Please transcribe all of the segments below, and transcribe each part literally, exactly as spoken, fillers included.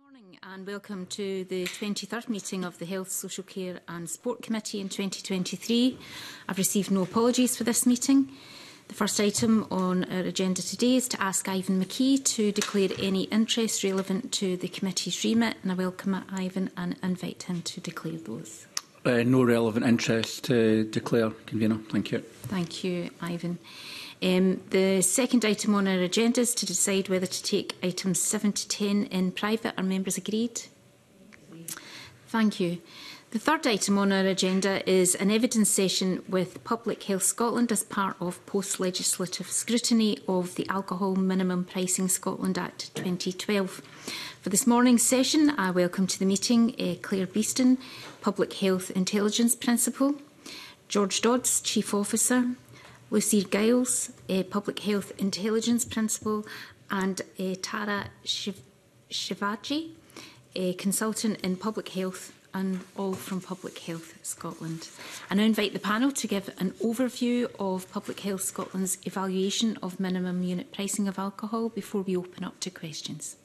Morning and welcome to the twenty-third meeting of the Health, Social Care and Sport Committee in twenty twenty-three. I've received no apologies for this meeting. The first item on our agenda today is to ask Ivan McKee to declare any interest relevant to the committee's remit, and I welcome Ivan and invite him to declare those. Uh, no relevant interest to declare, Convener. Thank you. Thank you, Ivan. Um, the second item on our agenda is to decide whether to take items seven to ten in private. Are members agreed? Thank you. The third item on our agenda is an evidence session with Public Health Scotland as part of post-legislative scrutiny of the Alcohol Minimum Pricing Scotland Act twenty twelve. For this morning's session, I welcome to the meeting uh, Claire Beeston, Public Health Intelligence Principal, George Dodds, Chief Officer, Lucy Giles, uh, Public Health Intelligence Principal, and uh, Tara Shiv Shivaji, a consultant in Public Health, and all from Public Health Scotland. I now invite the panel to give an overview of Public Health Scotland's evaluation of minimum unit pricing of alcohol before we open up to questions.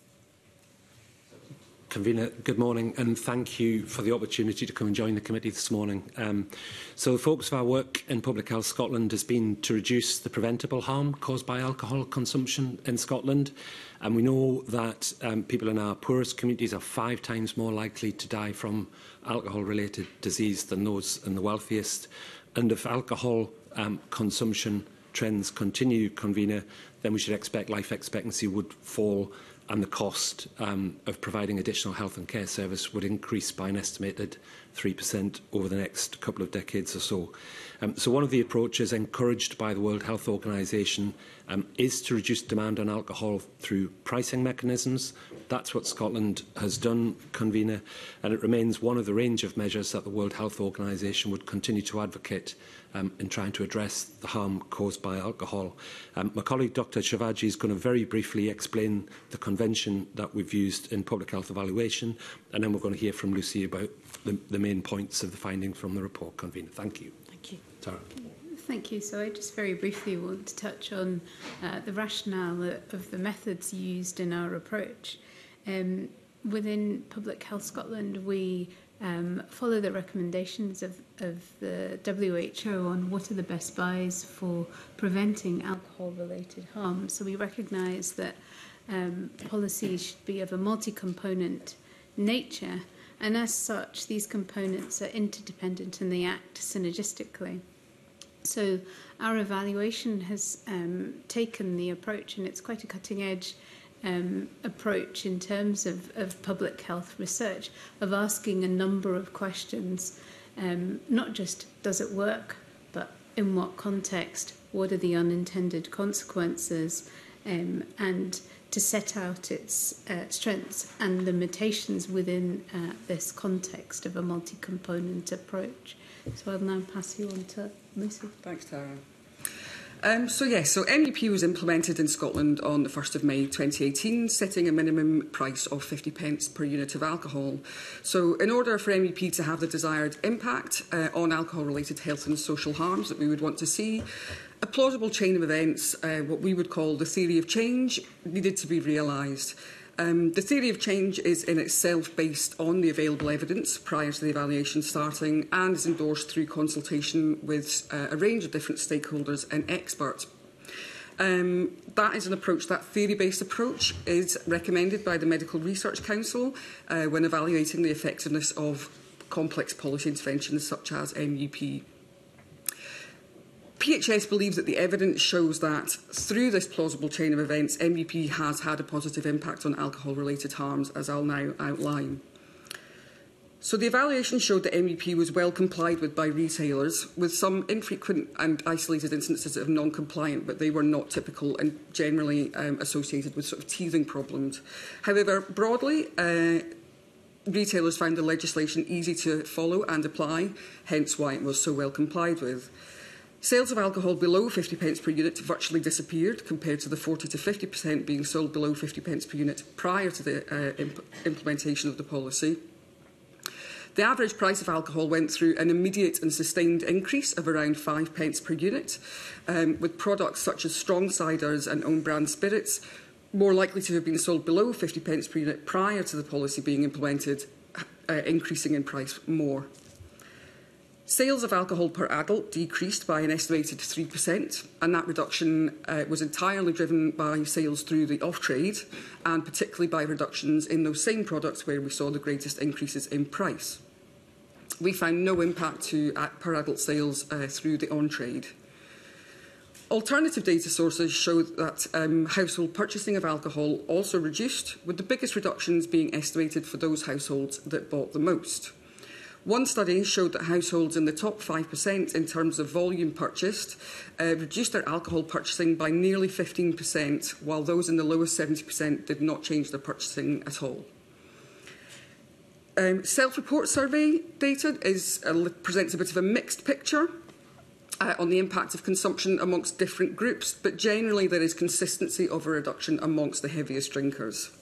Convener, good morning, and thank you for the opportunity to come and join the committee this morning. Um, so the focus of our work in Public Health Scotland has been to reduce the preventable harm caused by alcohol consumption in Scotland, and we know that um, people in our poorest communities are five times more likely to die from alcohol-related disease than those in the wealthiest. And if alcohol um, consumption trends continue, Convener, then we should expect life expectancy would fall, and the cost um, of providing additional health and care service would increase by an estimated three percent over the next couple of decades or so. Um, so one of the approaches encouraged by the World Health Organization um, is to reduce demand on alcohol through pricing mechanisms. That's what Scotland has done, Convener, and it remains one of the range of measures that the World Health Organization would continue to advocate um, in trying to address the harm caused by alcohol. Um, my colleague Doctor Shivaji is going to very briefly explain the convention that we've used in public health evaluation, and then we're going to hear from Lucy about the, the main points of the finding from the report, Convener. Thank you. Thank you. Tara. Thank you. So I just very briefly want to touch on uh, the rationale of the methods used in our approach. Um, within Public Health Scotland, we um, follow the recommendations of, of the W H O on what are the best buys for preventing alcohol-related harm. So we recognise that um, policy should be of a multi-component nature, and as such, these components are interdependent and they act synergistically. So our evaluation has um, taken the approach, and it's quite a cutting-edge um, approach in terms of, of public health research, of asking a number of questions, um, not just does it work, but in what context, what are the unintended consequences, um, and to set out its uh, strengths and limitations within uh, this context of a multi-component approach. So I'll now pass you on to Lucy. Thanks, Tara. Um, so yes, so M U P was implemented in Scotland on the first of May twenty eighteen, setting a minimum price of fifty pence per unit of alcohol. So in order for M U P to have the desired impact uh, on alcohol-related health and social harms that we would want to see, a plausible chain of events, uh, what we would call the theory of change, needed to be realised. Um, the theory of change is in itself based on the available evidence prior to the evaluation starting and is endorsed through consultation with uh, a range of different stakeholders and experts. Um, that is an approach, that theory-based approach is recommended by the Medical Research Council uh, when evaluating the effectiveness of complex policy interventions such as M U P. P H S believes that the evidence shows that through this plausible chain of events, M U P has had a positive impact on alcohol-related harms, as I'll now outline. So the evaluation showed that M U P was well complied with by retailers, with some infrequent and isolated instances of non-compliant, but they were not typical and generally um, associated with sort of teething problems. However, broadly, uh, retailers found the legislation easy to follow and apply, hence why it was so well complied with. Sales of alcohol below fifty pence per unit virtually disappeared, compared to the forty to fifty percent being sold below fifty pence per unit prior to the uh, imp implementation of the policy. The average price of alcohol went through an immediate and sustained increase of around five pence per unit, um, with products such as strong ciders and own brand spirits more likely to have been sold below fifty pence per unit prior to the policy being implemented, uh, increasing in price more. Sales of alcohol per adult decreased by an estimated three percent, and that reduction uh, was entirely driven by sales through the off-trade, and particularly by reductions in those same products where we saw the greatest increases in price. We found no impact to uh, per adult sales uh, through the on-trade. Alternative data sources show that um, household purchasing of alcohol also reduced, with the biggest reductions being estimated for those households that bought the most. One study showed that households in the top five percent in terms of volume purchased uh, reduced their alcohol purchasing by nearly fifteen percent, while those in the lowest seventy percent did not change their purchasing at all. Um, self-report survey data is, uh, presents a bit of a mixed picture uh, on the impact of consumption amongst different groups, but generally there is consistency of a reduction amongst the heaviest drinkers.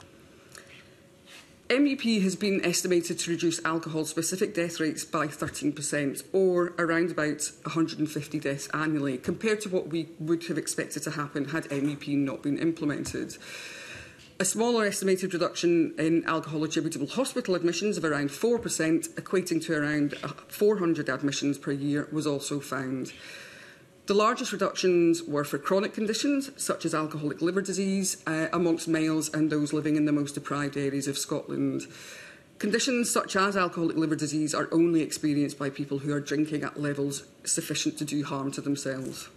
M U P has been estimated to reduce alcohol-specific death rates by thirteen percent, or around about one hundred fifty deaths annually, compared to what we would have expected to happen had M U P not been implemented. A smaller estimated reduction in alcohol-attributable hospital admissions of around four percent, equating to around four hundred admissions per year, was also found. The largest reductions were for chronic conditions, such as alcoholic liver disease, uh, amongst males and those living in the most deprived areas of Scotland. Conditions such as alcoholic liver disease are only experienced by people who are drinking at levels sufficient to do harm to themselves.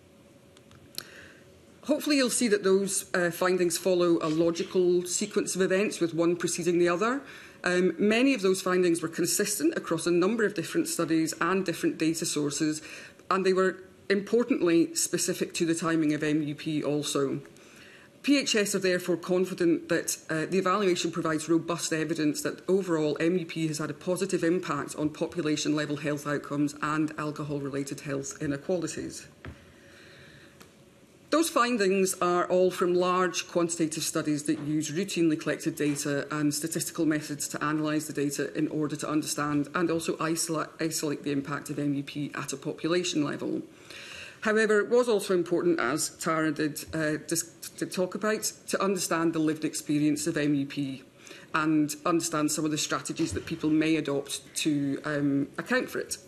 Hopefully you'll see that those uh, findings follow a logical sequence of events, with one preceding the other. Um, many of those findings were consistent across a number of different studies and different data sources, and they were importantly specific to the timing of M U P also. P H S are therefore confident that uh, the evaluation provides robust evidence that overall M U P has had a positive impact on population-level health outcomes and alcohol-related health inequalities. Those findings are all from large quantitative studies that use routinely collected data and statistical methods to analyse the data in order to understand and also isolate, isolate the impact of M U P at a population level. However, it was also important, as Tara did, uh, did talk about, to understand the lived experience of M U P and understand some of the strategies that people may adopt to um, account for it.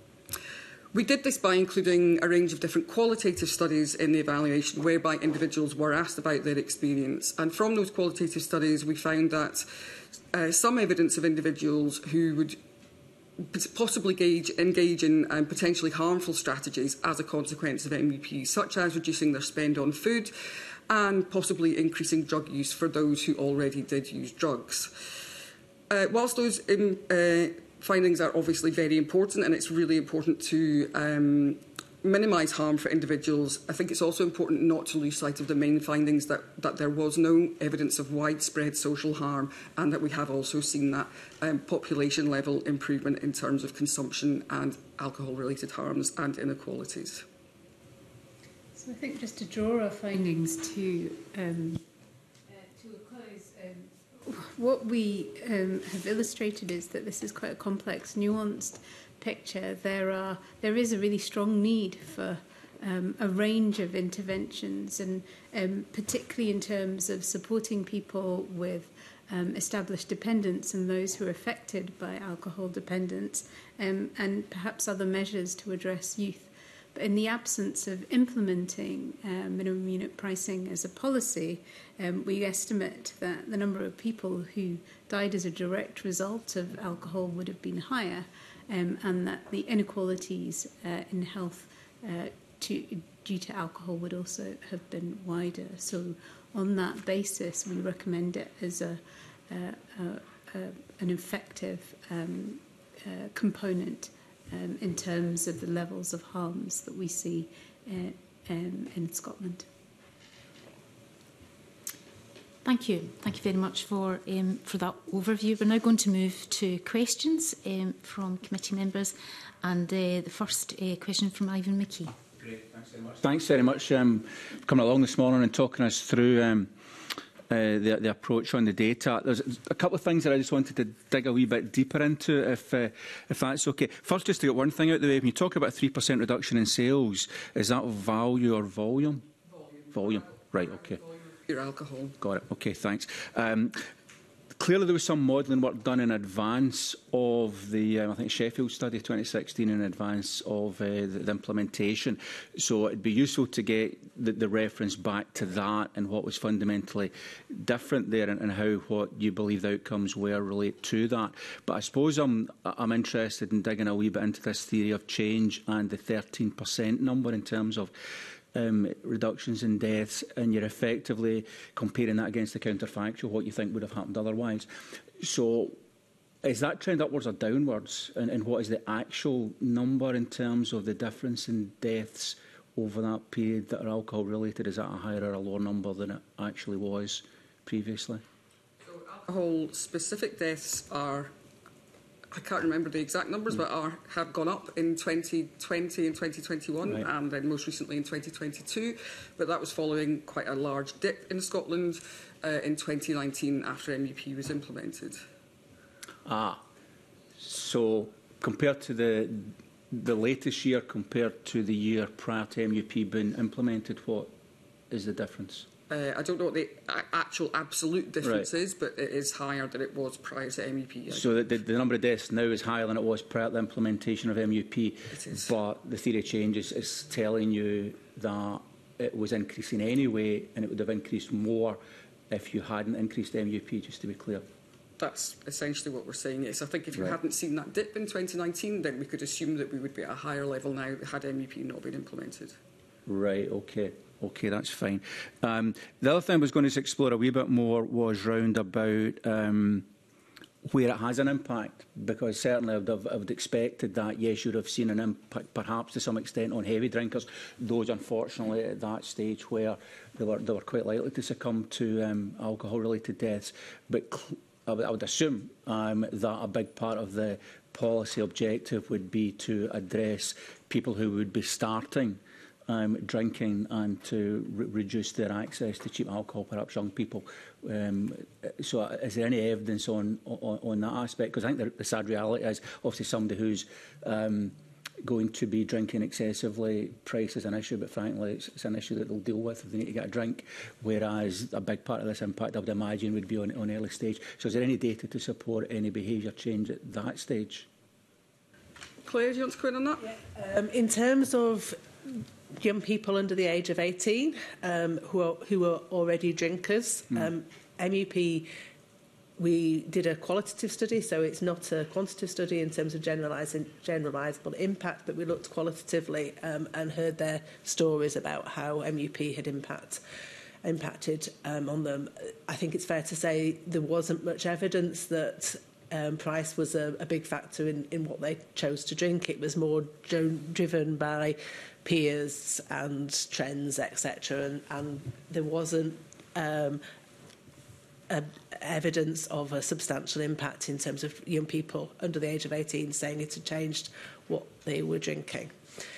We did this by including a range of different qualitative studies in the evaluation, whereby individuals were asked about their experience. And from those qualitative studies, we found that uh, some evidence of individuals who would possibly gauge, engage in um, potentially harmful strategies as a consequence of M U P, such as reducing their spend on food and possibly increasing drug use for those who already did use drugs. Uh, whilst those um, uh, findings are obviously very important, and it's really important to um, minimise harm for individuals, I think it's also important not to lose sight of the main findings that, that there was no evidence of widespread social harm, and that we have also seen that um, population level improvement in terms of consumption and alcohol related harms and inequalities. So I think just to draw our findings to um, uh, to a close, um, what we um, have illustrated is that this is quite a complex, nuanced picture. There are there is a really strong need for um, a range of interventions, and um, particularly in terms of supporting people with um, established dependence and those who are affected by alcohol dependence, um, and perhaps other measures to address youth. But in the absence of implementing uh, minimum unit pricing as a policy, um, we estimate that the number of people who died as a direct result of alcohol would have been higher, um, and that the inequalities uh, in health uh, to, due to alcohol would also have been wider. So on that basis, we recommend it as a, uh, uh, uh, an effective um, uh, component Um, in terms of the levels of harms that we see uh, um, in Scotland. Thank you. Thank you very much for, um, for that overview. We're now going to move to questions um, from committee members. And uh, the first uh, question from Ivan Mickey. Great, thanks very much. Thanks very much um, for coming along this morning and talking us through um, Uh, the, the approach on the data. There's a couple of things that I just wanted to dig a wee bit deeper into, if, uh, if that's okay. First, just to get one thing out of the way, when you talk about a three percent reduction in sales, is that value or volume? Volume. Volume. Right, okay. your alcohol. Got it. Okay, thanks. Um, Clearly, there was some modelling work done in advance of the, um, I think, Sheffield study twenty sixteen, in advance of uh, the, the implementation. So it'd be useful to get the, the reference back to that and what was fundamentally different there, and, and how what you believe the outcomes were relate to that. But I suppose I'm, I'm interested in digging a wee bit into this theory of change and the thirteen percent number in terms of Um, reductions in deaths, and you're effectively comparing that against the counterfactual, what you think would have happened otherwise. So is that trend upwards or downwards? And, and what is the actual number in terms of the difference in deaths over that period that are alcohol related? Is that a higher or a lower number than it actually was previously? So alcohol specific deaths are, I can't remember the exact numbers, mm. but are, have gone up in twenty twenty and twenty twenty-one, right, and then most recently in twenty twenty-two. But that was following quite a large dip in Scotland uh, in twenty nineteen after M U P was implemented. Ah, so compared to the the latest year, compared to the year prior to M U P being implemented, what is the difference? Uh, I don't know what the actual absolute difference right. is, but it is higher than it was prior to M U P. So the, the number of deaths now is higher than it was prior to the implementation of M U P. It is. But the theory of change is, is telling you that it was increasing anyway, and it would have increased more if you hadn't increased M U P, just to be clear. That's essentially what we're saying, yes. I think if you right. hadn't seen that dip in twenty nineteen, then we could assume that we would be at a higher level now had M U P not been implemented. Right, okay. Okay, that's fine. Um, the other thing I was going to explore a wee bit more was round about um, where it has an impact, because certainly I would have I would expected that, yes, you would have seen an impact perhaps to some extent on heavy drinkers, those unfortunately at that stage where they were, they were quite likely to succumb to um, alcohol-related deaths. But I would, I would assume um, that a big part of the policy objective would be to address people who would be starting Um, drinking and to re reduce their access to cheap alcohol, perhaps young people. Um, so is there any evidence on, on, on that aspect? Because I think the, the sad reality is obviously somebody who's um, going to be drinking excessively, price is an issue, but frankly it's, it's an issue that they'll deal with if they need to get a drink, whereas a big part of this impact I would imagine would be on, on early stage. So is there any data to support any behaviour change at that stage? Claire, do you want to comment on that? Yeah. Um, in terms of young people under the age of eighteen um, who are who are already drinkers, mm. um, M U P, we did a qualitative study, so it's not a quantitative study in terms of generalisable impact, but we looked qualitatively um, and heard their stories about how M U P had impact, impacted um, on them. I think it's fair to say there wasn't much evidence that um, price was a, a big factor in, in what they chose to drink. It was more driven by peers and trends, et cetera, and, and there wasn't um, a, evidence of a substantial impact in terms of young people under the age of eighteen saying it had changed what they were drinking.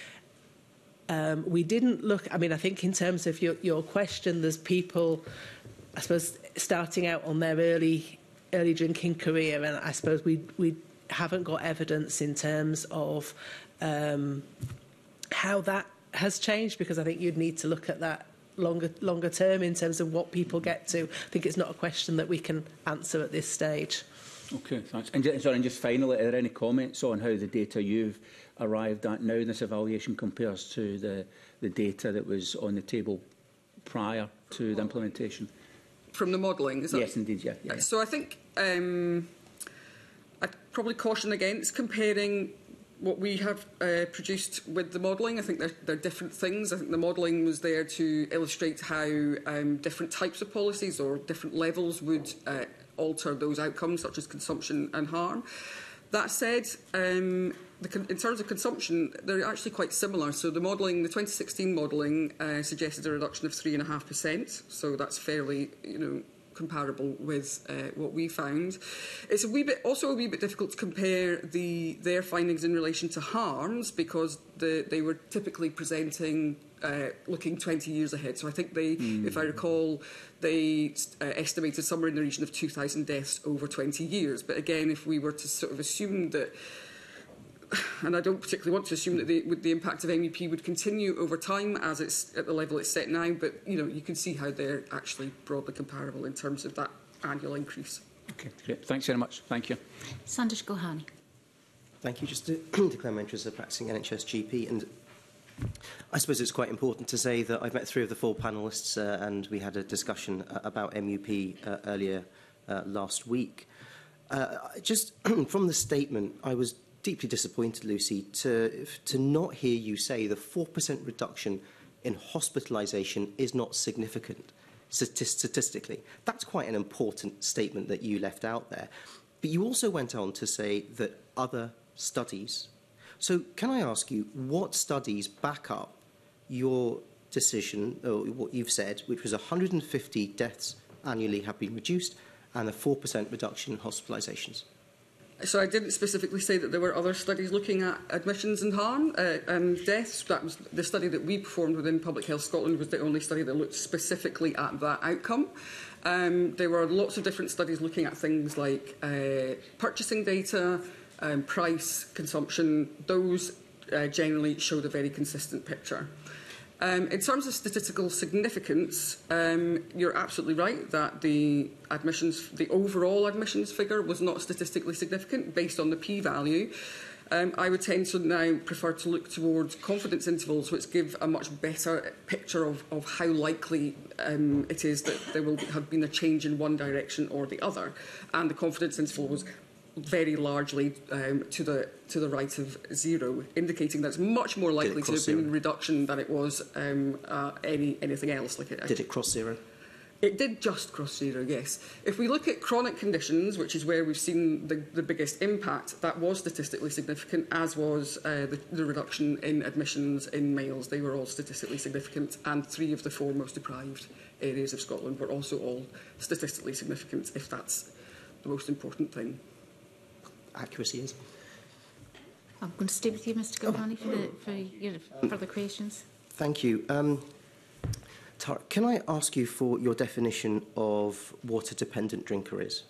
Um, we didn't look, I mean, I think in terms of your, your question, there's people, I suppose, starting out on their early early drinking career, and I suppose we, we haven't got evidence in terms of um, how that has changed, because I think you'd need to look at that longer longer term in terms of what people get to. I think it's not a question that we can answer at this stage. Okay, thanks. And, sorry, and just finally, are there any comments on how the data you've arrived at now in this evaluation compares to the, the data that was on the table prior to the implementation? From the modelling, is that? Yes, indeed, yeah. yeah. So I think um, I'd probably caution against comparing what we have uh, produced with the modelling. I think they're, they're different things. I think the modelling was there to illustrate how um, different types of policies or different levels would uh, alter those outcomes, such as consumption and harm. That said, um, the, in terms of consumption, they're actually quite similar. So the modelling, the twenty sixteen modelling, uh, suggested a reduction of three point five percent. So that's fairly, you know, comparable with uh, what we found. It's a wee bit, also a wee bit difficult to compare the their findings in relation to harms, because the, they were typically presenting uh, looking twenty years ahead. So I think they, mm. if I recall, they uh, estimated somewhere in the region of two thousand deaths over twenty years. But again, if we were to sort of assume that and I don't particularly want to assume that the, with the impact of M U P would continue over time as it's at the level it's set now, but you know, you can see how they're actually broadly comparable in terms of that annual increase. Okay, great. Thanks very much. Thank you. Sandesh Gohani. Thank you. Just to declare my interest as a practising N H S G P, and I suppose it's quite important to say that I've met three of the four panellists uh, and we had a discussion uh, about M U P uh, earlier uh, last week. Uh, just from the statement, I was deeply disappointed, Lucy, to, to not hear you say the four percent reduction in hospitalisation is not significant statistically. That's quite an important statement that you left out there. But you also went on to say that other studies. So can I ask you, what studies back up your decision, or what you've said, which was one hundred and fifty deaths annually have been reduced and a four percent reduction in hospitalisations? So I didn't specifically say that there were other studies looking at admissions and harm, uh, um, deaths. That was the study that we performed within Public Health Scotland was the only study that looked specifically at that outcome. Um, there were lots of different studies looking at things like uh, purchasing data, um, price, consumption. Those uh, generally showed a very consistent picture. Um, in terms of statistical significance, um, you're absolutely right that the admissions, the overall admissions figure was not statistically significant based on the p-value. Um, I would tend to now prefer to look towards confidence intervals, which give a much better picture of, of how likely um, it is that there will be, have been a change in one direction or the other. And the confidence interval was very largely um, to the to the right of zero, indicating that it's much more likely to have been a reduction than it was um, uh, any anything else. Like it, Did it cross zero? It did just cross zero, yes. If we look at chronic conditions, which is where we've seen the, the biggest impact, that was statistically significant, as was uh, the, the reduction in admissions in males. They were all statistically significant, and three of the four most deprived areas of Scotland were also all statistically significant, if that's the most important thing. Accuracy is. I'm going to stay with you, Mr Gohani, for, the, for your further questions. Thank you. Um, Tara, can I ask you for your definition of what a dependent drinker is?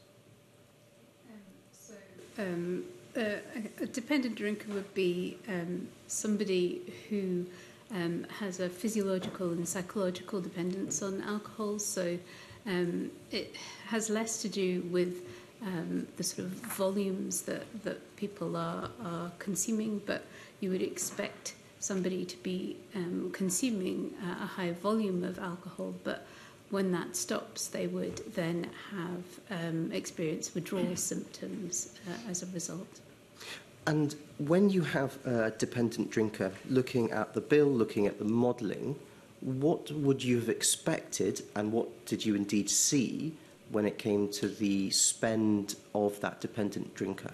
Um, uh, a dependent drinker would be um, somebody who um, has a physiological and psychological dependence on alcohol. So um, it has less to do with um, the sort of volumes that, that people are, are consuming, but you would expect somebody to be um, consuming a high volume of alcohol, but when that stops, they would then have um, experienced withdrawal symptoms uh, as a result. And when you have a dependent drinker looking at the bill, looking at the modelling, what would you have expected and what did you indeed see when it came to the spend of that dependent drinker?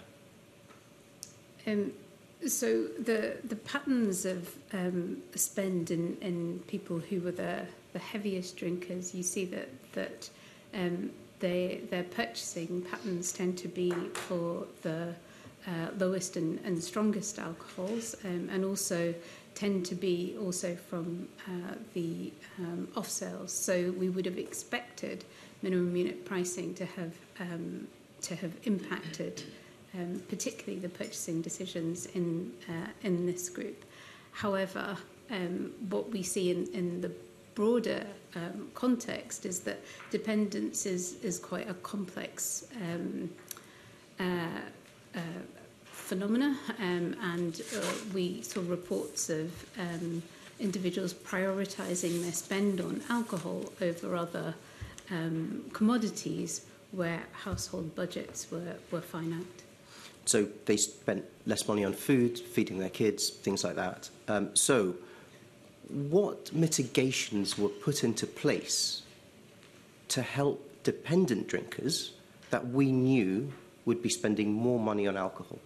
Um, so the the patterns of um, spend in, in people who were the, the heaviest drinkers, you see that that um, they, their purchasing patterns tend to be for the uh, lowest and, and strongest alcohols, um, and also tend to be also from uh, the um, off sales. So we would have expected minimum unit pricing to have um, to have impacted um, particularly the purchasing decisions in uh, in this group. However, um, what we see in, in the broader um, context is that dependence is, is quite a complex um, uh, uh, phenomena, um, and uh, we saw reports of um, individuals prioritising their spend on alcohol over other um, commodities where household budgets were, were finite. So they spent less money on food, feeding their kids, things like that. Um, so what mitigations were put into place to help dependent drinkers that we knew would be spending more money on alcohol?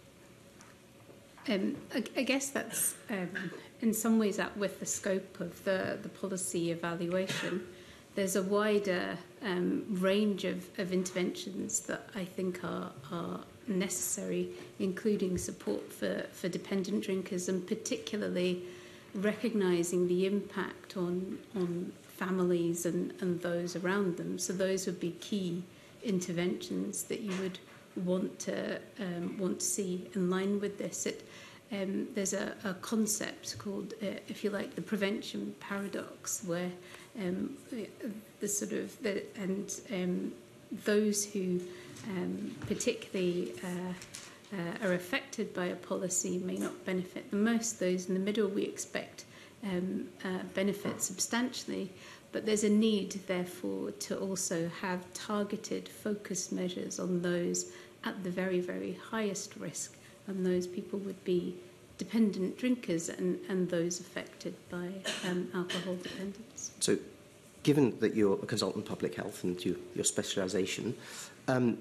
Um, I, I guess that's um, in some ways out with the scope of the, the policy evaluation. There's a wider um, range of, of interventions that I think are, are necessary, including support for, for dependent drinkers, and particularly recognising the impact on, on families and, and those around them. So those would be key interventions that you would want to um, want to see in line with this. It, um, there's a, a concept called, uh, if you like, the prevention paradox, where um, the sort of the, and um, those who um, particularly uh, uh, are affected by a policy may not benefit the most. Those in the middle we expect um, uh, benefit substantially. But there's a need, therefore, to also have targeted, focused measures on those at the very, very highest risk, and those people would be dependent drinkers and, and those affected by um, alcohol dependence. So, given that you're a consultant in public health and you, your specialisation, um,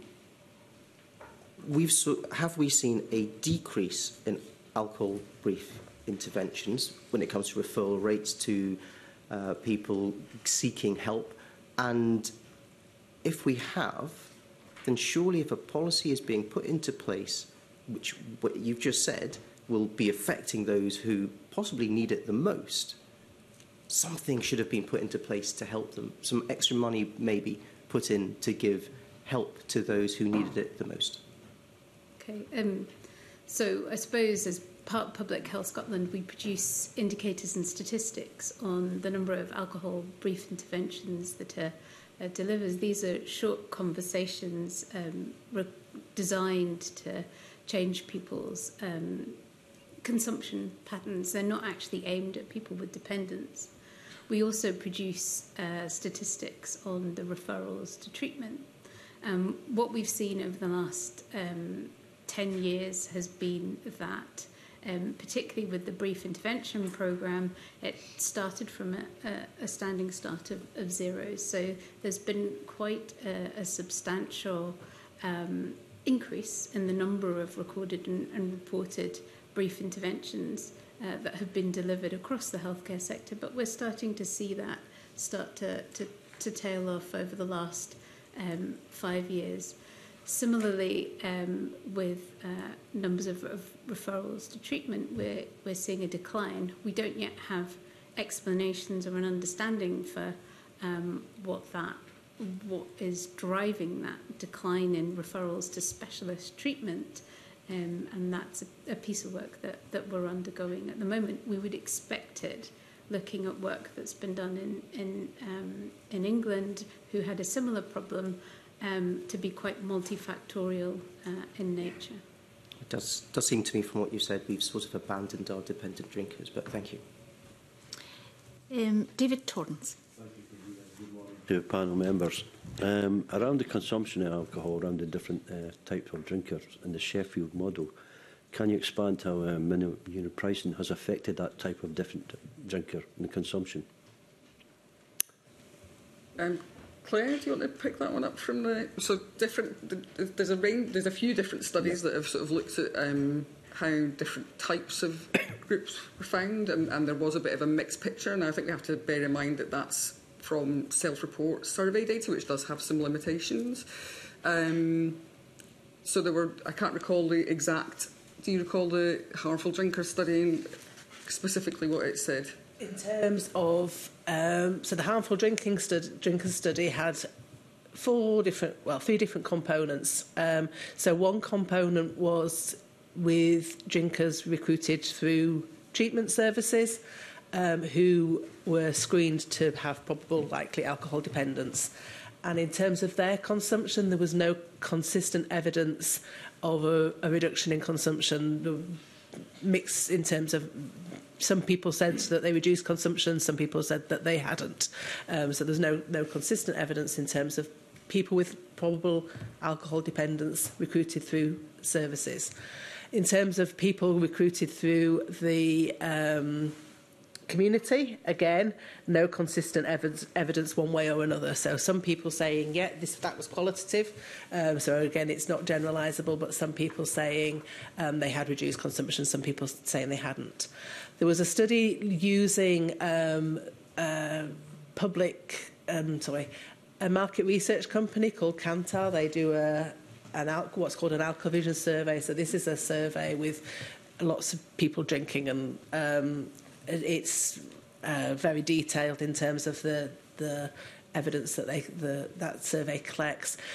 we've so, have we seen a decrease in alcohol brief interventions when it comes to referral rates to Uh, people seeking help? And if we have, then surely if a policy is being put into place, which what you've just said will be affecting those who possibly need it the most, something should have been put into place to help them. Some extra money maybe put in to give help to those who needed it the most. Okay, um, so I suppose as part of Public Health Scotland, we produce indicators and statistics on the number of alcohol brief interventions that are uh, delivered. These are short conversations um, designed to change people's um, consumption patterns. They're not actually aimed at people with dependence. We also produce uh, statistics on the referrals to treatment. Um, what we've seen over the last um, ten years has been that Um, particularly with the brief intervention programme, it started from a, a, a standing start of, of zero. So there's been quite a, a substantial um, increase in the number of recorded and, and reported brief interventions uh, that have been delivered across the healthcare sector. But we're starting to see that start to, to, to tail off over the last um, five years. Similarly, um, with uh, numbers of, of referrals to treatment, we're, we're seeing a decline. We don't yet have explanations or an understanding for um, what that, what is driving that decline in referrals to specialist treatment, um, and that's a, a piece of work that, that we're undergoing at the moment. We would expect it, looking at work that's been done in in, um, in England, who had a similar problem, Um, to be quite multifactorial uh, in nature. It does, does seem to me from what you said we've sort of abandoned our dependent drinkers, but thank you. Um, David Torrance. To panel members. Um, around the consumption of alcohol, around the different uh, types of drinkers in the Sheffield model, can you expand how uh, minimum unit pricing has affected that type of different drinker and the consumption? Um, Claire, do you want to pick that one up from the... So different... There's a range, there's a few different studies that have sort of looked at um, how different types of groups were found, and, and there was a bit of a mixed picture, and I think we have to bear in mind that that's from self-report survey data, which does have some limitations. Um, so there were... I can't recall the exact... Do you recall the harmful drinker study and specifically what it said? In terms of, um, so the harmful drinking stud drinking study had four different, well, three different components. Um, so one component was with drinkers recruited through treatment services um, who were screened to have probable likely alcohol dependence. And in terms of their consumption, there was no consistent evidence of a, a reduction in consumption. The mix in terms of some people said that they reduced consumption, some people said that they hadn't. Um, so there's no, no consistent evidence in terms of people with probable alcohol dependence recruited through services. In terms of people recruited through the um, community, again, no consistent evidence, evidence one way or another. So some people saying, yeah, this that was qualitative. Um, so again, it's not generalisable, but some people saying um, they had reduced consumption, some people saying they hadn't. There was a study using um, uh, public, um, sorry, a market research company called Kantar. They do a, an al what's called an Alcovision survey. So this is a survey with lots of people drinking, and um, it's uh, very detailed in terms of the the evidence that they the, that survey collects.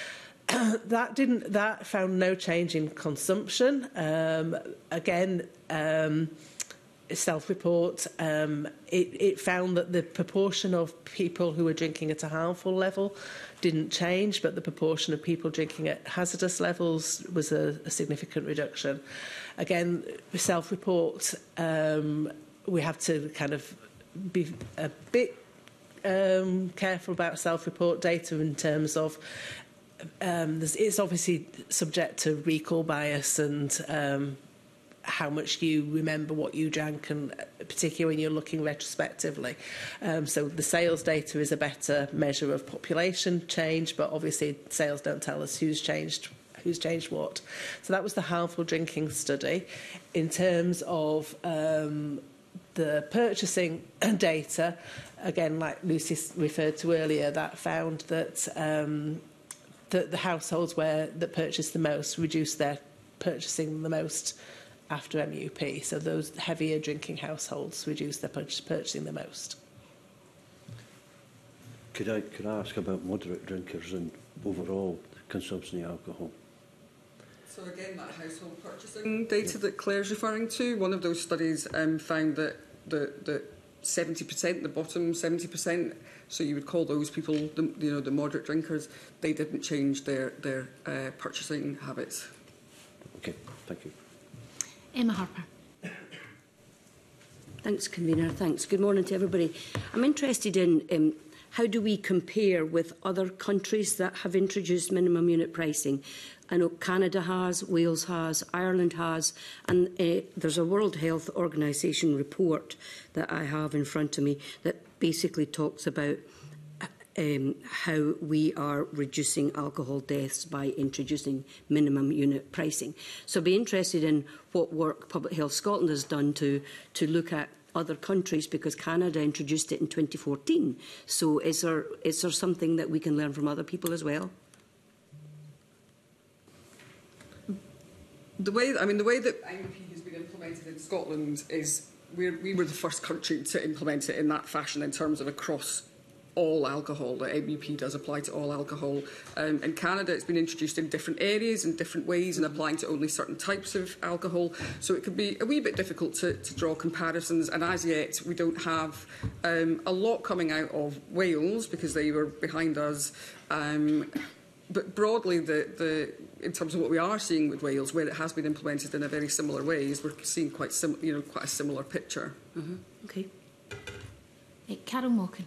that didn't. That found no change in consumption. Um, again, um, self-report. Um, it, it found that the proportion of people who were drinking at a harmful level didn't change, but the proportion of people drinking at hazardous levels was a, a significant reduction. Again, self-report. Um, we have to kind of be a bit um, careful about self-report data in terms of. Um, it's obviously subject to recall bias and um, how much you remember what you drank, and particularly when you're looking retrospectively. Um, so the sales data is a better measure of population change, but obviously sales don't tell us who's changed who's changed what. So that was the harmful drinking study. In terms of um, the purchasing data, again, like Lucy referred to earlier, that found that um, the, the households where that purchased the most reduced their purchasing the most after M U P. So those heavier drinking households reduced their purchasing the most. Could I, could I ask about moderate drinkers and overall consumption of alcohol? So again, that household purchasing data that Claire's referring to, one of those studies um, found that the, the seventy percent, the bottom seventy percent, so you would call those people, the, you know, the moderate drinkers, they didn't change their, their uh, purchasing habits. Okay, thank you. Emma Harper. Thanks, Convener. Thanks. Good morning to everybody. I'm interested in um, how do we compare with other countries that have introduced minimum unit pricing. I know Canada has, Wales has, Ireland has, and uh, there's a World Health Organisation report that I have in front of me that basically talks about Um, how we are reducing alcohol deaths by introducing minimum unit pricing. So I'd be interested in what work Public Health Scotland has done to, to look at other countries, because Canada introduced it in twenty fourteen. So is there, is there something that we can learn from other people as well? The way, I mean, the way that I M P has been implemented in Scotland is we're, we were the first country to implement it in that fashion in terms of across all alcohol. The M U P does apply to all alcohol. Um, in Canada, it's been introduced in different areas in different ways and applying to only certain types of alcohol. So it could be a wee bit difficult to, to draw comparisons. And as yet, we don't have um, a lot coming out of Wales because they were behind us. Um, but broadly, the, the, in terms of what we are seeing with Wales, where it has been implemented in a very similar ways, we're seeing quite, sim you know, quite a similar picture. Mm-hmm. Okay. Hey, Carol Mocken.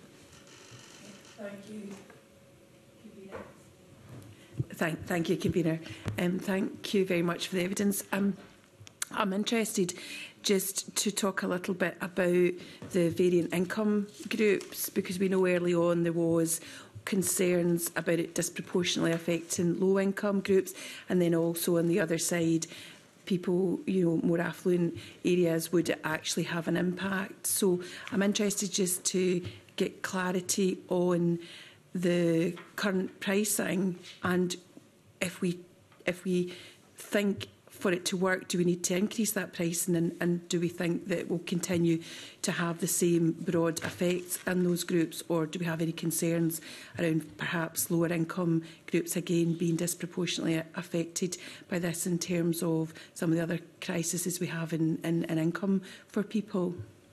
Thank you, Convener. Thank, thank you, Convener. Um, thank you very much for the evidence. Um, I'm interested just to talk a little bit about the variant income groups, because we know early on there was concerns about it disproportionately affecting low-income groups, and then also on the other side, people, you know, more affluent areas would actually have an impact. So I'm interested just to get clarity on the current pricing, and if we if we think for it to work, do we need to increase that pricing, and, and do we think that it will continue to have the same broad effects in those groups, or do we have any concerns around perhaps lower income groups again being disproportionately affected by this in terms of some of the other crises we have in, in, in income for people?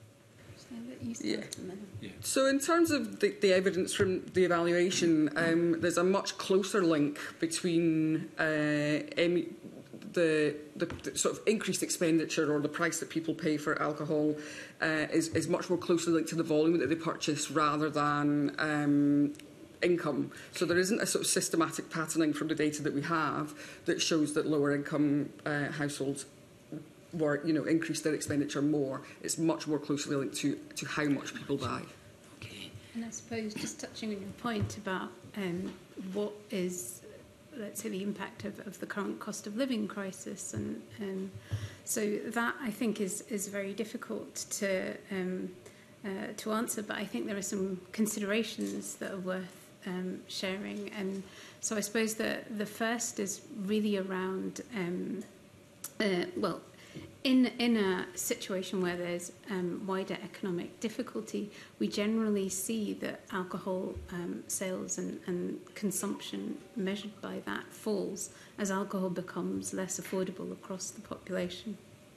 Yeah. Yeah. So in terms of the, the evidence from the evaluation, um, there's a much closer link between uh, M the, the, the sort of increased expenditure or the price that people pay for alcohol uh, is, is much more closely linked to the volume that they purchase rather than um, income. So there isn't a sort of systematic patterning from the data that we have that shows that lower income uh, households were, you know, increase their expenditure more. It's much more closely linked to, to how much people buy. Okay. And I suppose just touching on your point about um, what is, let's say, the impact of, of the current cost of living crisis, and um, so that I think is is very difficult to um, uh, to answer. But I think there are some considerations that are worth um, sharing, and so I suppose the the first is really around um, uh, well. in, in a situation where there's um, wider economic difficulty, we generally see that alcohol um, sales and, and consumption measured by that falls as alcohol becomes less affordable across the population.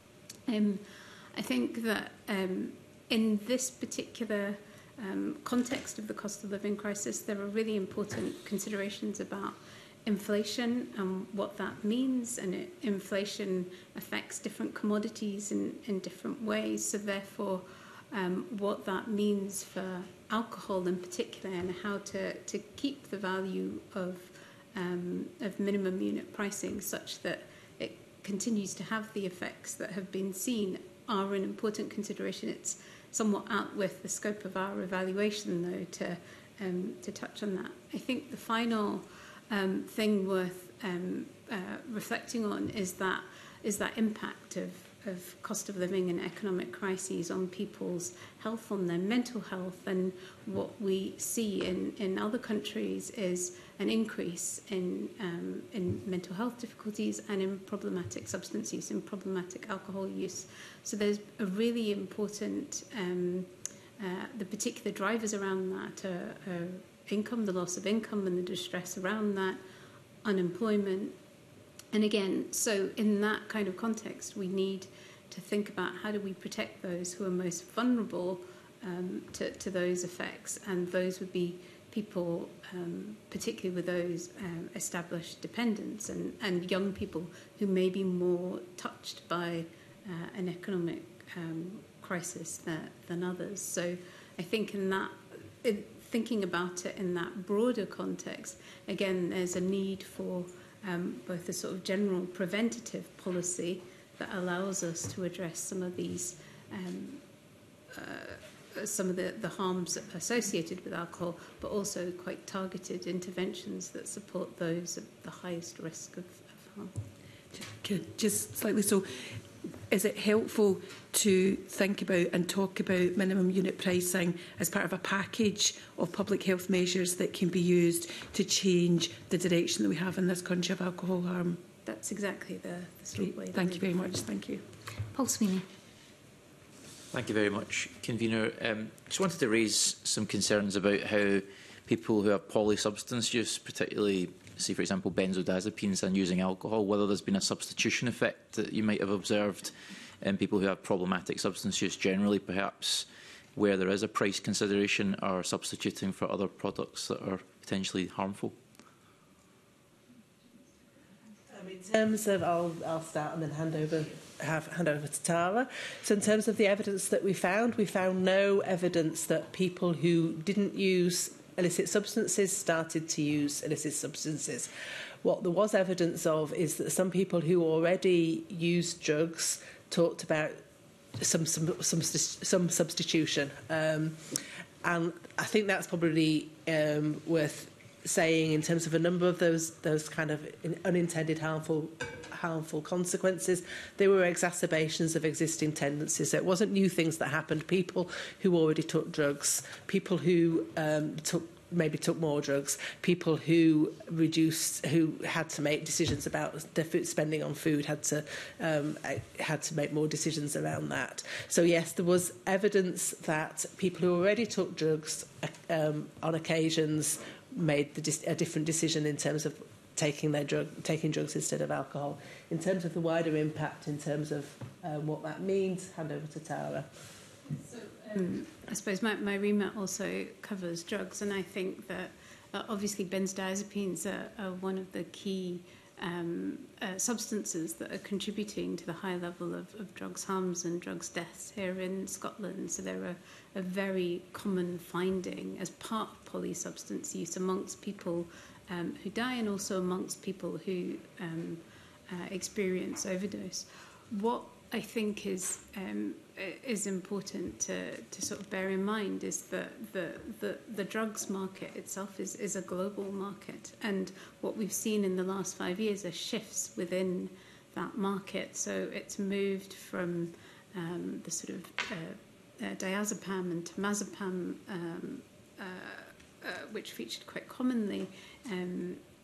Um, I think that um, in this particular um, context of the cost of living crisis, there are really important considerations about inflation and what that means, and it, inflation affects different commodities in, in different ways. So therefore, um, what that means for alcohol in particular, and how to, to keep the value of, um, of minimum unit pricing such that it continues to have the effects that have been seen, are an important consideration. It's somewhat out with the scope of our evaluation, though, to, um, to touch on that. I think the final Um, thing worth um, uh, reflecting on is that is that impact of, of cost of living and economic crises on people's health, on their mental health. And what we see in, in other countries is an increase in, um, in mental health difficulties and in problematic substance use, in problematic alcohol use. So there's a really important, um, uh, the particular drivers around that are, are income, the loss of income and the distress around that, unemployment. And again, so in that kind of context, we need to think about how do we protect those who are most vulnerable um, to, to those effects, and those would be people, um, particularly with those um, established dependents and, and young people who may be more touched by uh, an economic um, crisis than, than others. So I think in that, it, thinking about it in that broader context, again, there's a need for um, both a sort of general preventative policy that allows us to address some of these, um, uh, some of the, the harms associated with alcohol, but also quite targeted interventions that support those at the highest risk of, of harm. Just slightly so, is it helpful to think about and talk about minimum unit pricing as part of a package of public health measures that can be used to change the direction that we have in this country of alcohol harm? That's exactly the, the sort of way. Thank you very much. Thank you. Paul Sweeney. Thank you very much, Convener. Um, just wanted to raise some concerns about how people who have polysubstance use, particularly, say, for example, benzodiazepines and using alcohol, whether there's been a substitution effect that you might have observed in people who have problematic substance use generally, perhaps where there is a price consideration, or substituting for other products that are potentially harmful. Um, in terms of, I'll, I'll start and then hand over, have, hand over to Tara. So in terms of the evidence that we found, we found no evidence that people who didn't use illicit substances started to use illicit substances. What there was evidence of is that some people who already used drugs talked about some some some, some substitution, um, and I think that's probably um, worth saying in terms of a number of those those kind of unintended harmful harmful consequences. They were exacerbations of existing tendencies. So it wasn't new things that happened. People who already took drugs, people who um, took maybe took more drugs, people who reduced, who had to make decisions about their food spending on food, had to um, had to make more decisions around that. So yes, there was evidence that people who already took drugs um, on occasions made the, a different decision in terms of taking their drug, taking drugs instead of alcohol. In terms of the wider impact, in terms of um, what that means, hand over to Tara. So, um, I suppose my, my remit also covers drugs, and I think that uh, obviously benzodiazepines are, are one of the key um, uh, substances that are contributing to the high level of, of drugs harms and drugs deaths here in Scotland. So they're a, a very common finding as part of polysubstance use amongst people um, who die, and also amongst people who um, uh, experience overdose. What I think is um, is important to, to sort of bear in mind is that the, the, the drugs market itself is, is a global market, and what we've seen in the last five years are shifts within that market. So it's moved from um, the sort of uh, uh, diazepam and temazepam, um, uh, uh, which featured quite commonly um,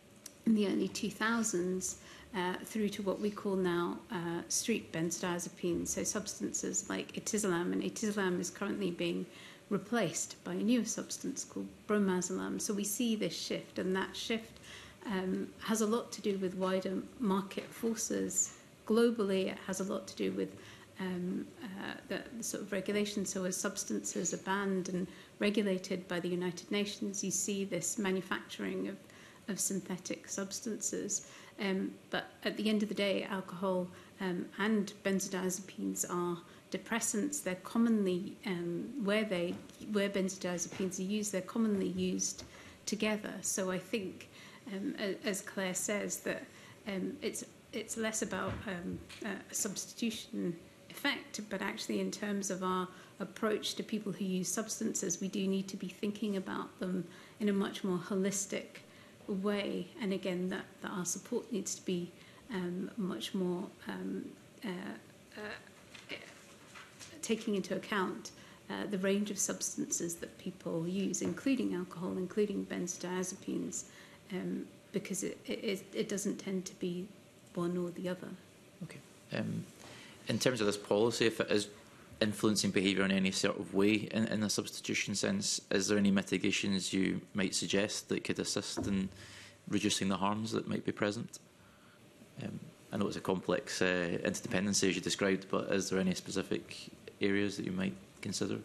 in the early two thousands uh, through to what we call now uh, street benzodiazepines, so substances like etizolam, and etizolam is currently being replaced by a newer substance called bromazolam. So we see this shift, and that shift um, has a lot to do with wider market forces globally. It has a lot to do with um, uh, the, the sort of regulation. So as substances are banned and regulated by the United Nations, you see this manufacturing of, of synthetic substances. Um, but at the end of the day, alcohol um, and benzodiazepines are depressants. They're commonly, um, where they where benzodiazepines are used, they're commonly used together. So I think, um, as Claire says, that um, it's it's less about um, a substitution effect, but actually in terms of our approach to people who use substances, we do need to be thinking about them in a much more holistic way. And again, that, that our support needs to be um, much more um, uh, uh, taking into account uh, the range of substances that people use, including alcohol, including benzodiazepines, um, because it, it, it doesn't tend to be one or the other. Okay. Um, in terms of this policy, if it is influencing behaviour in any sort of way in, in a substitution sense, is there any mitigations you might suggest that could assist in reducing the harms that might be present? Um, I know it's a complex uh, interdependency as you described, but is there any specific areas that you might consider?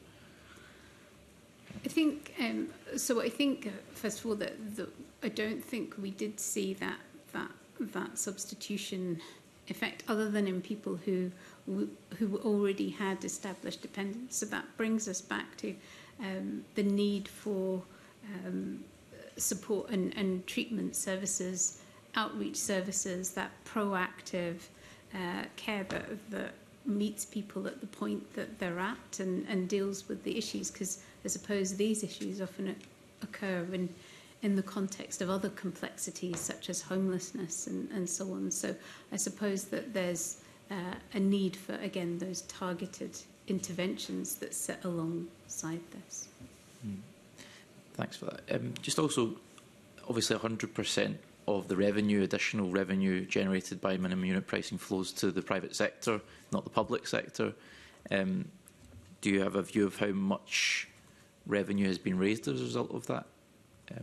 I think, um, so I think, uh, first of all, that, that I don't think we did see that, that, that substitution effect other than in people who who already had established dependence. So that brings us back to um, the need for um, support and, and treatment services, outreach services, that proactive uh, care that, that meets people at the point that they're at and, and deals with the issues, because I suppose these issues often occur in in the context of other complexities such as homelessness and, and so on. So I suppose that there's uh, a need for, again, those targeted interventions that sit alongside this. Mm. Thanks for that. Um, just also, obviously one hundred percent of the revenue, additional revenue generated by minimum unit pricing flows to the private sector, not the public sector. Um, do you have a view of how much revenue has been raised as a result of that? Um,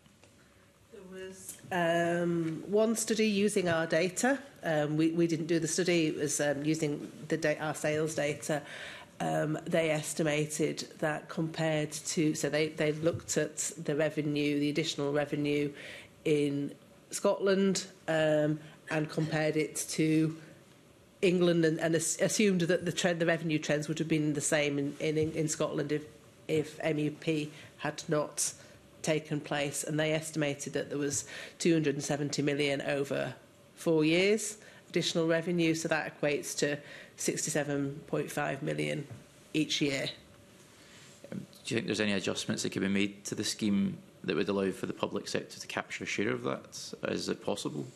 Um, one study using our data. Um, we, we didn't do the study. It was um, using the da our sales data. Um, they estimated that compared to, so they, they looked at the revenue, the additional revenue in Scotland um, and compared it to England and, and as, assumed that the, trend, the revenue trends would have been the same in, in, in Scotland if, if M U P had not taken place, and they estimated that there was two hundred and seventy million over four years additional revenue, so that equates to sixty-seven point five million each year. Um, do you think there's any adjustments that could be made to the scheme that would allow for the public sector to capture a share of that? Is it possible?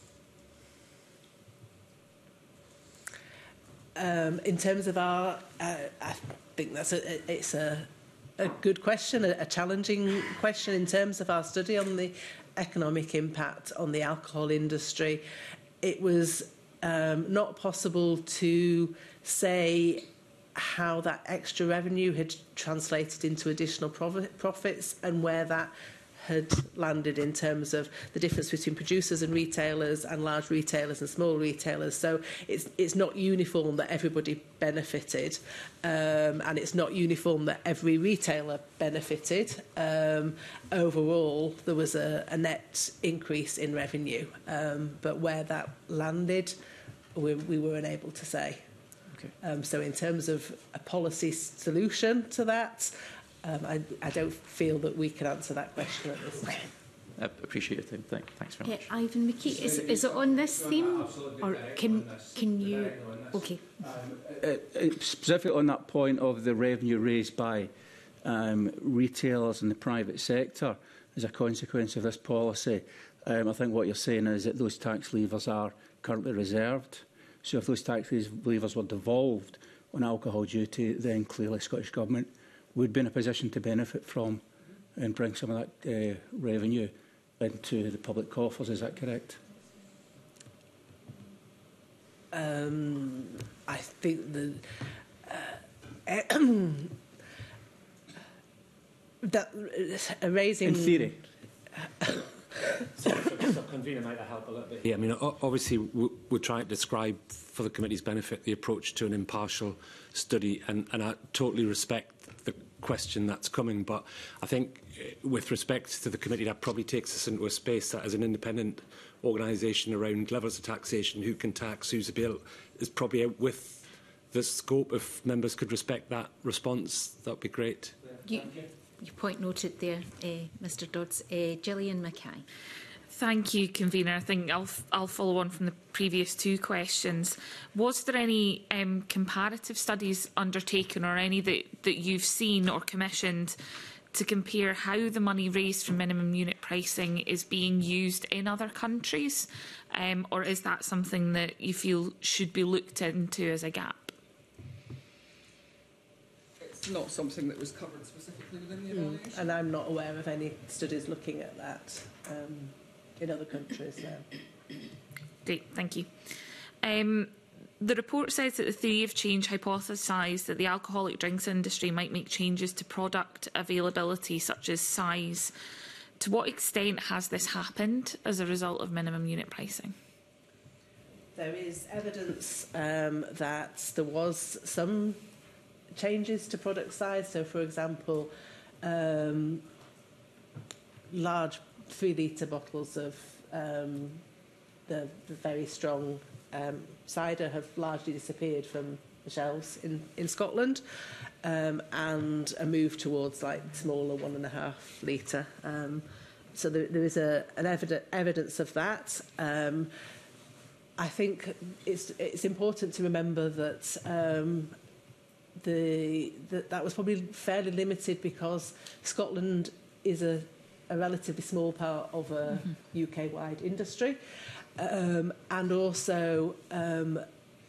Um, in terms of our, uh, I think that's a, it's a A good question, a, a challenging question in terms of our study on the economic impact on the alcohol industry. It was um, not possible to say how that extra revenue had translated into additional profit, profits and where that had landed in terms of the difference between producers and retailers and large retailers and small retailers. So it's, it's not uniform that everybody benefited, um, and it's not uniform that every retailer benefited. Um, overall, there was a, a net increase in revenue, um, but where that landed, we, we were unable to say. Okay. Um, so in terms of a policy solution to that, Um, I, I don't feel that we can answer that question at this time. I appreciate your time. Thank, thanks very much. Yeah, Ivan McKee, is, is it on this theme? Or can, can you... Okay. Um, uh, specifically on that point of the revenue raised by um, retailers in the private sector as a consequence of this policy, um, I think what you're saying is that those tax levers are currently reserved. So if those tax levers were devolved on alcohol duty, then clearly Scottish Government would be in a position to benefit from and bring some of that uh, revenue into the public coffers. Is that correct? Um, I think the uh, that uh, raising in theory. So, so convener might help a little bit. Yeah, I mean, obviously, we're trying to describe for the committee's benefit the approach to an impartial study, and, and I totally respect the question that's coming. But I think, with respect to the committee, that probably takes us into a space that, as an independent organisation around levels of taxation, who can tax, who's a bill, is probably out with the scope. If members could respect that response, that would be great. You, your point noted there, uh, Mr Dodds. Uh, Gillian Mackay. Thank you, Convener. I think I'll, I'll follow on from the previous two questions. Was there any um, comparative studies undertaken, or any that, that you've seen or commissioned, to compare how the money raised from minimum unit pricing is being used in other countries? Um, or is that something that you feel should be looked into as a gap? It's not something that was covered specifically within the evaluation. Mm, and I'm not aware of any studies looking at that um, in other countries now. Great, thank you. Um, the report says that the theory of change hypothesised that the alcoholic drinks industry might make changes to product availability, such as size. To what extent has this happened as a result of minimum unit pricing? There is evidence um, that there was some changes to product size. So, for example, um, large three litre bottles of um, the, the very strong um, cider have largely disappeared from the shelves in, in Scotland, um, and a move towards like smaller one and a half litre. Um, so there, there is a, an evident, evidence of that. Um, I think it's, it's important to remember that um, the, the, that was probably fairly limited because Scotland is a, a relatively small part of a mm-hmm. U K-wide industry. Um, and also um,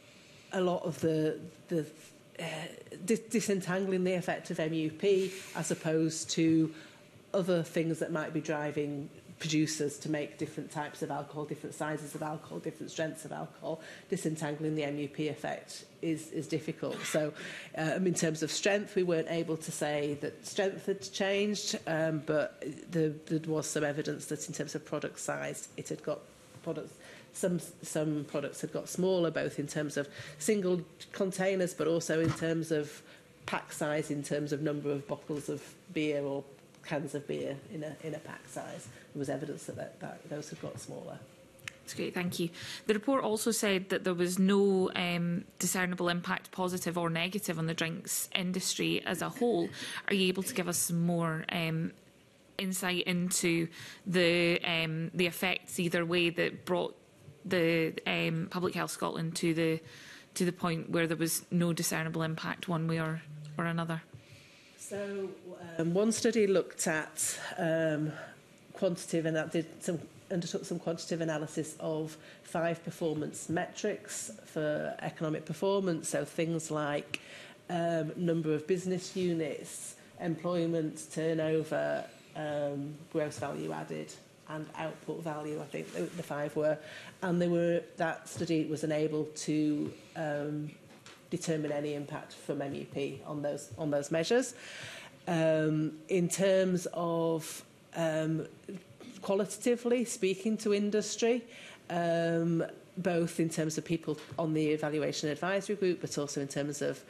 a lot of the, the uh, dis disentangling the effect of M U P as opposed to other things that might be driving producers to make different types of alcohol, different sizes of alcohol, different strengths of alcohol. Disentangling the M U P effect is, is difficult. So um, in terms of strength, we weren't able to say that strength had changed, um, but the, there was some evidence that in terms of product size, it had got products. Some some products had got smaller, both in terms of single containers, but also in terms of pack size, in terms of number of bottles of beer or cans of beer in a in a pack size. There was evidence that, that, that those had got smaller. That's great, thank you. The report also said that there was no um, discernible impact, positive or negative, on the drinks industry as a whole. Are you able to give us some more um, insight into the um, the effects either way that brought the um, Public Health Scotland to the to the point where there was no discernible impact one way or, or another? So um, one study looked at um, quantitative, and that did some undertook some quantitative analysis of five performance metrics for economic performance. So things like um, number of business units, employment, turnover, um, gross value added, and output value. I think the, the five were, and they were that study was unable to um, determine any impact from M U P on those on those measures. Um, in terms of um, qualitatively speaking to industry, um, both in terms of people on the evaluation advisory group, but also in terms of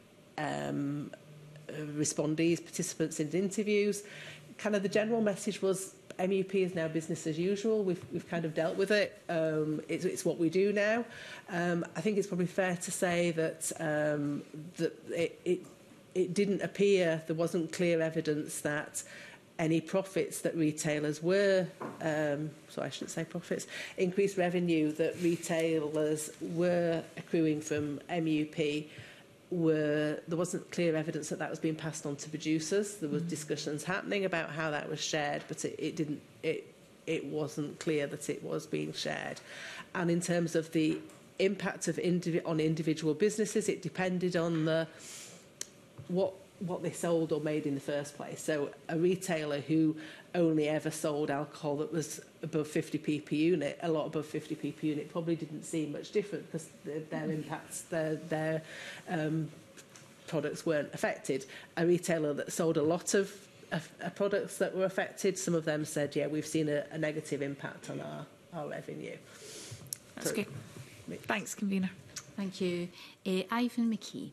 um, respondees, participants in interviews, kind of the general message was M U P is now business as usual. We've, we've kind of dealt with it. Um, it's, it's what we do now. Um, I think it's probably fair to say that, um, that it, it, it didn't appear, there wasn't clear evidence that any profits that retailers were, um, so I shouldn't say profits, increased revenue that retailers were accruing from M U P were, there wasn't clear evidence that that was being passed on to producers. There was mm. discussions happening about how that was shared, but it, it didn't, it, it wasn't clear that it was being shared. And in terms of the impact of indivi on individual businesses, it depended on the, what what they sold or made in the first place. So a retailer who only ever sold alcohol that was above fifty p per unit, a lot above fifty p per unit, probably didn't seem much different because their, their impacts, their, their um, products weren't affected. A retailer that sold a lot of uh, products that were affected, some of them said, yeah, we've seen a, a negative impact on our, our revenue. That's so, good. Thanks, Convener. Thank you. Uh, Ivan McKee.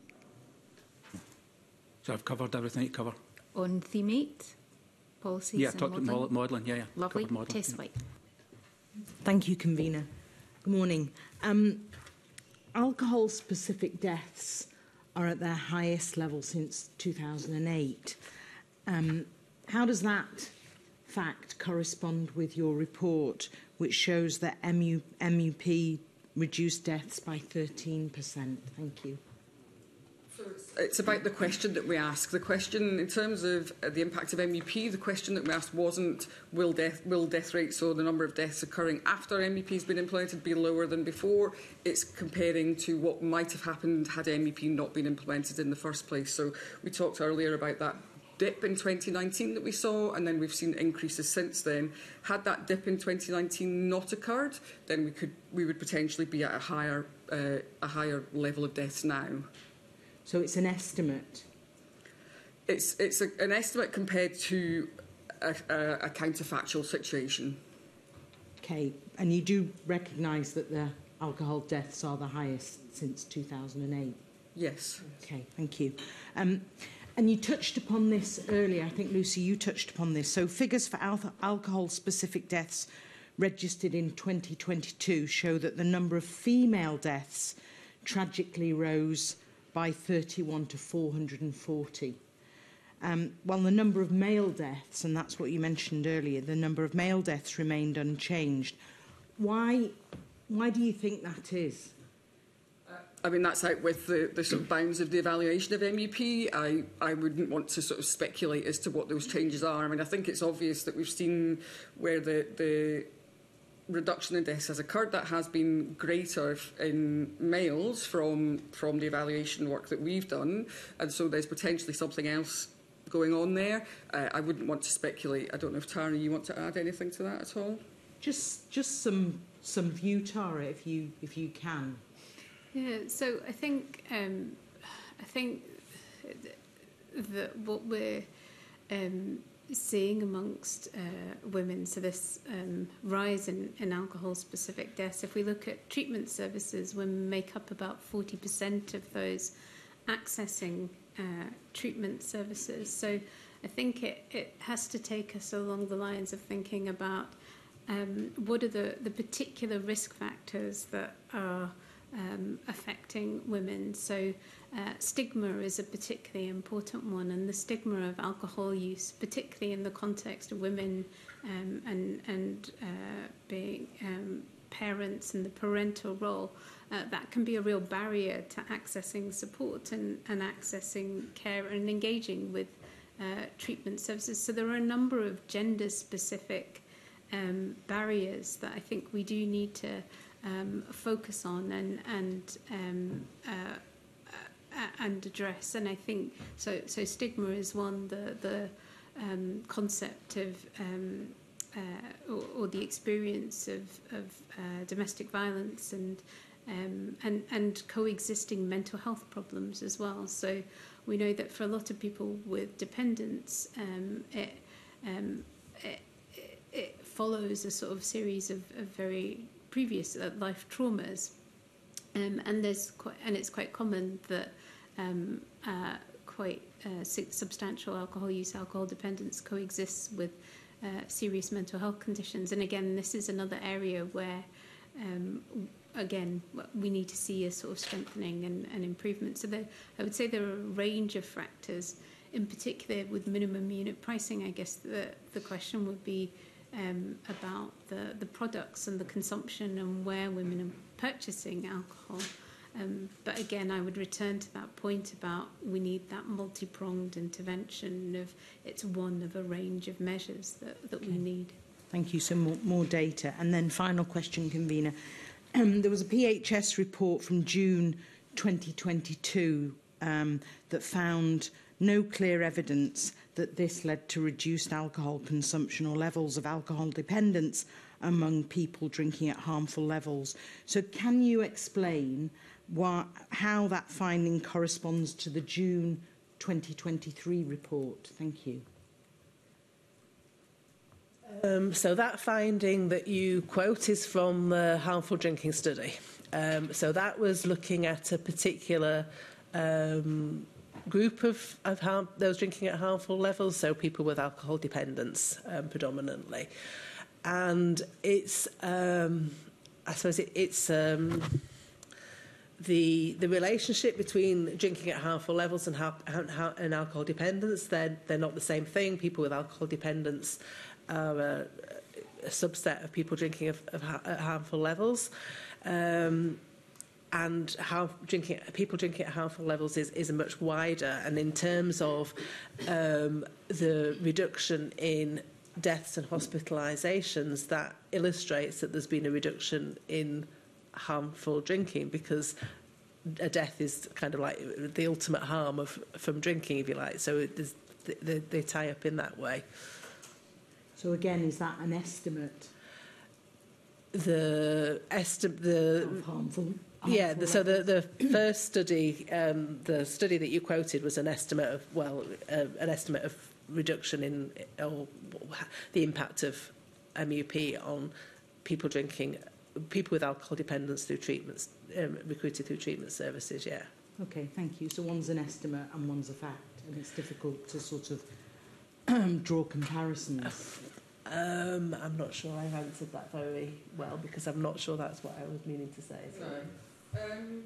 So I've covered everything to cover. On theme eight, policies yeah, and talked modelling. about modelling. Yeah, yeah. Lovely. Modelling, Tess yeah. White. Thank you, Convener. Good morning. Um, alcohol-specific deaths are at their highest level since two thousand eight. Um, how does that fact correspond with your report, which shows that M U, M U P reduced deaths by thirteen percent? Thank you. So it's, it's about the question that we ask. The question, in terms of uh, the impact of M U P, the question that we asked wasn't will death, will death rates, so the number of deaths occurring after M U P has been implemented, be lower than before. It's comparing to what might have happened had M U P not been implemented in the first place. So we talked earlier about that dip in twenty nineteen that we saw, and then we've seen increases since then. Had that dip in twenty nineteen not occurred, then we could we would potentially be at a higher uh, a higher level of deaths now. So it's an estimate? It's, it's a, an estimate compared to a, a, a counterfactual situation. Okay, and you do recognise that the alcohol deaths are the highest since two thousand eight? Yes. Okay, thank you. Um, and you touched upon this earlier, I think, Lucy, you touched upon this. So figures for al alcohol-specific deaths registered in twenty twenty-two show that the number of female deaths tragically rose by thirty-one to four hundred forty. Um, while the number of male deaths, and that's what you mentioned earlier, the number of male deaths remained unchanged. Why, why do you think that is? Uh, I mean, that's out with the, the sort of bounds of the evaluation of M U P. I, I wouldn't want to sort of speculate as to what those changes are. I mean, I think it's obvious that we've seen where the, the reduction in deaths has occurred. That has been greater in males from, from the evaluation work that we've done, and so there's potentially something else going on there. Uh, I wouldn't want to speculate. I don't know if Tara, you want to add anything to that at all? Just, just some, some view, Tara, if you, if you can. Yeah. So I think, um, I think that what we're um, seeing amongst uh, women, so this um, rise in, in alcohol-specific deaths, if we look at treatment services, women make up about forty percent of those accessing uh, treatment services. So I think it, it has to take us along the lines of thinking about um, what are the, the particular risk factors that are um, affecting women. So uh, stigma is a particularly important one, and the stigma of alcohol use, particularly in the context of women um, and, and uh, being um, parents and the parental role, uh, that can be a real barrier to accessing support and, and accessing care and engaging with uh, treatment services. So there are a number of gender-specific um, barriers that I think we do need to um, focus on and and um, uh, uh, and address. And I think so. So stigma is one. The the um, concept of um, Uh, or, or the experience of, of uh, domestic violence and, um, and and coexisting mental health problems as well. So we know that for a lot of people with dependence, um, it, um, it, it follows a sort of series of, of very previous uh, life traumas, um, and there's quite, and it's quite common that um, uh, quite uh, substantial alcohol use, alcohol dependence coexists with Uh, serious mental health conditions. And again, this is another area where, um, again, we need to see a sort of strengthening and, and improvement. So there, I would say there are a range of factors, in particular with minimum unit pricing. I guess the, the question would be um, about the, the products and the consumption and where women are purchasing alcohol. Um, but again, I would return to that point about we need that multi-pronged intervention of it's one of a range of measures that, that okay. we need. Thank you. So more, more data. And then final question, Convener. Um, there was a P H S report from June twenty twenty-two um, that found no clear evidence that this led to reduced alcohol consumption or levels of alcohol dependence among people drinking at harmful levels. So can you explain why, how that finding corresponds to the June twenty twenty-three report? Thank you. Um, so that finding that you quote is from the harmful drinking study. Um, so that was looking at a particular um, group of, of harm, those drinking at harmful levels, so people with alcohol dependence um, predominantly. And it's, um, I suppose it, it's um, the the relationship between drinking at harmful levels and, ha and alcohol dependence. They're, they're not the same thing. People with alcohol dependence are a, a subset of people drinking of, of ha at harmful levels. Um, and how drinking, people drinking at harmful levels is, is much wider. And in terms of um, the reduction in deaths and hospitalisations, that illustrates that there's been a reduction in harmful drinking, because a death is kind of like the ultimate harm of from drinking, if you like. So it is, they, they tie up in that way. So again, is that an estimate? The estimate, the of harmful. Yeah, the, so the, the first study, um, the study that you quoted was an estimate of, well, uh, an estimate of reduction in or the impact of M U P on people drinking, people with alcohol dependence through treatments, um, recruited through treatment services, yeah. Okay, thank you. So one's an estimate and one's a fact, and it's difficult to sort of draw comparisons. Um, I'm not sure I've answered that very well, because I'm not sure that's what I was meaning to say. So. No. Um,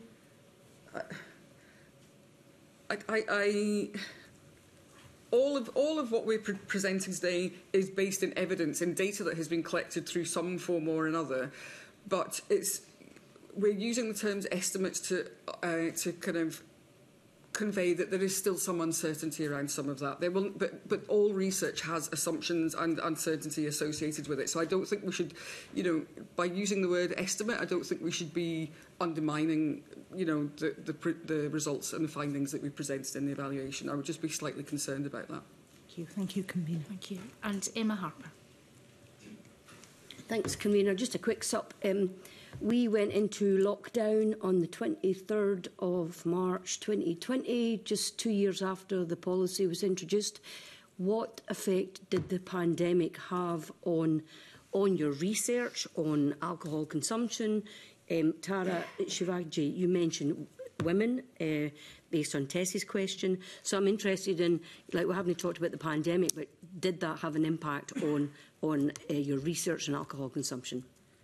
I, I, I, all of all of what we're pre presenting today is based in evidence and data that has been collected through some form or another, but it's we're using the terms estimates to uh, to kind of convey that there is still some uncertainty around some of that. There will, but, but all research has assumptions and uncertainty associated with it. So I don't think we should, you know, by using the word estimate, I don't think we should be undermining, you know, the, the, the results and the findings that we presented in the evaluation. I would just be slightly concerned about that. Thank you. Thank you, Convener. Thank you. And Emma Harper. Thanks, Convener. Just a quick sup. Um, We went into lockdown on the twenty-third of March twenty twenty, just two years after the policy was introduced. What effect did the pandemic have on, on your research, on alcohol consumption? Um, Tara Shivagji, you mentioned women, uh, based on Tess's question. So I'm interested in, like we haven't talked about the pandemic, but did that have an impact on, on uh, your research on alcohol consumption?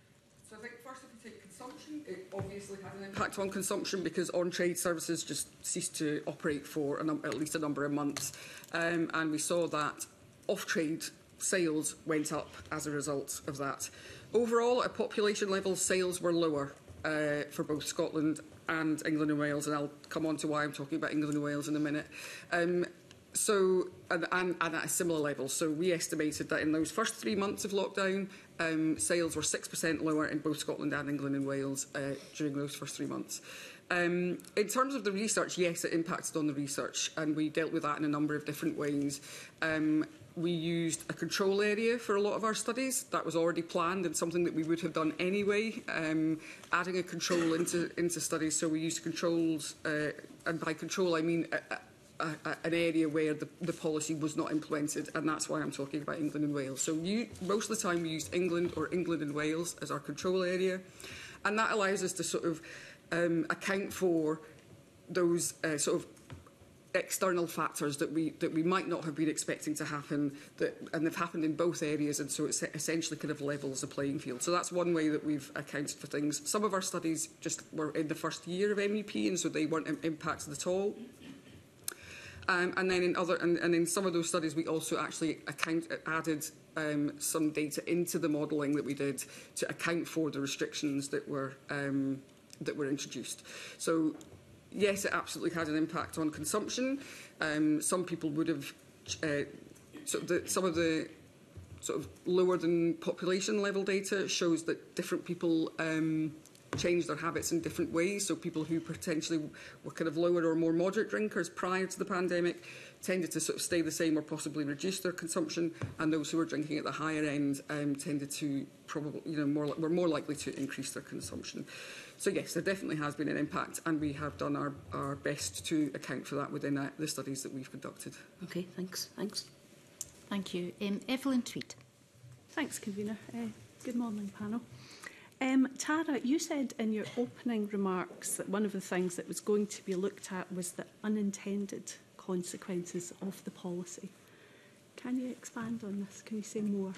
It obviously had an impact on consumption because on-trade services just ceased to operate for a num at least a number of months. Um, and we saw that off-trade sales went up as a result of that. Overall, at population level, sales were lower uh, for both Scotland and England and Wales, and I'll come on to why I'm talking about England and Wales in a minute. Um, So, and, and, and at a similar level. So we estimated that in those first three months of lockdown, um, sales were six percent lower in both Scotland and England and Wales uh, during those first three months. Um, in terms of the research, yes, it impacted on the research, and we dealt with that in a number of different ways. Um, we used a control area for a lot of our studies. That was already planned and something that we would have done anyway, um, adding a control into, into studies. So we used controls, uh, and by control I mean a, a, A, a, an area where the, the policy was not implemented, and that's why I'm talking about England and Wales. So you, most of the time we used England or England and Wales as our control area, and that allows us to sort of um, account for those uh, sort of external factors that we that we might not have been expecting to happen, that, and they've happened in both areas, and so it's essentially kind of levels the playing field. So that's one way that we've accounted for things. Some of our studies just were in the first year of M U P, and so they weren't impacted at all. Um, and then in other, and, and in some of those studies, we also actually account, added um, some data into the modelling that we did to account for the restrictions that were um, that were introduced. So, yes, it absolutely had an impact on consumption. Um, some people would have, uh, so the, some of the sort of lower than population level data shows that different people Um, change their habits in different ways. So people who potentially were kind of lower or more moderate drinkers prior to the pandemic tended to sort of stay the same or possibly reduce their consumption, and those who were drinking at the higher end um, tended to probably, you know, more, were more likely to increase their consumption. So yes, there definitely has been an impact, and we have done our, our best to account for that within uh, the studies that we've conducted. Okay, thanks. Thanks. Thank you. Um, Evelyn Tweed. Thanks, Convener. Uh, good morning, panel. Um, Tara, you said in your opening remarks that one of the things that was going to be looked at was the unintended consequences of the policy. Can you expand on this? Can you say more?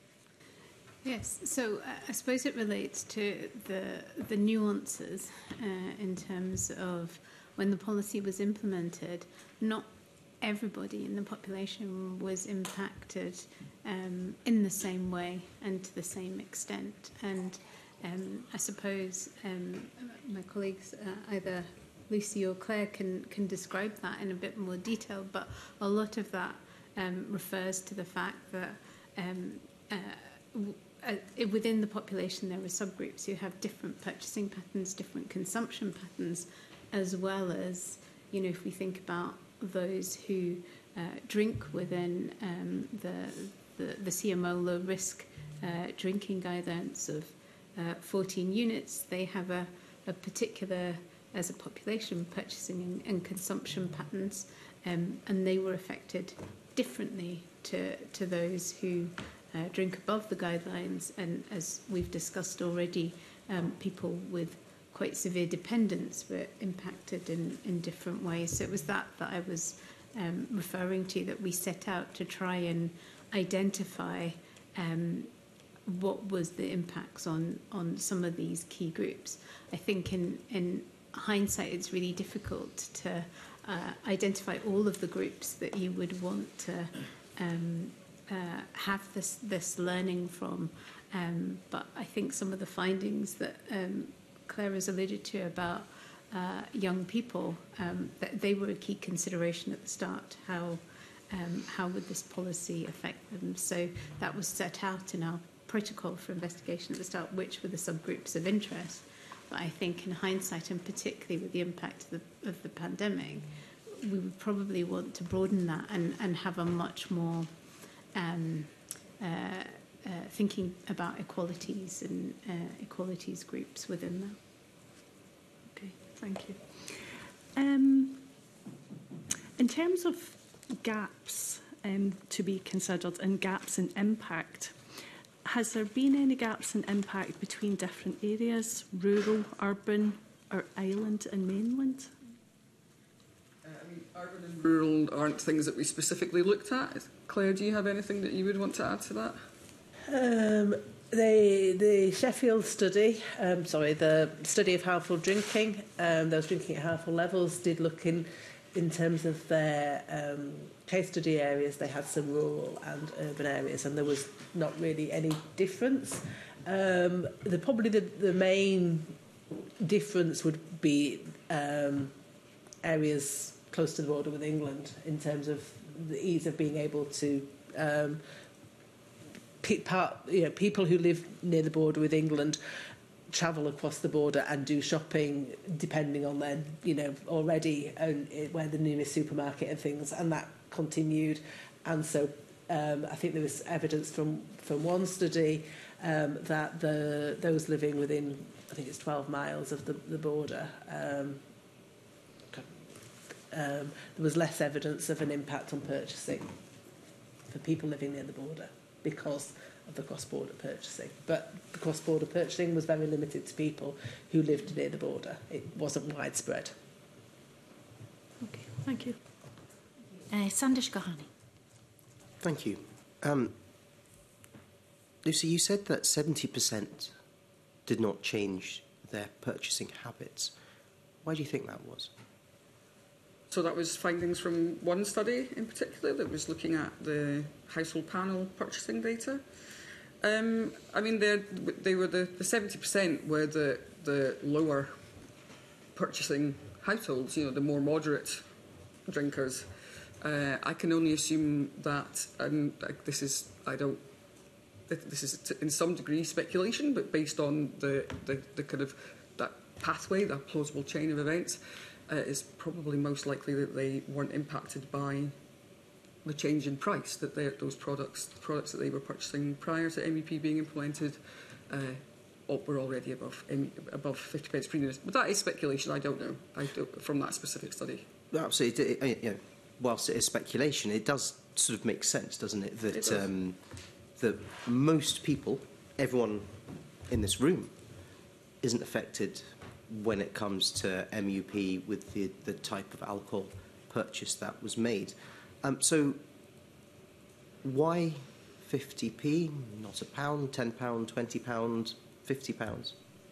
Yes, so uh, I suppose it relates to the, the nuances uh, in terms of when the policy was implemented. Not everybody in the population was impacted um, in the same way and to the same extent. And um, I suppose um, my colleagues, uh, either Lucy or Claire, can, can describe that in a bit more detail, but a lot of that um, refers to the fact that um, uh, w uh, within the population there are subgroups who have different purchasing patterns, different consumption patterns, as well as, you know, if we think about those who uh, drink within um, the, the, the C M O low risk uh, drinking guidelines of uh, fourteen units, they have a, a particular, as a population, purchasing and, and consumption patterns, um, and they were affected differently to, to those who uh, drink above the guidelines, and as we've discussed already, um, people with quite severe dependence were impacted in, in different ways. So it was that that I was um, referring to, that we set out to try and identify um, what was the impacts on, on some of these key groups. I think in, in hindsight it's really difficult to uh, identify all of the groups that you would want to um, uh, have this, this learning from. Um, but I think some of the findings that um, Claire has alluded to about uh, young people, um, that they were a key consideration at the start. How um, how would this policy affect them? So that was set out in our protocol for investigation at the start, which were the subgroups of interest. But I think in hindsight, and particularly with the impact of the, of the pandemic, we would probably want to broaden that and, and have a much more um, uh, uh, thinking about equalities and uh, equalities groups within that. Okay, thank you. Um, in terms of gaps um, to be considered and gaps in impact, has there been any gaps in impact between different areas, rural, urban, or island and mainland? Uh, I mean, urban and rural aren't things that we specifically looked at. Claire, do you have anything that you would want to add to that? Um, the, the Sheffield study, um, sorry, the study of household drinking, um, those drinking at household levels, did look in, in terms of their um, case study areas. They had some rural and urban areas, and there was not really any difference. Um, the, probably the, the main difference would be um, areas close to the border with England in terms of the ease of being able to um, pe part, you know, people who live near the border with England travel across the border and do shopping depending on their, you know, already own, where the nearest supermarket and things, and that continued. And so um, I think there was evidence from, from one study um, that the those living within, I think it's twelve miles of the, the border, um, um, there was less evidence of an impact on purchasing for people living near the border because of the cross-border purchasing. But the cross-border purchasing was very limited to people who lived near the border. It wasn't widespread. Okay, thank you. Uh, Sandesh Gahani. Thank you. Um, Lucy, you said that seventy percent did not change their purchasing habits. Why do you think that was? So that was findings from one study in particular that was looking at the household panel purchasing data. Um, I mean, they were the, the seventy percent were the, the lower purchasing households, you know, the more moderate drinkers. Uh, I can only assume that, and like, this is, I don't, this is t in some degree speculation, but based on the, the, the kind of that pathway, that plausible chain of events, uh, is probably most likely that they weren't impacted by the change in price that those products, the products that they were purchasing prior to M U P being implemented, uh, were already above above fifty pence per unit. But that is speculation. I don't know. I don't, from that specific study. Absolutely. It, it, you know, whilst it is speculation, it does sort of make sense, doesn't it? That it um, that most people, everyone in this room, isn't affected when it comes to M U P with the, the type of alcohol purchase that was made. Um, so why fifty p, not a pound, ten pound, twenty pound, fifty pounds?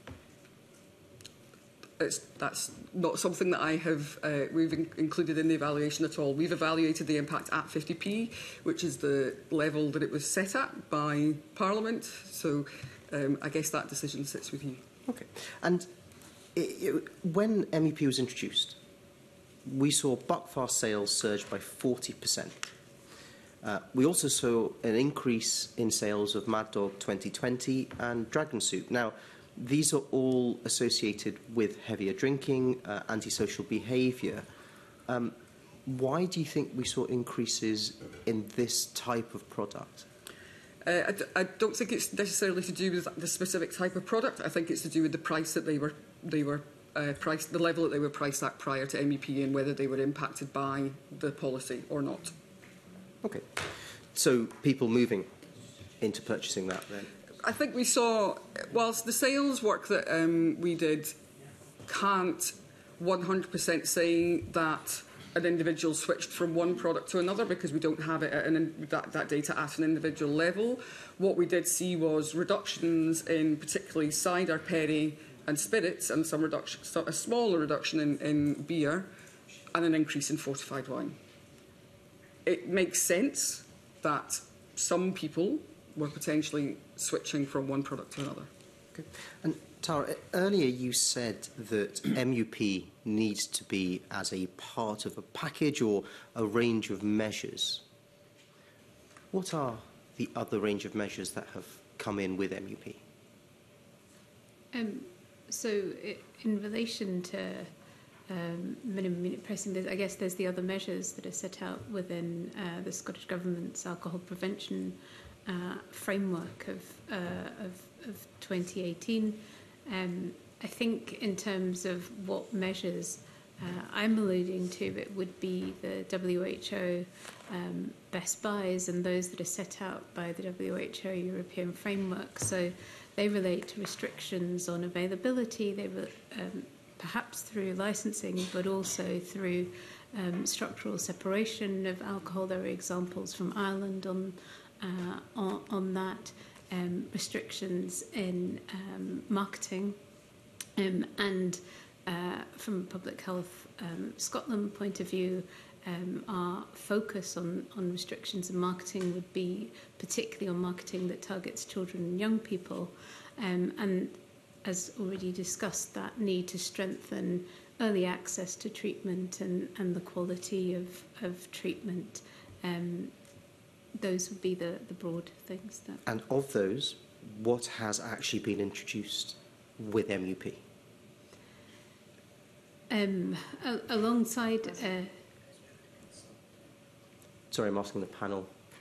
It's, that's not something that I have uh, we've in included in the evaluation at all. We've evaluated the impact at fifty p, which is the level that it was set at by Parliament. So um, I guess that decision sits with you. Okay. And it, it, when M U P was introduced, we saw Buckfast sales surge by forty percent. Uh, we also saw an increase in sales of Mad Dog twenty twenty and Dragon Soup. Now, these are all associated with heavier drinking, uh, antisocial behaviour. Um, why do you think we saw increases in this type of product? Uh, I, d I don't think it's necessarily to do with the specific type of product. I think it's to do with the price that they were they were uh, priced, the level that they were priced at prior to M U P, and whether they were impacted by the policy or not. Okay, so people moving into purchasing that then. I think we saw, whilst the sales work that um, we did can't one hundred percent say that an individual switched from one product to another, because we don't have it at an, that, that data at an individual level. What we did see was reductions in particularly cider, perry and spirits, and some reduction, a smaller reduction in, in beer, and an increase in fortified wine. It makes sense that some people were potentially switching from one product to another. Okay. And Tara, earlier you said that M U P needs to be as a part of a package or a range of measures. What are the other range of measures that have come in with M U P? Um, so it, in relation to um, minimum unit pricing, I guess there's the other measures that are set out within uh, the Scottish Government's alcohol prevention Uh, framework of, uh, of, of twenty eighteen. Um, I think in terms of what measures uh, I'm alluding to, it would be the W H O um, best buys and those that are set out by the W H O European framework. So they relate to restrictions on availability, they re um, perhaps through licensing, but also through um, structural separation of alcohol. There are examples from Ireland on Uh, on, on that, um, restrictions in um, marketing, um, and uh, from a Public Health um, Scotland point of view, um, our focus on, on restrictions in marketing would be particularly on marketing that targets children and young people, um, and as already discussed, that need to strengthen early access to treatment and, and the quality of, of treatment. Um, Those would be the, the broad things. That and of those, what has actually been introduced with M U P? Um, a alongside... Uh, Sorry, I'm asking the panel.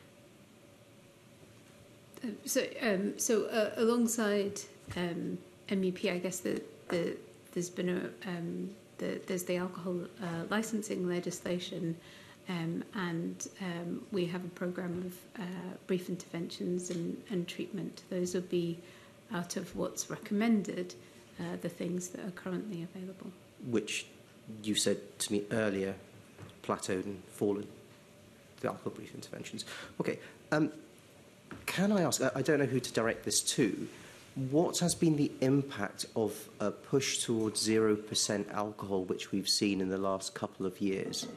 Uh, so, um, so uh, alongside um, M U P, I guess the, the, there's been a... Um, the, there's the alcohol uh, licensing legislation, Um, and um, we have a programme of uh, brief interventions and, and treatment. Those will be out of what's recommended, uh, the things that are currently available. Which you said to me earlier, plateaued and fallen, the alcohol brief interventions. Okay, um, can I ask, I don't know who to direct this to, what has been the impact of a push towards zero percent alcohol which we've seen in the last couple of years?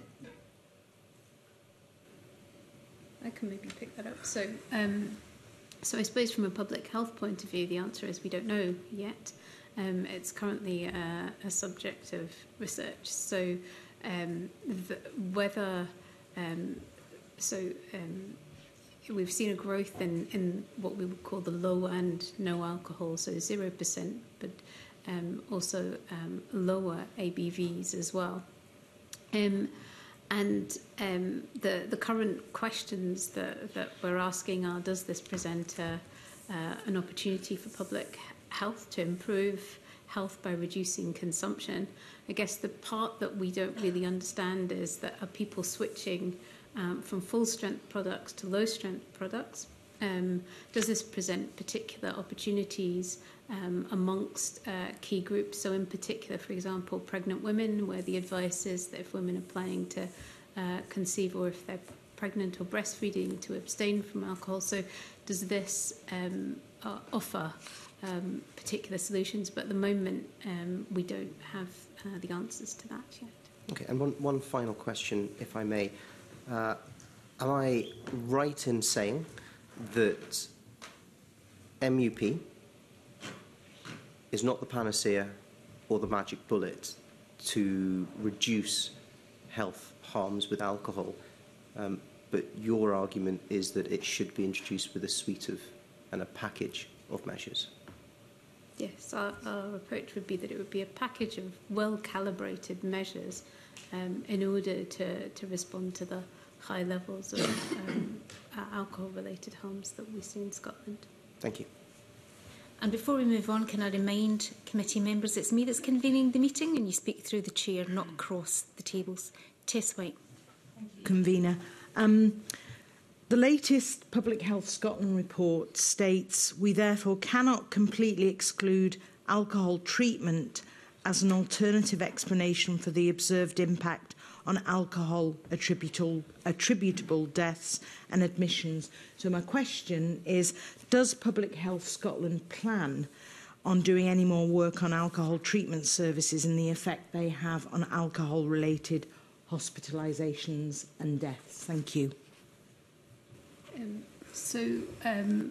I can maybe pick that up. So, um, so I suppose from a public health point of view, the answer is we don't know yet. Um, it's currently uh, a subject of research. So, um, the, whether um, so um, we've seen a growth in, in what we would call the low and no alcohol, so zero percent, but um, also um, lower A B Vs as well. Um, And um, the, the current questions that, that we're asking are, does this present a, uh, an opportunity for public health to improve health by reducing consumption? I guess the part that we don't really understand is that are people switching um, from full-strength products to low-strength products? Um, does this present particular opportunities um, amongst uh, key groups? So in particular, for example, pregnant women, where the advice is that if women are planning to uh, conceive or if they're pregnant or breastfeeding, to abstain from alcohol. So does this um, uh, offer um, particular solutions? But at the moment, um, we don't have uh, the answers to that yet. Okay, and one, one final question, if I may. Uh, am I right in saying that M U P is not the panacea or the magic bullet to reduce health harms with alcohol, um, but your argument is that it should be introduced with a suite of and a package of measures? Yes, our, our approach would be that it would be a package of well-calibrated measures um, in order to, to respond to the high levels of um, alcohol-related harms that we see in Scotland. Thank you. And before we move on, can I remind committee members it's me that's convening the meeting and you speak through the chair, not across the tables. Tess White. Convener. Um, the latest Public Health Scotland report states we therefore cannot completely exclude alcohol treatment as an alternative explanation for the observed impact on alcohol attributable, attributable deaths and admissions. So my question is, does Public Health Scotland plan on doing any more work on alcohol treatment services and the effect they have on alcohol-related hospitalisations and deaths? Thank you. Um, so um,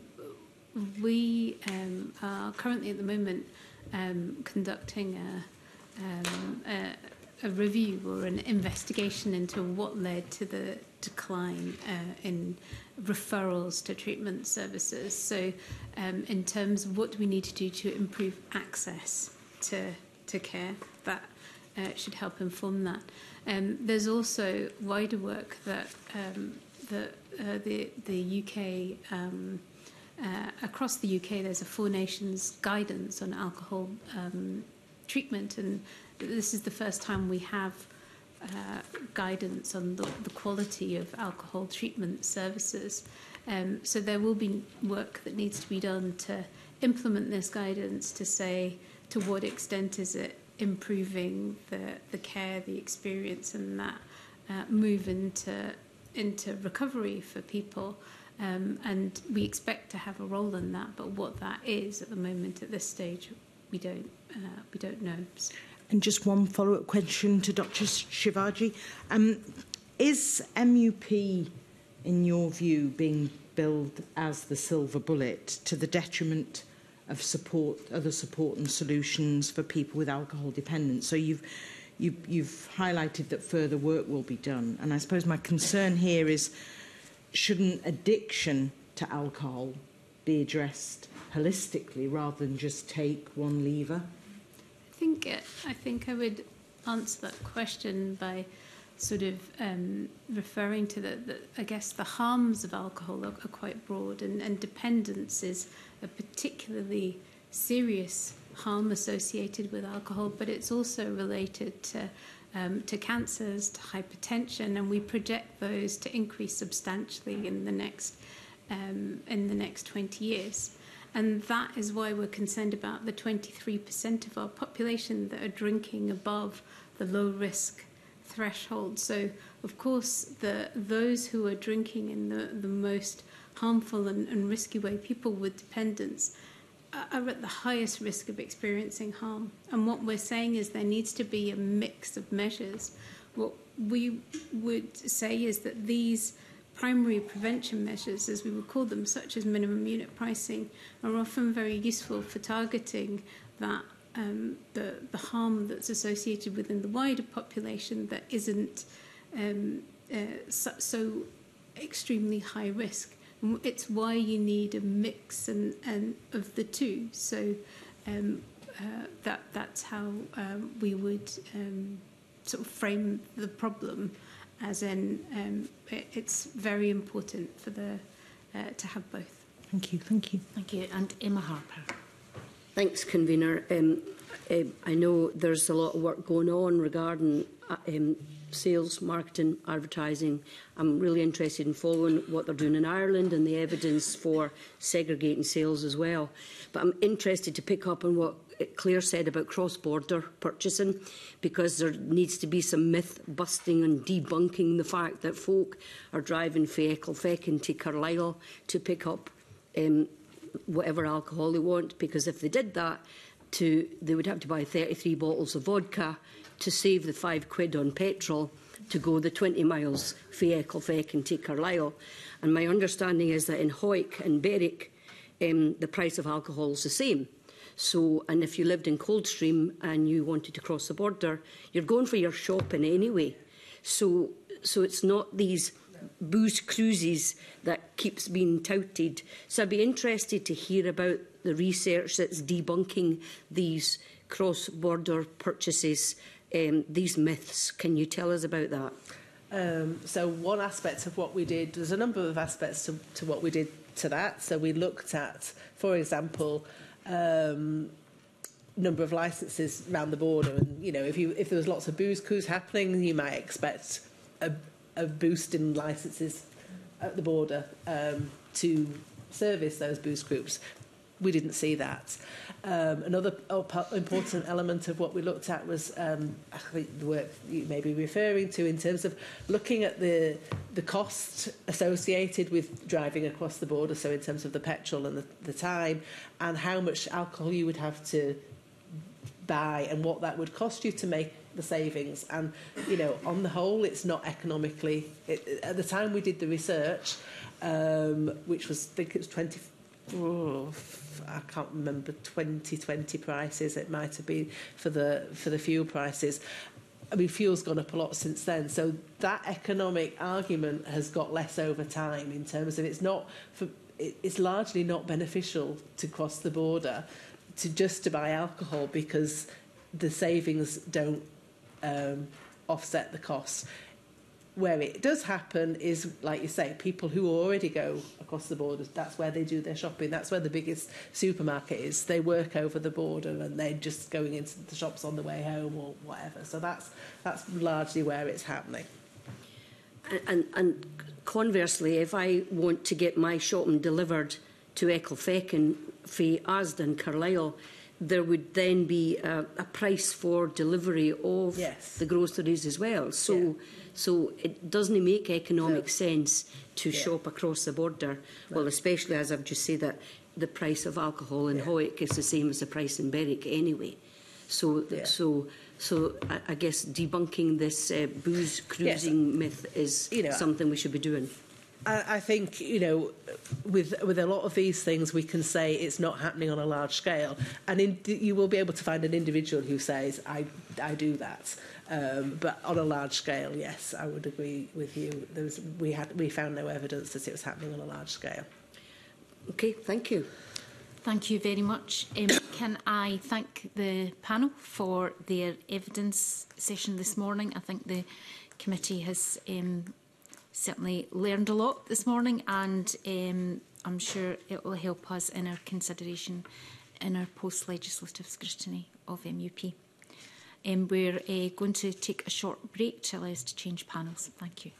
we um, are currently at the moment um, conducting a, um, a a review or an investigation into what led to the decline uh, in referrals to treatment services. So um, in terms of what do we need to do to improve access to, to care, that uh, should help inform that. Um, there's also wider work that um, the, uh, the, the U K, um, uh, across the U K, there's a Four Nations guidance on alcohol um, treatment, and this is the first time we have uh, guidance on the, the quality of alcohol treatment services. Um, so there will be work that needs to be done to implement this guidance, to say to what extent is it improving the, the care, the experience, and that uh, move into, into recovery for people. Um, and we expect to have a role in that, but what that is at the moment at this stage, we don't, uh, we don't know. So. And just one follow-up question to Doctor Shivaji. Um, is M U P, in your view, being billed as the silver bullet to the detriment of support, other support and solutions for people with alcohol dependence? So you've, you've, you've highlighted that further work will be done. And I suppose my concern here is, shouldn't addiction to alcohol be addressed holistically rather than just take one lever? I think it, I think I would answer that question by sort of um, referring to the, the, I guess, the harms of alcohol are, are quite broad, and, and dependence is a particularly serious harm associated with alcohol, but it's also related to um, to cancers, to hypertension, and we project those to increase substantially in the next um, in the next twenty years. And that is why we're concerned about the twenty-three percent of our population that are drinking above the low-risk threshold. So, of course, the those who are drinking in the, the most harmful and, and risky way, people with dependence, are at the highest risk of experiencing harm. And what we're saying is there needs to be a mix of measures. What we would say is that these primary prevention measures, as we would call them, such as minimum unit pricing, are often very useful for targeting that um, the, the harm that's associated within the wider population that isn't um, uh, so, so extremely high risk. And it's why you need a mix and, and of the two. So um, uh, that that's how um, we would um, sort of frame the problem. as in um, it, it's very important for the uh, to have both. Thank you, thank you. Thank you. And Emma Harper. Thanks, Convener. Um, uh, I know there's a lot of work going on regarding uh, um, sales, marketing, advertising. I'm really interested in following what they're doing in Ireland and the evidence for segregating sales as well. But I'm interested to pick up on what Claire said about cross-border purchasing, because there needs to be some myth-busting and debunking the fact that folk are driving fae Ecclefechan to Carlisle to pick up um, whatever alcohol they want, because if they did that, to, they would have to buy thirty-three bottles of vodka to save the five quid on petrol to go the twenty miles fae Ecclefechan to Carlisle. And my understanding is that in Hoyk and Berwick, um, the price of alcohol is the same. So, and if you lived in Coldstream and you wanted to cross the border, you're going for your shopping anyway. So, so it's not these booze cruises that keeps being touted. So I'd be interested to hear about the research that's debunking these cross-border purchases, um, these myths. Can you tell us about that? Um, so one aspect of what we did, there's a number of aspects to, to what we did to that. So we looked at, for example, um, number of licences around the border, and you know, if you if there was lots of booze coups happening, you might expect a, a boost in licences at the border um, to service those booze groups. We didn't see that. Um, another important element of what we looked at was um, I think the work you may be referring to in terms of looking at the the cost associated with driving across the border, so in terms of the petrol and the, the time, and how much alcohol you would have to buy and what that would cost you to make the savings. And, you know, on the whole, it's not economically... It, at the time we did the research, um, which was, I think it was twenty... Oh, I can't remember twenty twenty prices. It might have been for the for the fuel prices. I mean, fuel's gone up a lot since then. So that economic argument has got less over time in terms of it's not for, it's largely not beneficial to cross the border to just to buy alcohol because the savings don't um, offset the costs. Where it does happen is, like you say, people who already go across the border, that's where they do their shopping, that's where the biggest supermarket is. They work over the border and they're just going into the shops on the way home or whatever. So that's that's largely where it's happening. And, and, and conversely, if I want to get my shopping delivered to Ecclefechan for Asda, Carlisle, there would then be a, a price for delivery of yes. the groceries as well. So, yeah. so it doesn't make economic no. sense to yeah. shop across the border. No. Well, especially as I've just said that the price of alcohol in yeah. Hoyk is the same as the price in Berwick anyway. So, yeah. so, so I, I guess debunking this uh, booze cruising yes. myth is you know, something we should be doing. I think, you know, with with a lot of these things, we can say it's not happening on a large scale, and in, you will be able to find an individual who says, "I I do that." Um, but on a large scale, yes, I would agree with you. There was, we had we found no evidence that it was happening on a large scale. Okay, thank you. Thank you very much. Um, can I thank the panel for their evidence session this morning? I think the committee has. Um, certainly learned a lot this morning, and um, I'm sure it will help us in our consideration in our post-legislative scrutiny of M U P. Um, we're uh, going to take a short break to allow us to change panels. Thank you.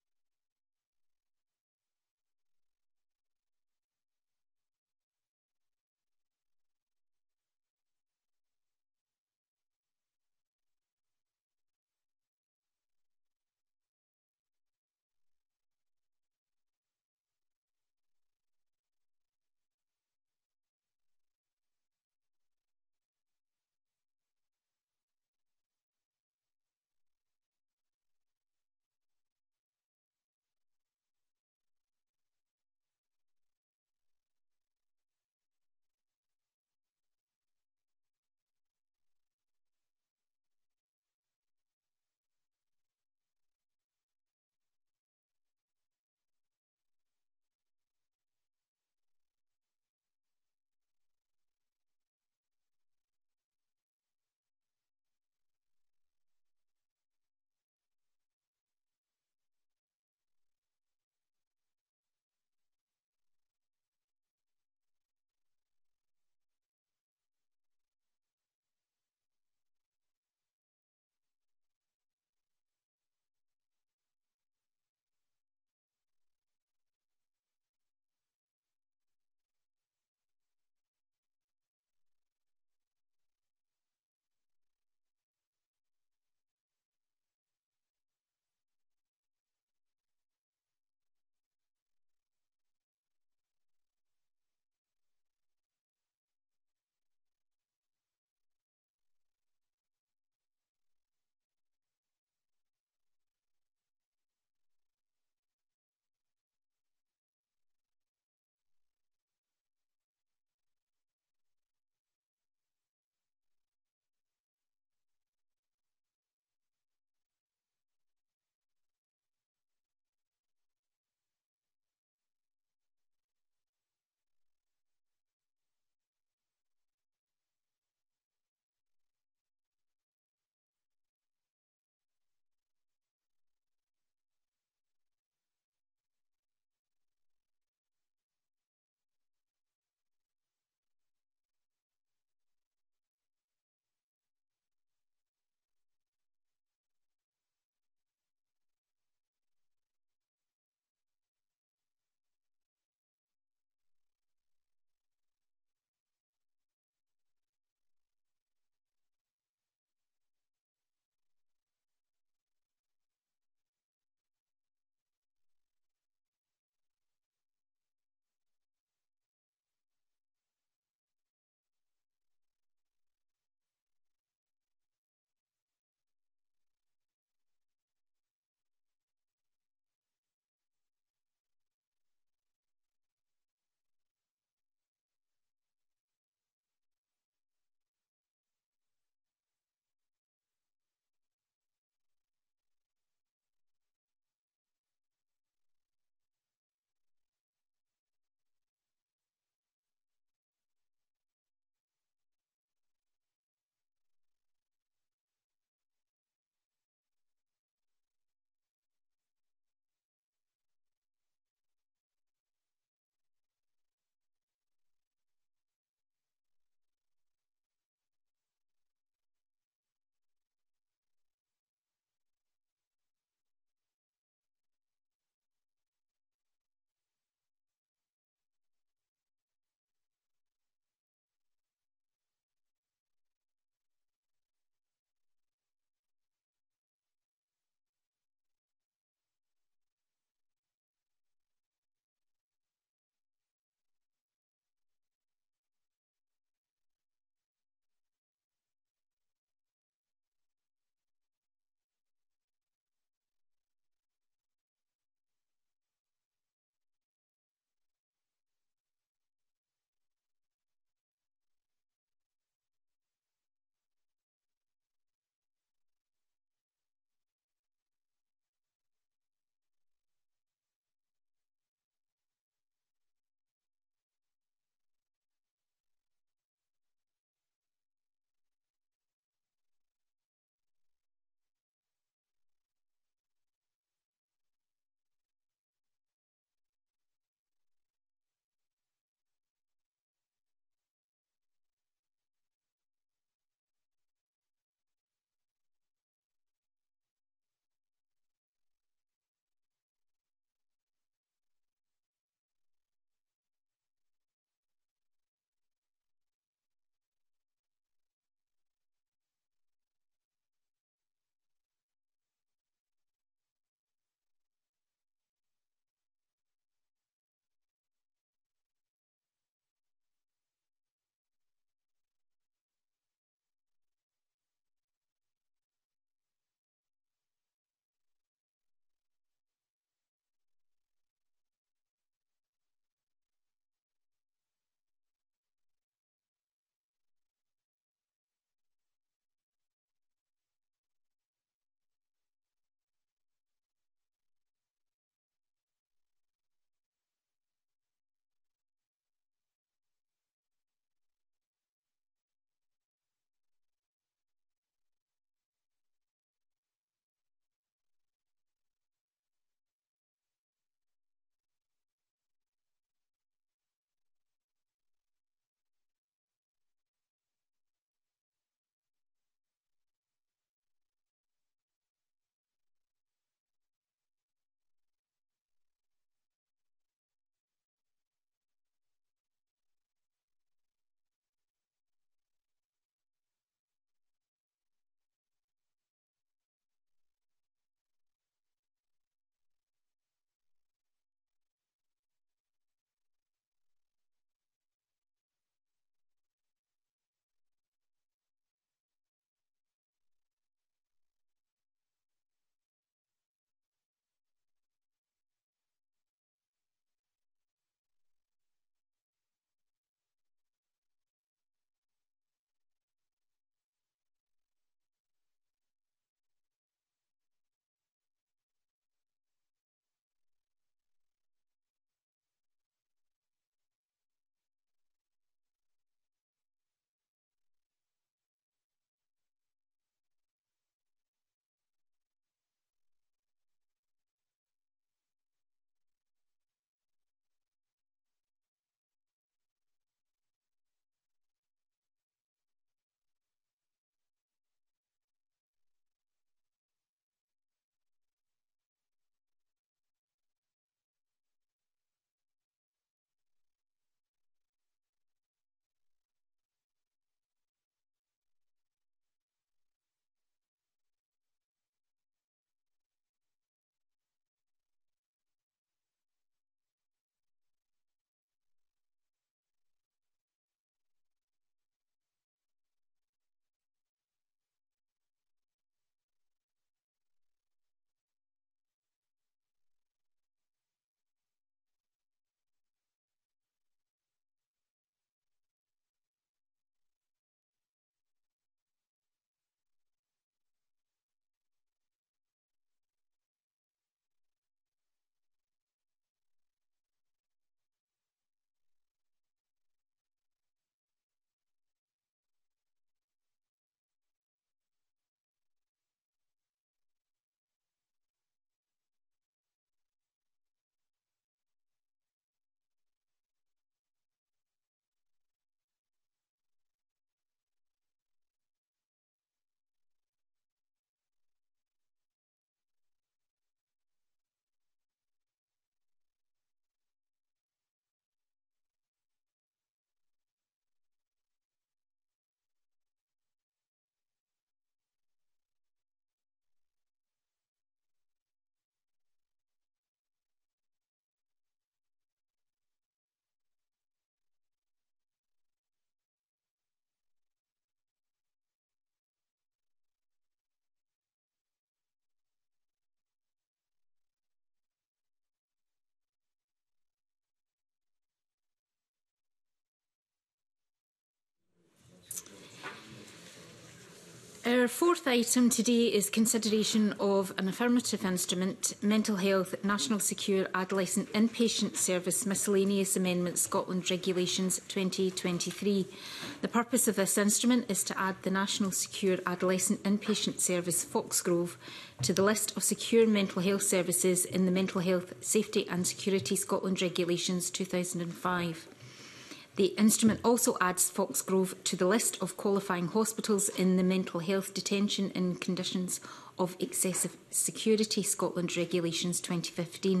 Our fourth item today is consideration of an affirmative instrument, Mental Health National Secure Adolescent Inpatient Service Miscellaneous Amendment Scotland Regulations twenty twenty-three. The purpose of this instrument is to add the National Secure Adolescent Inpatient Service Foxgrove to the list of secure mental health services in the Mental Health Safety and Security Scotland Regulations two thousand five. The instrument also adds Foxgrove to the list of qualifying hospitals in the Mental Health Detention in Conditions of Excessive Security Scotland Regulations twenty fifteen.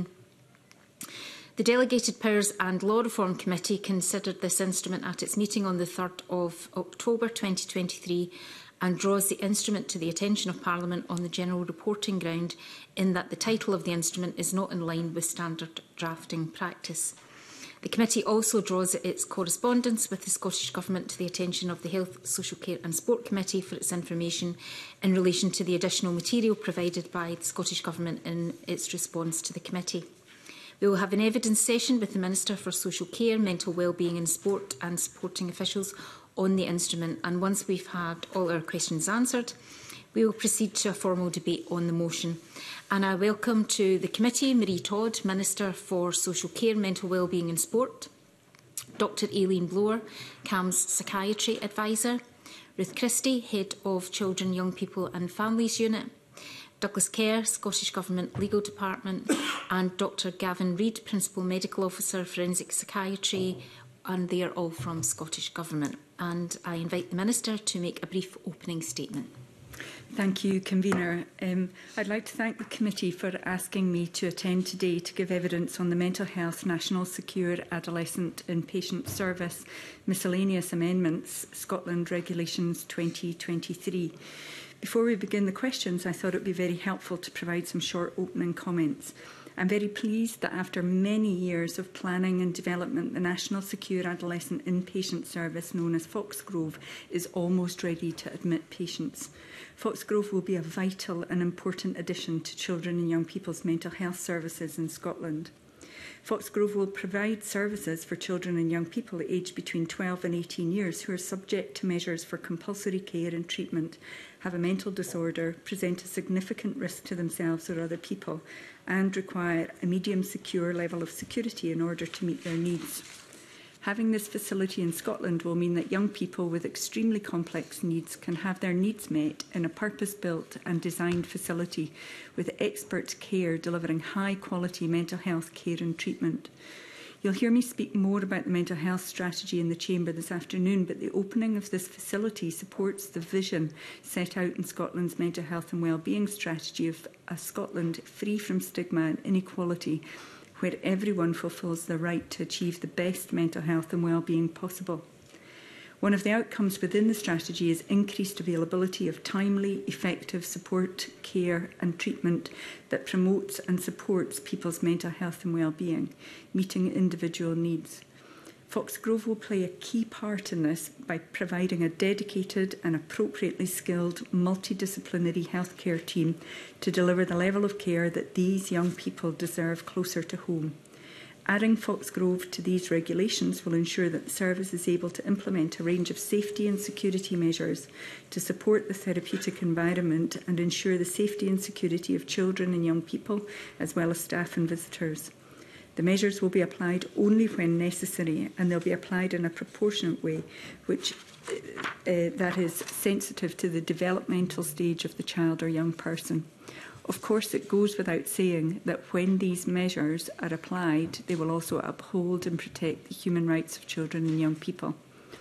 The Delegated Powers and Law Reform Committee considered this instrument at its meeting on the third of October twenty twenty-three and draws the instrument to the attention of Parliament on the general reporting ground in that the title of the instrument is not in line with standard drafting practice. The committee also draws its correspondence with the Scottish Government to the attention of the Health, Social Care and Sport Committee for its information in relation to the additional material provided by the Scottish Government in its response to the committee. We will have an evidence session with the Minister for Social Care, Mental Wellbeing and Sport and supporting officials on the instrument, and once we've had all our questions answered, we will proceed to a formal debate on the motion. And I welcome to the committee Marie Todd, Minister for Social Care, Mental Wellbeing and Sport, Doctor Aileen Blower, C A M's Psychiatry Advisor, Ruth Christie, Head of Children, Young People and Families Unit, Douglas Kerr, Scottish Government Legal Department, and Doctor Gavin Reid, Principal Medical Officer, Forensic Psychiatry, and they are all from Scottish Government. And I invite the Minister to make a brief opening statement. Thank you, Convener. Um, I'd like to thank the committee for asking me to attend today to give evidence on the Mental Health National Secure Adolescent Inpatient Service Miscellaneous Amendments Scotland Regulations twenty twenty-three. Before we begin the questions, I thought it would be very helpful to provide some short opening comments. I'm very pleased that after many years of planning and development, the National Secure Adolescent Inpatient Service, known as Foxgrove, is almost ready to admit patients. Foxgrove will be a vital and important addition to children and young people's mental health services in Scotland. Foxgrove will provide services for children and young people aged between twelve and eighteen years who are subject to measures for compulsory care and treatment, have a mental disorder, present a significant risk to themselves or other people, and require a medium secure level of security in order to meet their needs. Having this facility in Scotland will mean that young people with extremely complex needs can have their needs met in a purpose-built and designed facility with expert care delivering high-quality mental health care and treatment. You'll hear me speak more about the mental health strategy in the Chamber this afternoon, but the opening of this facility supports the vision set out in Scotland's mental health and wellbeing strategy of a Scotland free from stigma and inequality, where everyone fulfils the right to achieve the best mental health and wellbeing possible. One of the outcomes within the strategy is increased availability of timely, effective support, care and treatment that promotes and supports people's mental health and wellbeing, meeting individual needs. Foxgrove will play a key part in this by providing a dedicated and appropriately skilled multidisciplinary healthcare team to deliver the level of care that these young people deserve closer to home. Adding Foxgrove to these regulations will ensure that the service is able to implement a range of safety and security measures to support the therapeutic environment and ensure the safety and security of children and young people, as well as staff and visitors. The measures will be applied only when necessary, and they'll be applied in a proportionate way, which uh, that is sensitive to the developmental stage of the child or young person. Of course, it goes without saying that when these measures are applied, they will also uphold and protect the human rights of children and young people.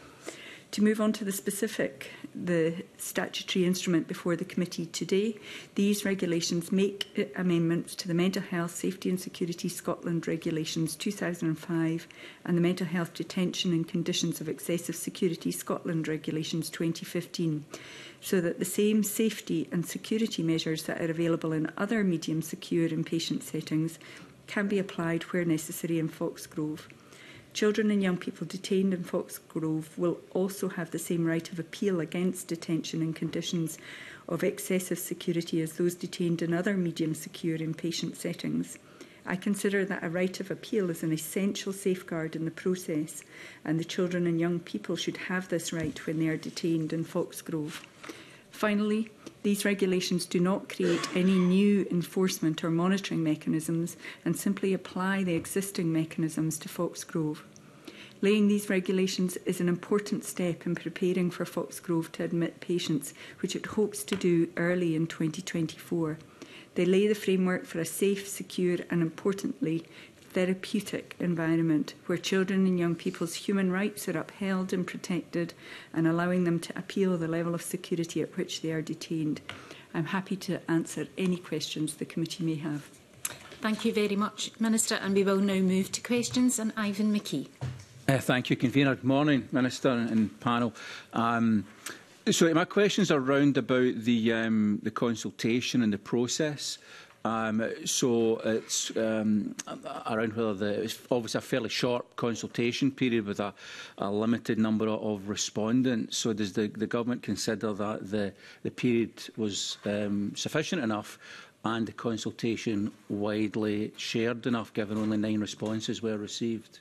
To move on to the specific, the statutory instrument before the committee today, these regulations make amendments to the Mental Health, Safety and Security Scotland Regulations two thousand five and the Mental Health Detention in Conditions of Excessive Security Scotland Regulations twenty fifteen, so that the same safety and security measures that are available in other medium secure inpatient settings can be applied where necessary in Foxgrove. Children and young people detained in Foxgrove will also have the same right of appeal against detention in conditions of excessive security as those detained in other medium secure inpatient settings. I consider that a right of appeal is an essential safeguard in the process, and the children and young people should have this right when they are detained in Foxgrove. Finally, these regulations do not create any new enforcement or monitoring mechanisms and simply apply the existing mechanisms to Foxgrove. Laying these regulations is an important step in preparing for Foxgrove to admit patients, which it hopes to do early in twenty twenty-four. They lay the framework for a safe, secure and, importantly, therapeutic environment where children and young people's human rights are upheld and protected, and allowing them to appeal the level of security at which they are detained. I'm happy to answer any questions the committee may have. Thank you very much, Minister, and we will now move to questions. And Ivan McKee. Uh, thank you, Convener. Good morning, Minister and panel. Um, so my questions are round about the, um, the consultation and the process. Um, so it's um, around whether the, it's obviously a fairly short consultation period with a, a limited number of respondents. So does the, the government consider that the, the period was um, sufficient enough and the consultation widely shared enough, given only nine responses were received?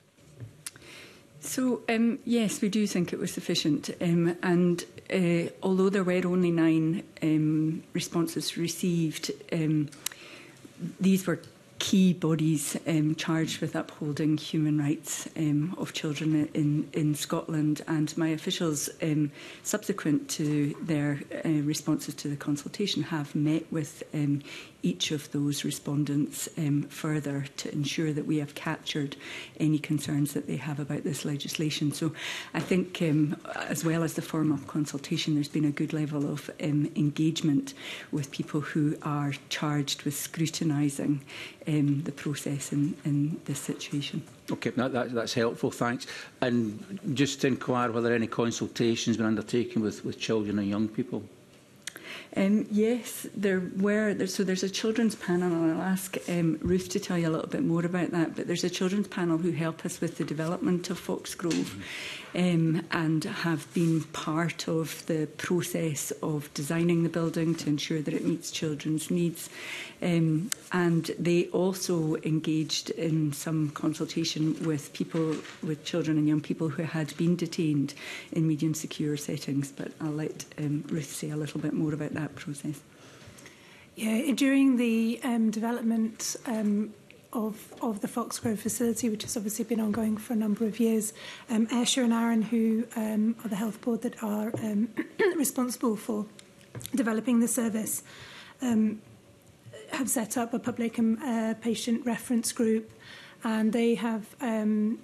So, um, yes, we do think it was sufficient. Um, and uh, although there were only nine um, responses received, um, these were key bodies um, charged with upholding human rights um, of children in, in Scotland, and my officials, um, subsequent to their uh, responses to the consultation, have met with um, each of those respondents um, further to ensure that we have captured any concerns that they have about this legislation. So I think, um, as well as the formal consultation, there's been a good level of um, engagement with people who are charged with scrutinising um, the process in, in this situation. Okay, that, that, that's helpful, thanks. And just to inquire whether any consultations been undertaken with, with children and young people? Um, yes, there were. There, so there's a children's panel, and I'll ask um, Ruth to tell you a little bit more about that. But there's a children's panel who help us with the development of Foxgrove, um, and have been part of the process of designing the building to ensure that it meets children's needs. Um, and they also engaged in some consultation with people, with children and young people who had been detained in medium secure settings. But I'll let um, Ruth say a little bit more about that process. Yeah, during the um, development um, of, of the Foxgrove facility, which has obviously been ongoing for a number of years, um, Ayrshire and Arran, who um, are the health board that are um, responsible for developing the service, um, have set up a public and uh, patient reference group, and they have um,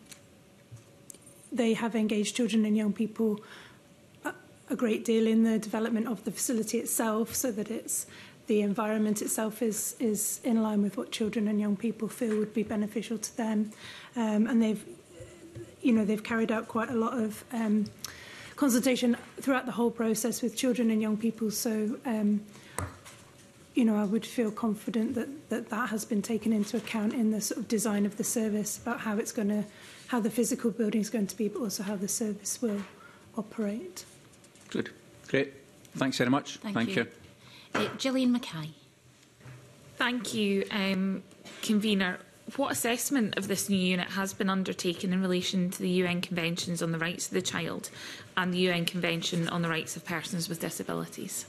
they have engaged children and young people a, a great deal in the development of the facility itself, so that it's the environment itself is is in line with what children and young people feel would be beneficial to them, um, and they've you know they've carried out quite a lot of um, consultation throughout the whole process with children and young people. So. Um, You know, I would feel confident that, that that has been taken into account in the sort of design of the service, about how it's going to, how the physical building is going to be, but also how the service will operate. Good, great. Thanks very much. Thank, Thank you. you. Uh, Gillian Mackay. Thank you, um, Convener. What assessment of this new unit has been undertaken in relation to the U N Conventions on the Rights of the Child and the U N Convention on the Rights of Persons with Disabilities?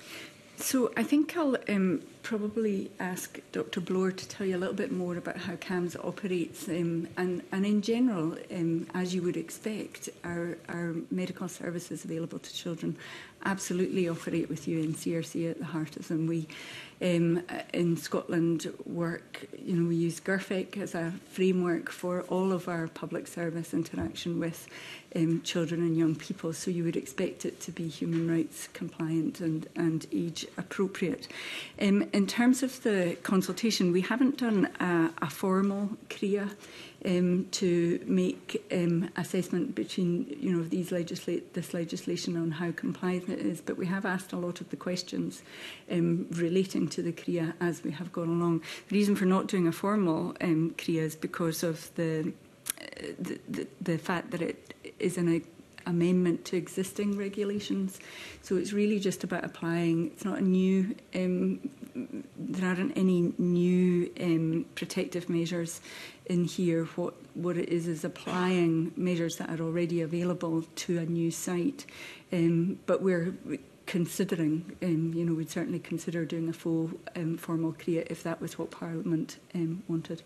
So I think I'll um, probably ask Doctor Bloor to tell you a little bit more about how C A M S operates. Um, and, and in general, um, as you would expect, our, our medical services available to children absolutely operate with U N C R C at the heart of them. We, um, in Scotland, work, you know, we use GIRFIC as a framework for all of our public service interaction with um, children and young people. So you would expect it to be human rights compliant and, and age appropriate. Um, in terms of the consultation, we haven't done a, a formal C R I A Um, to make um, assessment between, you know, these legisla this legislation on how compliant it is, but we have asked a lot of the questions um, relating to the C R I A as we have gone along. The reason for not doing a formal um, C R I A is because of the, uh, the, the the fact that it is an amendment to existing regulations. So it's really just about applying. It's not a new. Um, there aren't any new um, protective measures in here. What what it is is applying measures that are already available to a new site. Um, but we're considering, um, you know, we'd certainly consider doing a full um, formal C R I A if that was what Parliament um, wanted.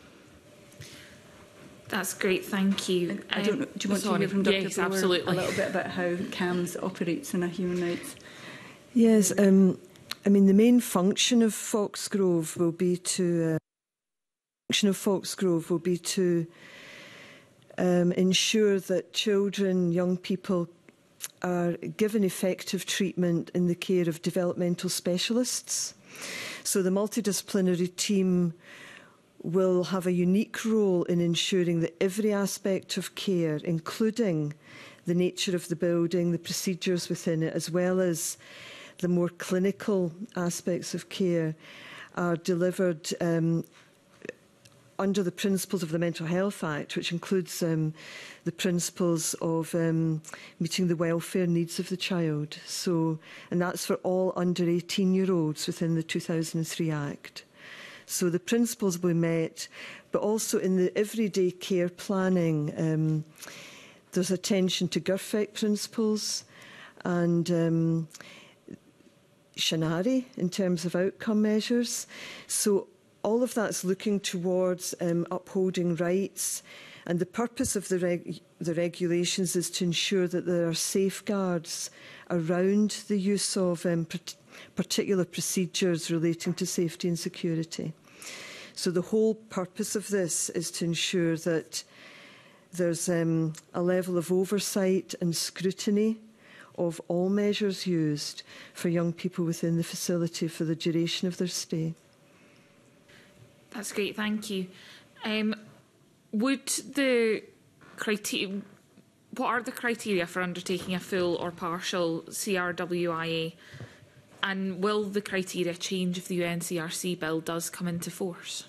That's great, thank you. I, I don't know, do you want sorry. to hear from Doctor Yes, Blower absolutely. a little bit about how C A M S operates in a human rights? Yes, um, I mean, the main function of Foxgrove will be to... Uh, function of Foxgrove will be to um, ensure that children, young people are given effective treatment in the care of developmental specialists. So the multidisciplinary team will have a unique role in ensuring that every aspect of care, including the nature of the building, the procedures within it, as well as the more clinical aspects of care, are delivered um, under the principles of the Mental Health Act, which includes um, the principles of um, meeting the welfare needs of the child. So, and that's for all under eighteen-year-olds within the two thousand three Act. So the principles will be met, but also in the everyday care planning, um, there's attention to G I R F E C principles and um, Shinari in terms of outcome measures. So all of that's looking towards um, upholding rights, and the purpose of the, reg the regulations is to ensure that there are safeguards around the use of um, particular procedures relating to safety and security. So the whole purpose of this is to ensure that there's um, a level of oversight and scrutiny of all measures used for young people within the facility for the duration of their stay. That's great, thank you. Um, would the criteria, what are the criteria for undertaking a full or partial C R W I A? And will the criteria change if the U N C R C bill does come into force?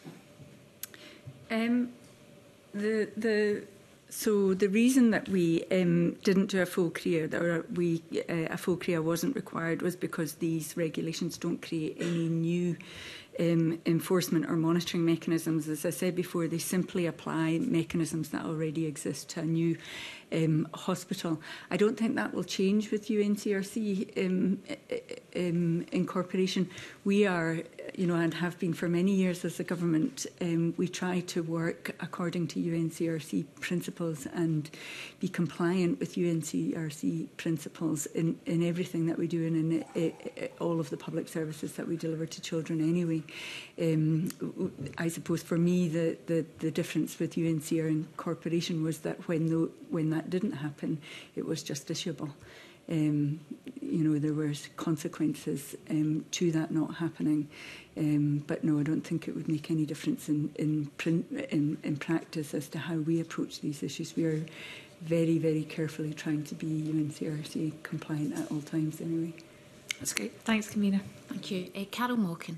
Um, the the so the reason that we um, didn't do a full C R I A, or we uh, a full C R I A wasn't required, was because these regulations don't create any new um, enforcement or monitoring mechanisms. As I said before, they simply apply mechanisms that already exist to a new um, hospital. I don't think that will change with U N C R C um, um, incorporation. We are, you know, and have been for many years as a government, um, we try to work according to U N C R C principles and be compliant with U N C R C principles in, in everything that we do and in uh, uh, all of the public services that we deliver to children anyway. Um, I suppose for me the, the, the difference with U N C R incorporation was that when, the, when that didn't happen, it was justiciable. Um, you know, there were consequences um, to that not happening. Um, but no, I don't think it would make any difference in, in, print, in, in practice as to how we approach these issues. We are very, very carefully trying to be U N C R C compliant at all times anyway. That's great. Thanks, Camina. Thank you. Uh, Carol Malkin.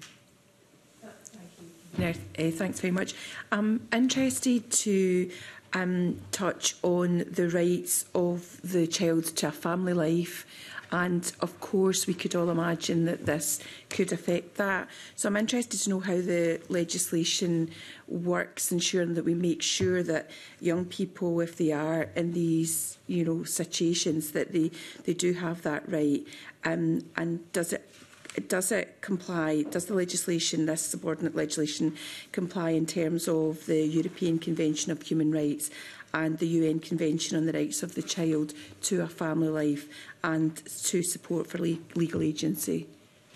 No, uh, thanks very much. I'm interested to um, touch on the rights of the child to a family life, and of course we could all imagine that this could affect that. So I'm interested to know how the legislation works, ensuring that we make sure that young people, if they are in these, you know, situations, that they, they do have that right. Um, and does it Does it comply, does the legislation, this subordinate legislation, comply in terms of the European Convention of Human Rights and the U N Convention on the Rights of the Child to a Family Life and to support for le legal agency?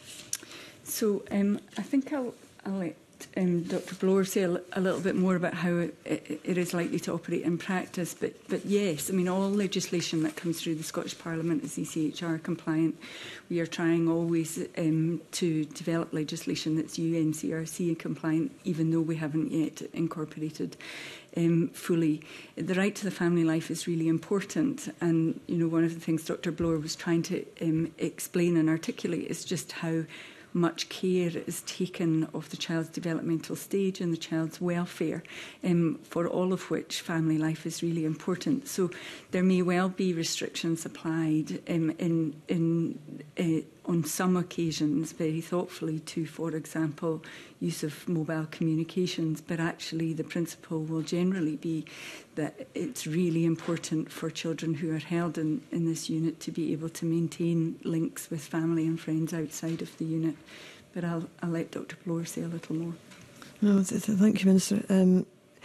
So um, I think I'll, I'll let um, Doctor Blower say a, a little bit more about how it, it, it is likely to operate in practice. But, but yes, I mean, all legislation that comes through the Scottish Parliament is E C H R compliant. We are trying always um, to develop legislation that's U N C R C compliant, even though we haven't yet incorporated um, fully. The right to the family life is really important. And, you know, one of the things Doctor Blower was trying to um, explain and articulate is just how much care is taken of the child's developmental stage and the child's welfare, um, for all of which family life is really important. So there may well be restrictions applied um, in, in, uh, on some occasions, very thoughtfully, to, for example, use of mobile communications, but actually the principle will generally be that it's really important for children who are held in, in this unit to be able to maintain links with family and friends outside of the unit. But I'll, I'll let Doctor Bloor say a little more. No, th th thank you, Minister. Um,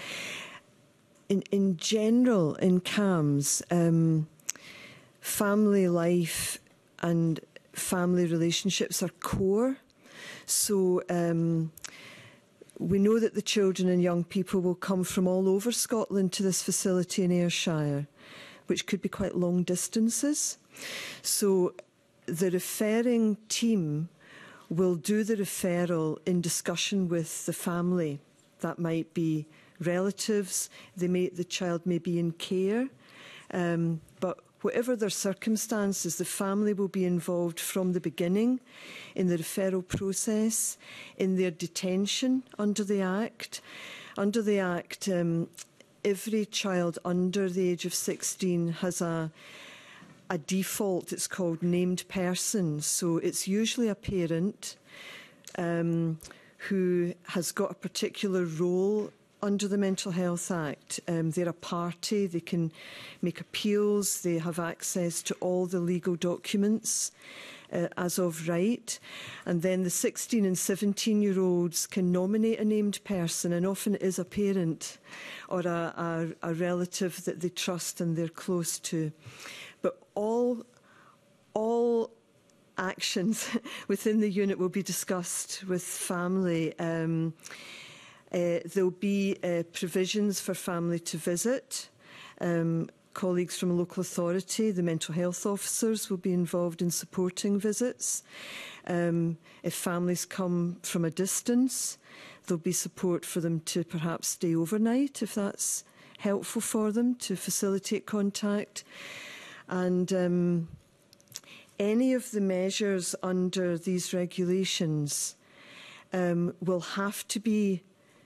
in, in general, in C A M S, um, family life and family relationships are core. So um, we know that the children and young people will come from all over Scotland to this facility in Ayrshire, which could be quite long distances. So the referring team will do the referral in discussion with the family. That might be relatives, they may, the child may be in care, um, but whatever their circumstances, the family will be involved from the beginning in the referral process, in their detention under the Act. Under the Act, um, every child under the age of sixteen has a, a default, it's called named person. So it's usually a parent um, who has got a particular role under the Mental Health Act. Um, they're a party, they can make appeals, they have access to all the legal documents uh, as of right. And then the sixteen and seventeen year olds can nominate a named person, and often it is a parent or a, a, a relative that they trust and they're close to. But all, all actions within the unit will be discussed with family. Um, Uh, there will be uh, provisions for family to visit. Um, colleagues from a local authority, the mental health officers will be involved in supporting visits. Um, if families come from a distance, there will be support for them to perhaps stay overnight, if that's helpful for them, to facilitate contact. And um, any of the measures under these regulations um, will have to be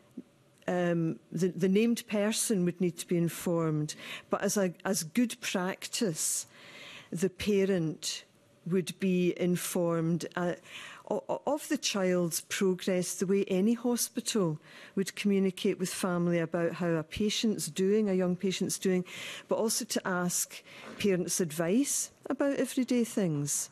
Um, the, the named person would need to be informed, but as, a, as good practice, the parent would be informed uh, of the child's progress the way any hospital would communicate with family about how a patient's doing, a young patient's doing, but also to ask parents' advice about everyday things.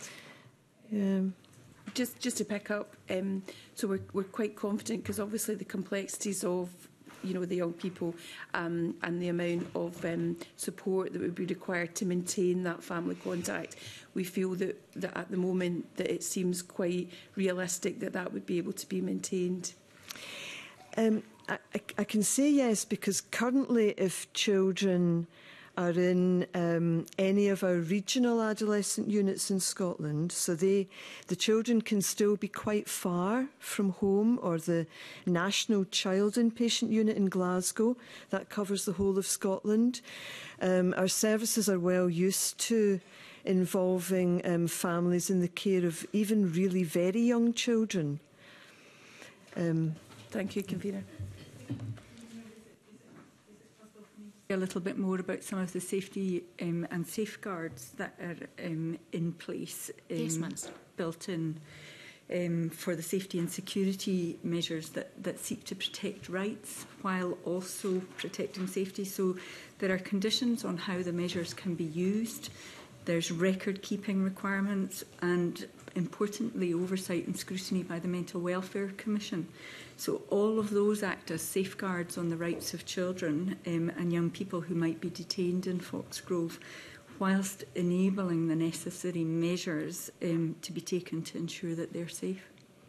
Um, Just, just to pick up, um, so we're, we're quite confident because obviously the complexities of, you know, the young people um, and the amount of um, support that would be required to maintain that family contact, we feel that, that at the moment that it seems quite realistic that that would be able to be maintained. Um, I, I can say yes, because currently if children are in um, any of our regional adolescent units in Scotland, so they, the children can still be quite far from home, or the National Child Inpatient Unit in Glasgow, that covers the whole of Scotland. Um, our services are well used to involving um, families in the care of even really very young children. Um, Thank you, Convener. A little bit more about some of the safety um, and safeguards that are um, in place, um, yes, Minister. built in um, for the safety and security measures that, that seek to protect rights while also protecting safety. So there are conditions on how the measures can be used. There's record-keeping requirements and, importantly, oversight and scrutiny by the Mental Welfare Commission. So all of those act as safeguards on the rights of children um, and young people who might be detained in Foxgrove, whilst enabling the necessary measures um, to be taken to ensure that they're safe.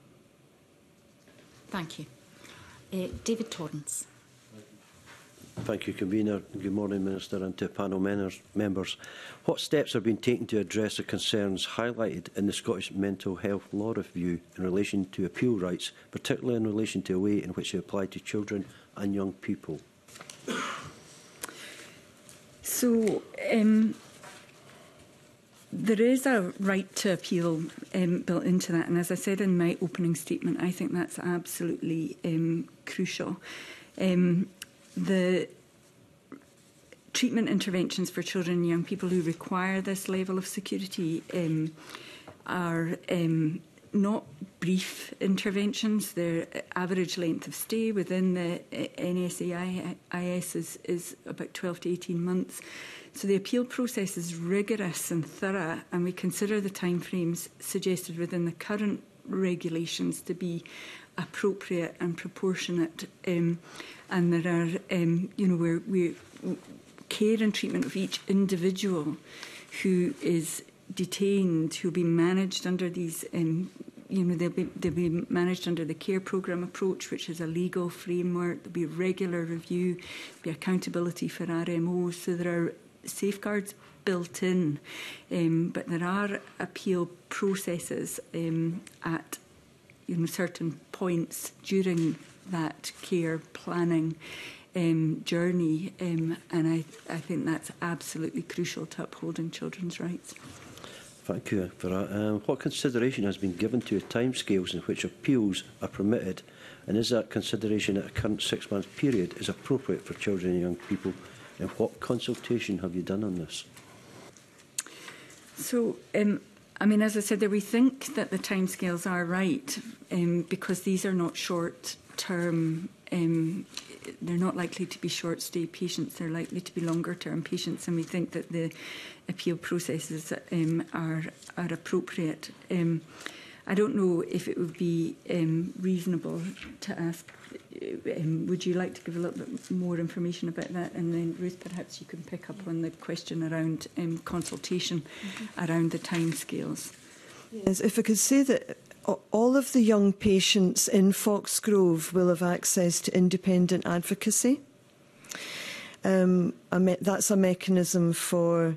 Thank you. Uh, David Torrance. Thank you, Convener. Good morning, Minister, and to panel members. What steps are being taken to address the concerns highlighted in the Scottish Mental Health Law Review in relation to appeal rights, particularly in relation to the way in which they apply to children and young people? So, um, there is a right to appeal um, built into that, and as I said in my opening statement, I think that's absolutely um, crucial. Um, The treatment interventions for children and young people who require this level of security um, are um, not brief interventions. Their average length of stay within the N S A I S is, is about twelve to eighteen months. So the appeal process is rigorous and thorough, and we consider the timeframes suggested within the current regulations to be appropriate and proportionate. Um, and there are, um, you know, where we care and treatment of each individual who is detained, who will be managed under these, um, you know, they'll be, they'll be managed under the care programme approach, which is a legal framework. There'll be regular review, there'll be accountability for R M Os. So there are safeguards built in, um, but there are appeal processes um, at you know, certain points during that care planning um, journey, um, and I, I think that's absolutely crucial to upholding children's rights. Thank you for that. Um, what consideration has been given to timescales in which appeals are permitted, and is that consideration at a current six-month period is appropriate for children and young people? And what consultation have you done on this? So, um, I mean, as I said, there we think that the timescales are right um, because these are not short-term. Um, they're not likely to be short-stay patients. They're likely to be longer-term patients, and we think that the appeal processes um, are are appropriate. Um, I don't know if it would be um, reasonable to ask. Um, would you like to give a little bit more information about that? And then, Ruth, perhaps you can pick up on the question around um, consultation, mm-hmm. around the timescales. Yes, if I could say that all of the young patients in Foxgrove will have access to independent advocacy. Um, a me that's a mechanism for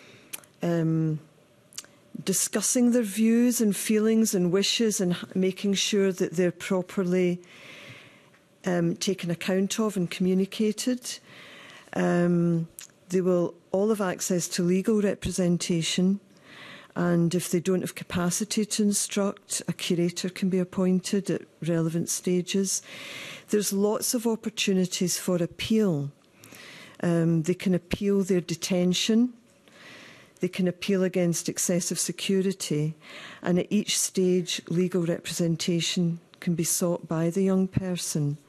um, discussing their views and feelings and wishes and making sure that they're properly um, taken account of and communicated. Um, they will all have access to legal representation, and if they don't have capacity to instruct, a curator can be appointed at relevant stages. There's lots of opportunities for appeal. Um, they can appeal their detention. They can appeal against excessive security, and at each stage legal representation can be sought by the young person.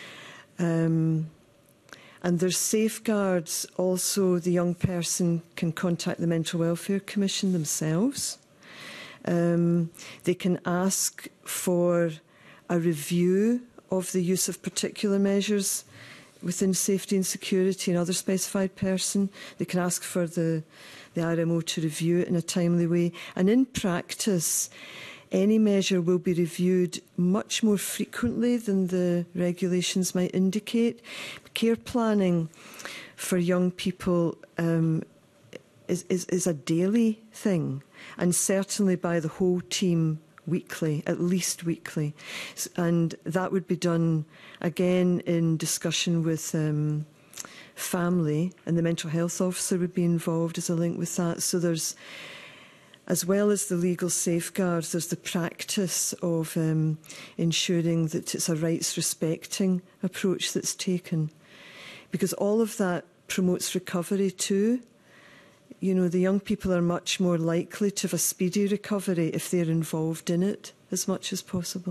Um, and there's safeguards. Also, the young person can contact the Mental Welfare Commission themselves. Um, they can ask for a review of the use of particular measures within safety and security and other specified person. They can ask for the the R M O to review it in a timely way. And in practice, any measure will be reviewed much more frequently than the regulations might indicate. Care planning for young people um, is, is, is a daily thing, and certainly by the whole team weekly, at least weekly. And that would be done again in discussion with um, family, and the mental health officer would be involved as a link with that. So there's, as well as the legal safeguards, there's the practice of um, ensuring that it's a rights-respecting approach that's taken. Because all of that promotes recovery too. You know, the young people are much more likely to have a speedy recovery if they're involved in it as much as possible.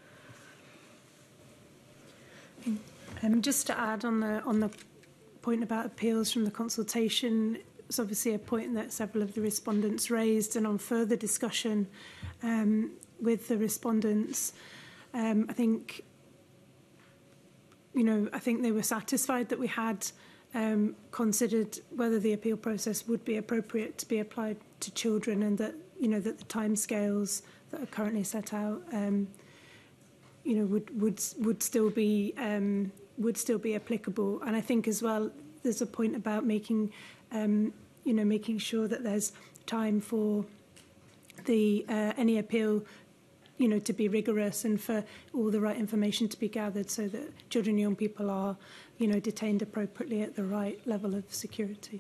Um, just to add on the on the point about appeals from the consultation, it's obviously a point that several of the respondents raised, and on further discussion um, with the respondents, um, I think, you know, I think they were satisfied that we had um, considered whether the appeal process would be appropriate to be applied to children, and that, you know, that the timescales that are currently set out, um, you know, would would would still be um, would still be applicable. And I think as well, there's a point about making, um, you know, making sure that there's time for the uh, any appeal, you know, to be rigorous and for all the right information to be gathered, so that children and young people are, you know, detained appropriately at the right level of security.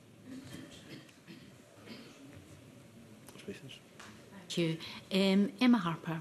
Thank you. Um, Emma Harper.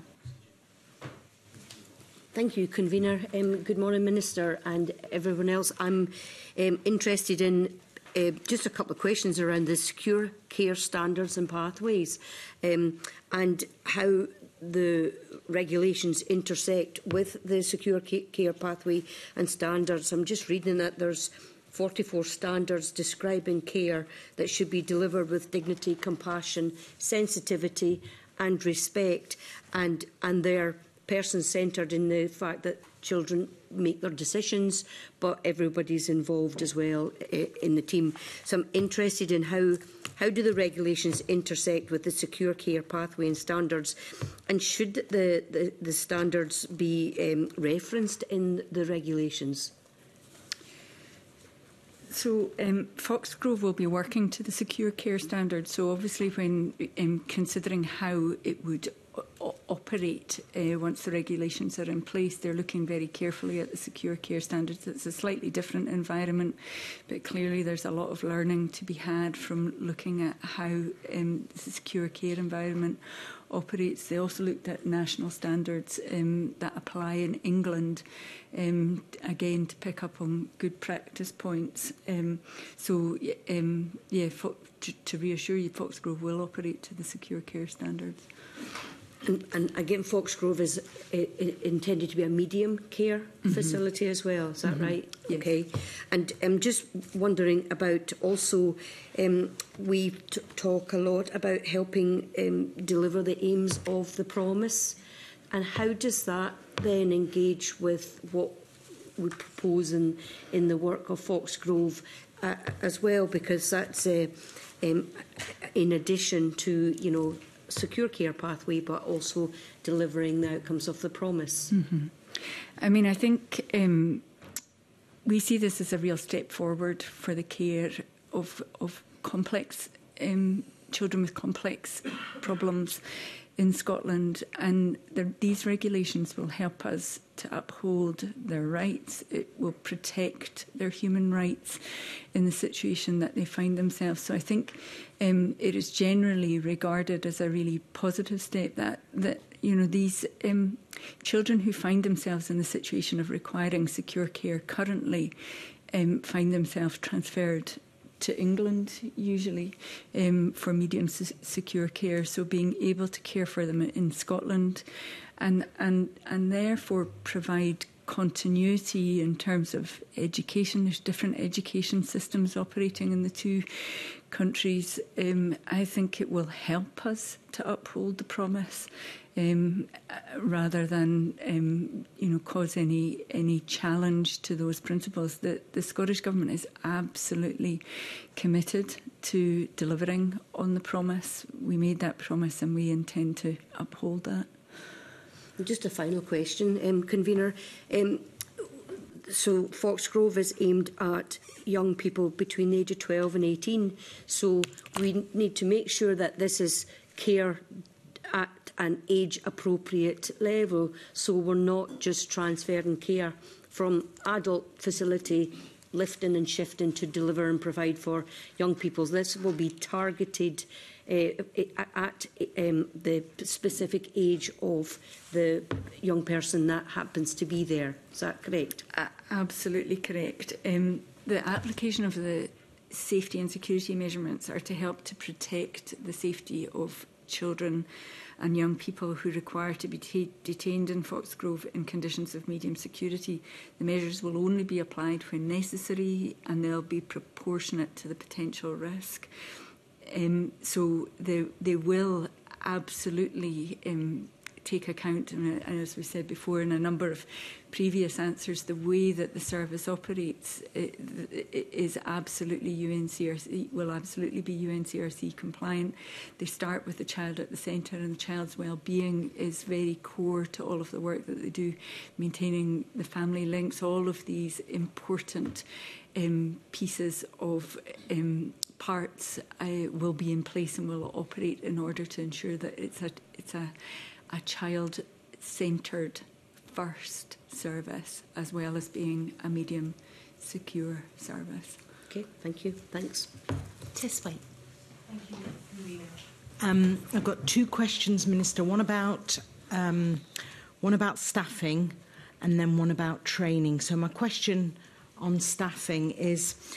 Thank you, Convener. Um, good morning, Minister, and everyone else. I'm um, interested in uh, just a couple of questions around the secure care standards and pathways, um, and how the regulations intersect with the secure care pathway and standards. I'm just reading that there's forty-four standards describing care that should be delivered with dignity, compassion, sensitivity and respect, and, and they're person-centred in the fact that children make their decisions, but everybody's involved as well in the team. So I'm interested in how, how do the regulations intersect with the secure care pathway and standards, and should the, the, the standards be um, referenced in the regulations? So um, Foxgrove will be working to the secure care standards. So obviously when um, considering how it would operate uh, once the regulations are in place, they're looking very carefully at the secure care standards. It's a slightly different environment, but clearly there's a lot of learning to be had from looking at how um, the secure care environment operates. They also looked at national standards um, that apply in England, um, again to pick up on good practice points. Um, so um, yeah, Fo to, to reassure you, Foxgrove will operate to the secure care standards. And, and again, Foxgrove is uh, intended to be a medium care mm-hmm. facility as well, is that mm-hmm. right? Yes. Okay. And I'm just wondering about also, um, we t talk a lot about helping um, deliver the aims of the promise, and how does that then engage with what we propose in, in the work of Foxgrove uh, as well, because that's uh, um, in addition to, you know, secure care pathway, but also delivering the outcomes of the promise. Mm-hmm. I mean, I think um, we see this as a real step forward for the care of, of complex um, children with complex problems in Scotland, and the, these regulations will help us to uphold their rights. It will protect their human rights in the situation that they find themselves. So I think um, it is generally regarded as a really positive step that, that you know, these um, children who find themselves in the situation of requiring secure care currently um, find themselves transferred to England, usually, um, for medium secure care. So being able to care for them in Scotland and, and, and therefore provide continuity in terms of education. There's different education systems operating in the two countries. Um, I think it will help us to uphold the promise um, rather than um, you know, cause any any challenge to those principles. The, the Scottish Government is absolutely committed to delivering on the promise. We made that promise and we intend to uphold that. Just a final question, um, Convener. Um, so Foxgrove is aimed at young people between the age of twelve and eighteen. So we need to make sure that this is care at an age-appropriate level, so we're not just transferring care from adult facility, lifting and shifting to deliver and provide for young people. This will be targeted Uh, at um, the specific age of the young person that happens to be there. Is that correct? Uh, absolutely correct. Um, the application of the safety and security measurements are to help to protect the safety of children and young people who require to be detained in Foxgrove in conditions of medium security. The measures will only be applied when necessary, and they'll be proportionate to the potential risk. Um, so they, they will absolutely um, take account, and, and as we said before in a number of previous answers, the way that the service operates it, it is absolutely U N C R C, will absolutely be U N C R C compliant. They start with the child at the centre, and the child's well-being is very core to all of the work that they do, maintaining the family links. All of these important um, pieces of um, parts uh, will be in place and will operate in order to ensure that it's a it's a, a child-centred first service, as well as being a medium secure service. Okay, thank you. Thanks. Tess White. Thank you. Um, I've got two questions, Minister. One about um, one about staffing, and then one about training. So my question on staffing is,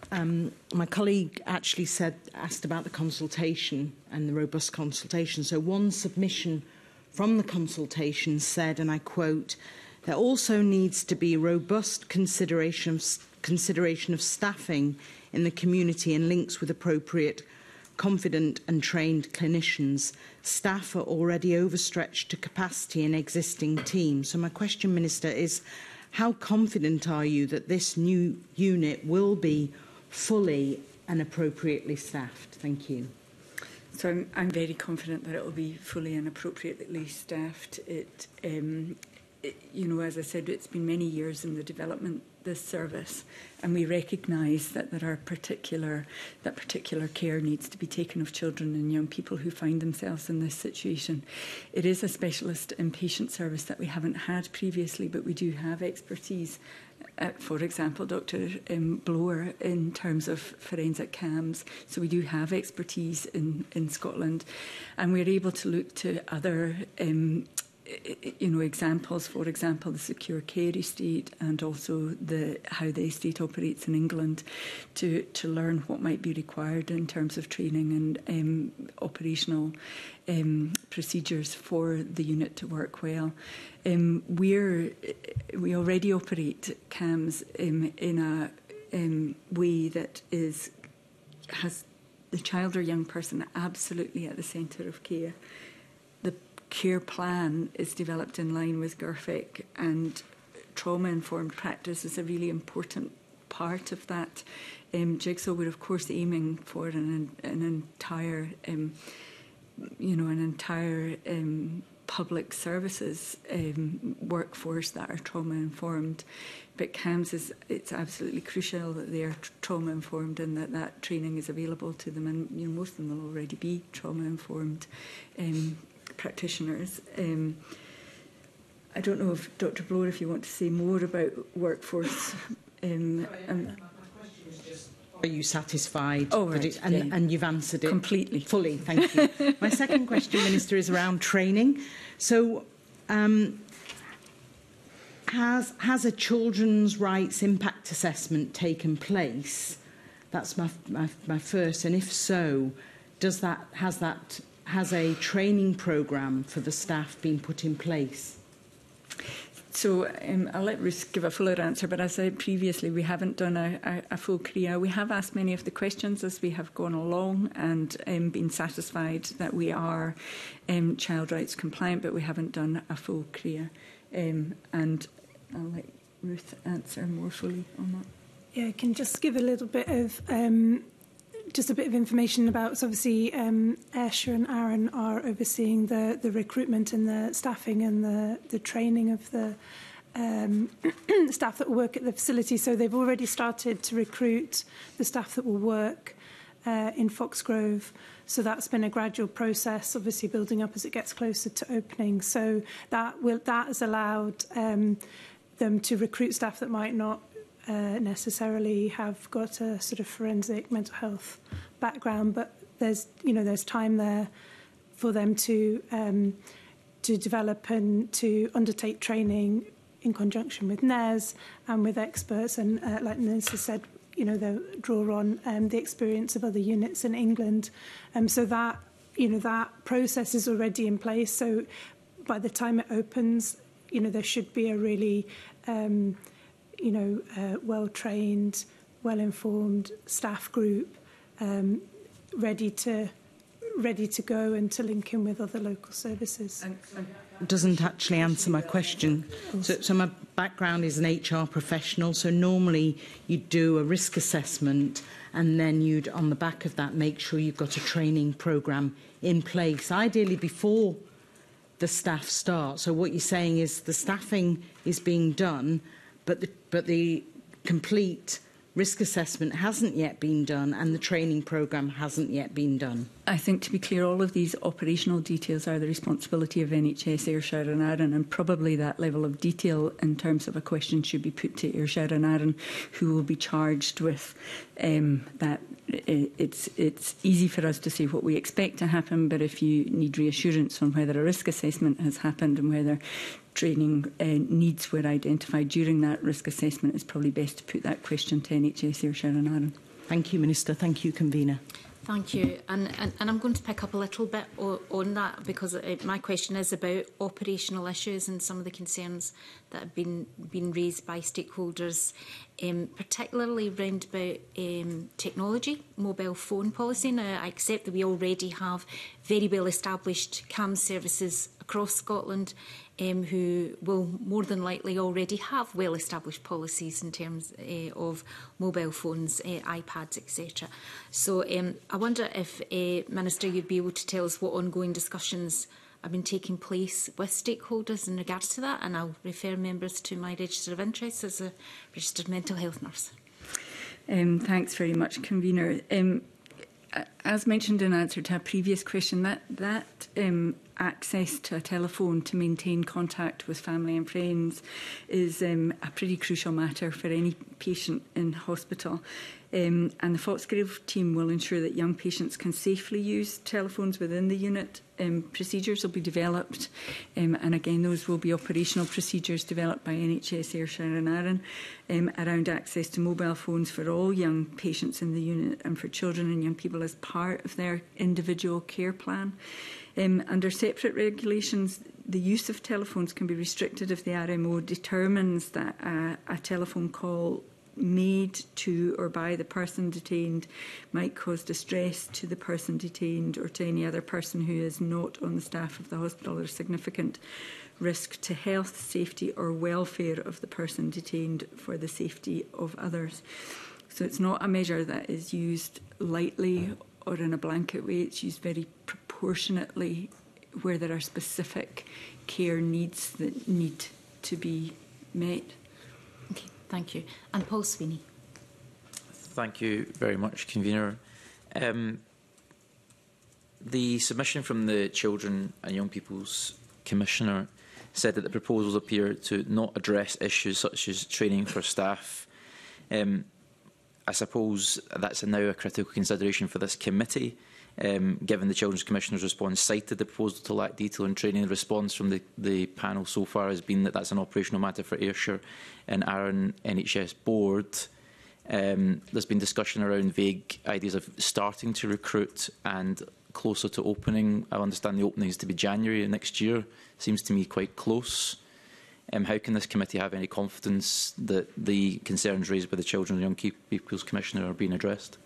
Um, my colleague actually said, asked about the consultation and the robust consultation. So one submission from the consultation said, and I quote, "There also needs to be robust consideration of, consideration of staffing in the community and links with appropriate, confident and trained clinicians. Staff are already overstretched to capacity in existing teams." So my question, Minister, is how confident are you that this new unit will be fully and appropriately staffed? Thank you. So I'm, I'm very confident that it will be fully and appropriately staffed. It, um, it, you know, as I said, it's been many years in the development of this service, and we recognise that there are particular that particular care needs to be taken of children and young people who find themselves in this situation. It is a specialist inpatient service that we haven't had previously, but we do have expertise. Uh, for example, Doctor Um, Blower in terms of forensic C A Ms. So we do have expertise in, in Scotland, and we're able to look to other um, you know, examples, for example, the secure care estate and also the how the estate operates in England to, to learn what might be required in terms of training and um, operational um, procedures for the unit to work well. Um, we're, we already operate C A Ms um, in a um, way that is has the child or young person absolutely at the centre of care. The care plan is developed in line with G I R F I C, and trauma-informed practice is a really important part of that um, jigsaw. We're of course aiming for an, an entire, um, you know, an entire um, public services um, workforce that are trauma-informed. But C A Ms, is, it's absolutely crucial that they are trauma-informed and that that training is available to them. And you know, most of them will already be trauma-informed um, practitioners. Um, I don't know if Doctor Blower, if you want to say more about workforce. Um, um, Are you satisfied? Oh, that right, it, and, yeah. and you've answered it completely. Fully, thank you. My second question, Minister, is around training. So, um, has, has a children's rights impact assessment taken place? That's my, my, my first. And if so, does that, has, that, has a training programme for the staff been put in place? So um, I'll let Ruth give a fuller answer, but as I said previously, we haven't done a, a, a full C R I A. We have asked many of the questions as we have gone along and um, been satisfied that we are um, child rights compliant, but we haven't done a full C R I A. Um, and I'll let Ruth answer more fully on that. Yeah, I can just give a little bit of um, just a bit of information about. So obviously, um, Ayrshire and Aaron are overseeing the the recruitment and the staffing and the the training of the um, staff that will work at the facility. So they've already started to recruit the staff that will work uh, in Foxgrove. So that's been a gradual process, obviously building up as it gets closer to opening. So that will that has allowed um, them to recruit staff that might not Uh, necessarily have got a sort of forensic mental health background, but there's you know there's time there for them to um, to develop and to undertake training in conjunction with N E S and with experts, and uh, like Nancy said, you know they'll draw on um, the experience of other units in England, um, so that you know that process is already in place. So by the time it opens, you know there should be a really um, you know, uh, well-trained, well-informed staff group um, ready to ready to go and to link in with other local services. Doesn't actually answer my question. So, so my background is an H R professional, so normally you'd do a risk assessment and then you'd, on the back of that, make sure you've got a training programme in place, ideally before the staff start. So what you're saying is the staffing is being done, But the, but the complete risk assessment hasn't yet been done and the training programme hasn't yet been done. I think, to be clear, all of these operational details are the responsibility of N H S, Ayrshire and Arran, and probably that level of detail in terms of a question should be put to Ayrshire and Arran, who will be charged with um, that. It's, it's easy for us to say what we expect to happen, but if you need reassurance on whether a risk assessment has happened and whether training uh, needs were identified during that risk assessment, it's probably best to put that question to N H S, Ayrshire and Arran. Thank you, Minister. Thank you, Convener. Thank you. And, and, and I'm going to pick up a little bit o on that because it, my question is about operational issues and some of the concerns that have been, been raised by stakeholders, um, particularly around about um, technology, mobile phone policy. Now, I accept that we already have very well established C A M services across Scotland um, who will more than likely already have well-established policies in terms uh, of mobile phones, uh, iPads, et cetera. So um, I wonder if, uh, Minister, you'd be able to tell us what ongoing discussions have been taking place with stakeholders in regards to that, and I'll refer members to my register of interests as a registered mental health nurse. Um, thanks very much, Convener. Um, as mentioned in answer to a previous question, that, that um, access to a telephone to maintain contact with family and friends is um, a pretty crucial matter for any patient in hospital. Um, and the Foxgrove team will ensure that young patients can safely use telephones within the unit. Um, procedures will be developed, um, and again, those will be operational procedures developed by N H S Ayrshire and Arran um, around access to mobile phones for all young patients in the unit and for children and young people as part of their individual care plan. Um, under separate regulations, the use of telephones can be restricted if the R M O determines that a, a telephone call made to or by the person detained might cause distress to the person detained or to any other person who is not on the staff of the hospital or significant risk to health, safety or welfare of the person detained for the safety of others. So it's not a measure that is used lightly or in a blanket way. It's used very proportionately where there are specific care needs that need to be met. Okay, thank you. And Paul Sweeney. Thank you very much, Convener. Um, the submission from the Children and Young People's Commissioner said that the proposals appear to not address issues such as training for staff. Um, I suppose that's now a critical consideration for this committee, um, given the Children's Commissioner's response cited the proposal to lack detail in training. The response from the, the panel so far has been that that's an operational matter for Ayrshire and Arran N H S Board. Um, there's been discussion around vague ideas of starting to recruit and closer to opening. I understand the opening is to be January next year. Seems to me quite close. Um, how can this committee have any confidence that the concerns raised by the Children and Young People's Commissioner are being addressed?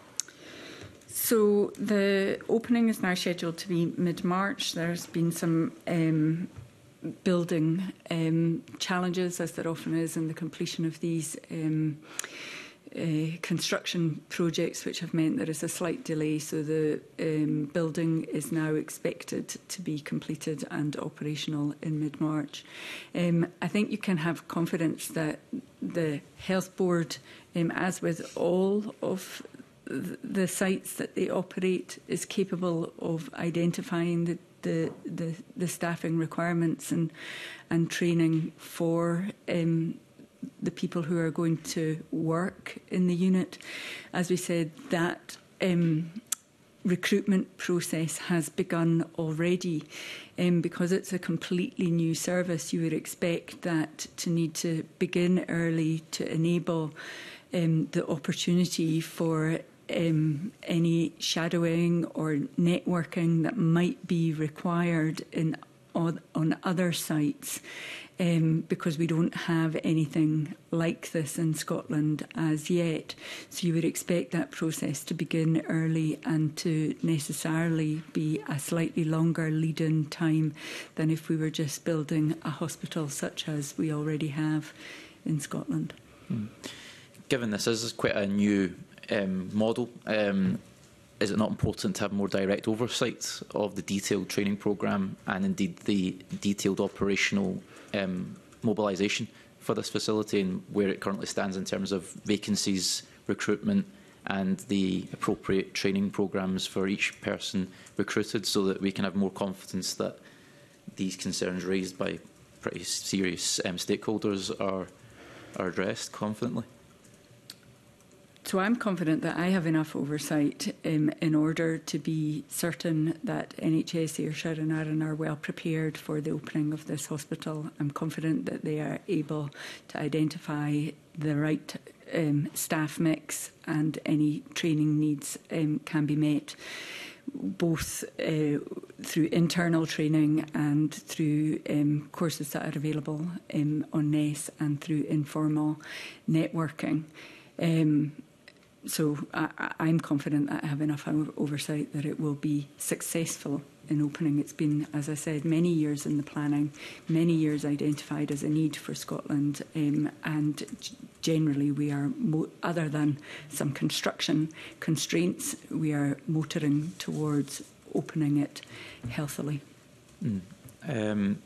So the opening is now scheduled to be mid-March. There's been some um, building um, challenges, as there often is in the completion of these um, uh, construction projects, which have meant there is a slight delay. So the um, building is now expected to be completed and operational in mid-March. Um, I think you can have confidence that the Health Board, um, as with all of the sites that they operate, is capable of identifying the, the, the, the staffing requirements and, and training for um, the people who are going to work in the unit. As we said, that um, recruitment process has begun already. Um, because it's a completely new service, you would expect that to need to begin early to enable um, the opportunity for Um, any shadowing or networking that might be required in on, on other sites, um, because we don't have anything like this in Scotland as yet. So you would expect that process to begin early and to necessarily be a slightly longer lead-in time than if we were just building a hospital such as we already have in Scotland. Hmm. Given this is quite a new Um, model, um, is it not important to have more direct oversight of the detailed training programme and indeed the detailed operational um, mobilisation for this facility and where it currently stands in terms of vacancies, recruitment and the appropriate training programmes for each person recruited, so that we can have more confidence that these concerns raised by pretty serious um, stakeholders are, are addressed confidently? So I'm confident that I have enough oversight um, in order to be certain that N H S Ayrshire and Arran are well prepared for the opening of this hospital. I'm confident that they are able to identify the right um, staff mix and any training needs um, can be met, both uh, through internal training and through um, courses that are available um, on N E S and through informal networking. Um, so I, I'm confident that I have enough oversight that it will be successful in opening. It's been, as I said, many years in the planning, many years identified as a need for Scotland, um, and generally we are, mo other than some construction constraints, we are motoring towards opening it healthily. Mm. Um,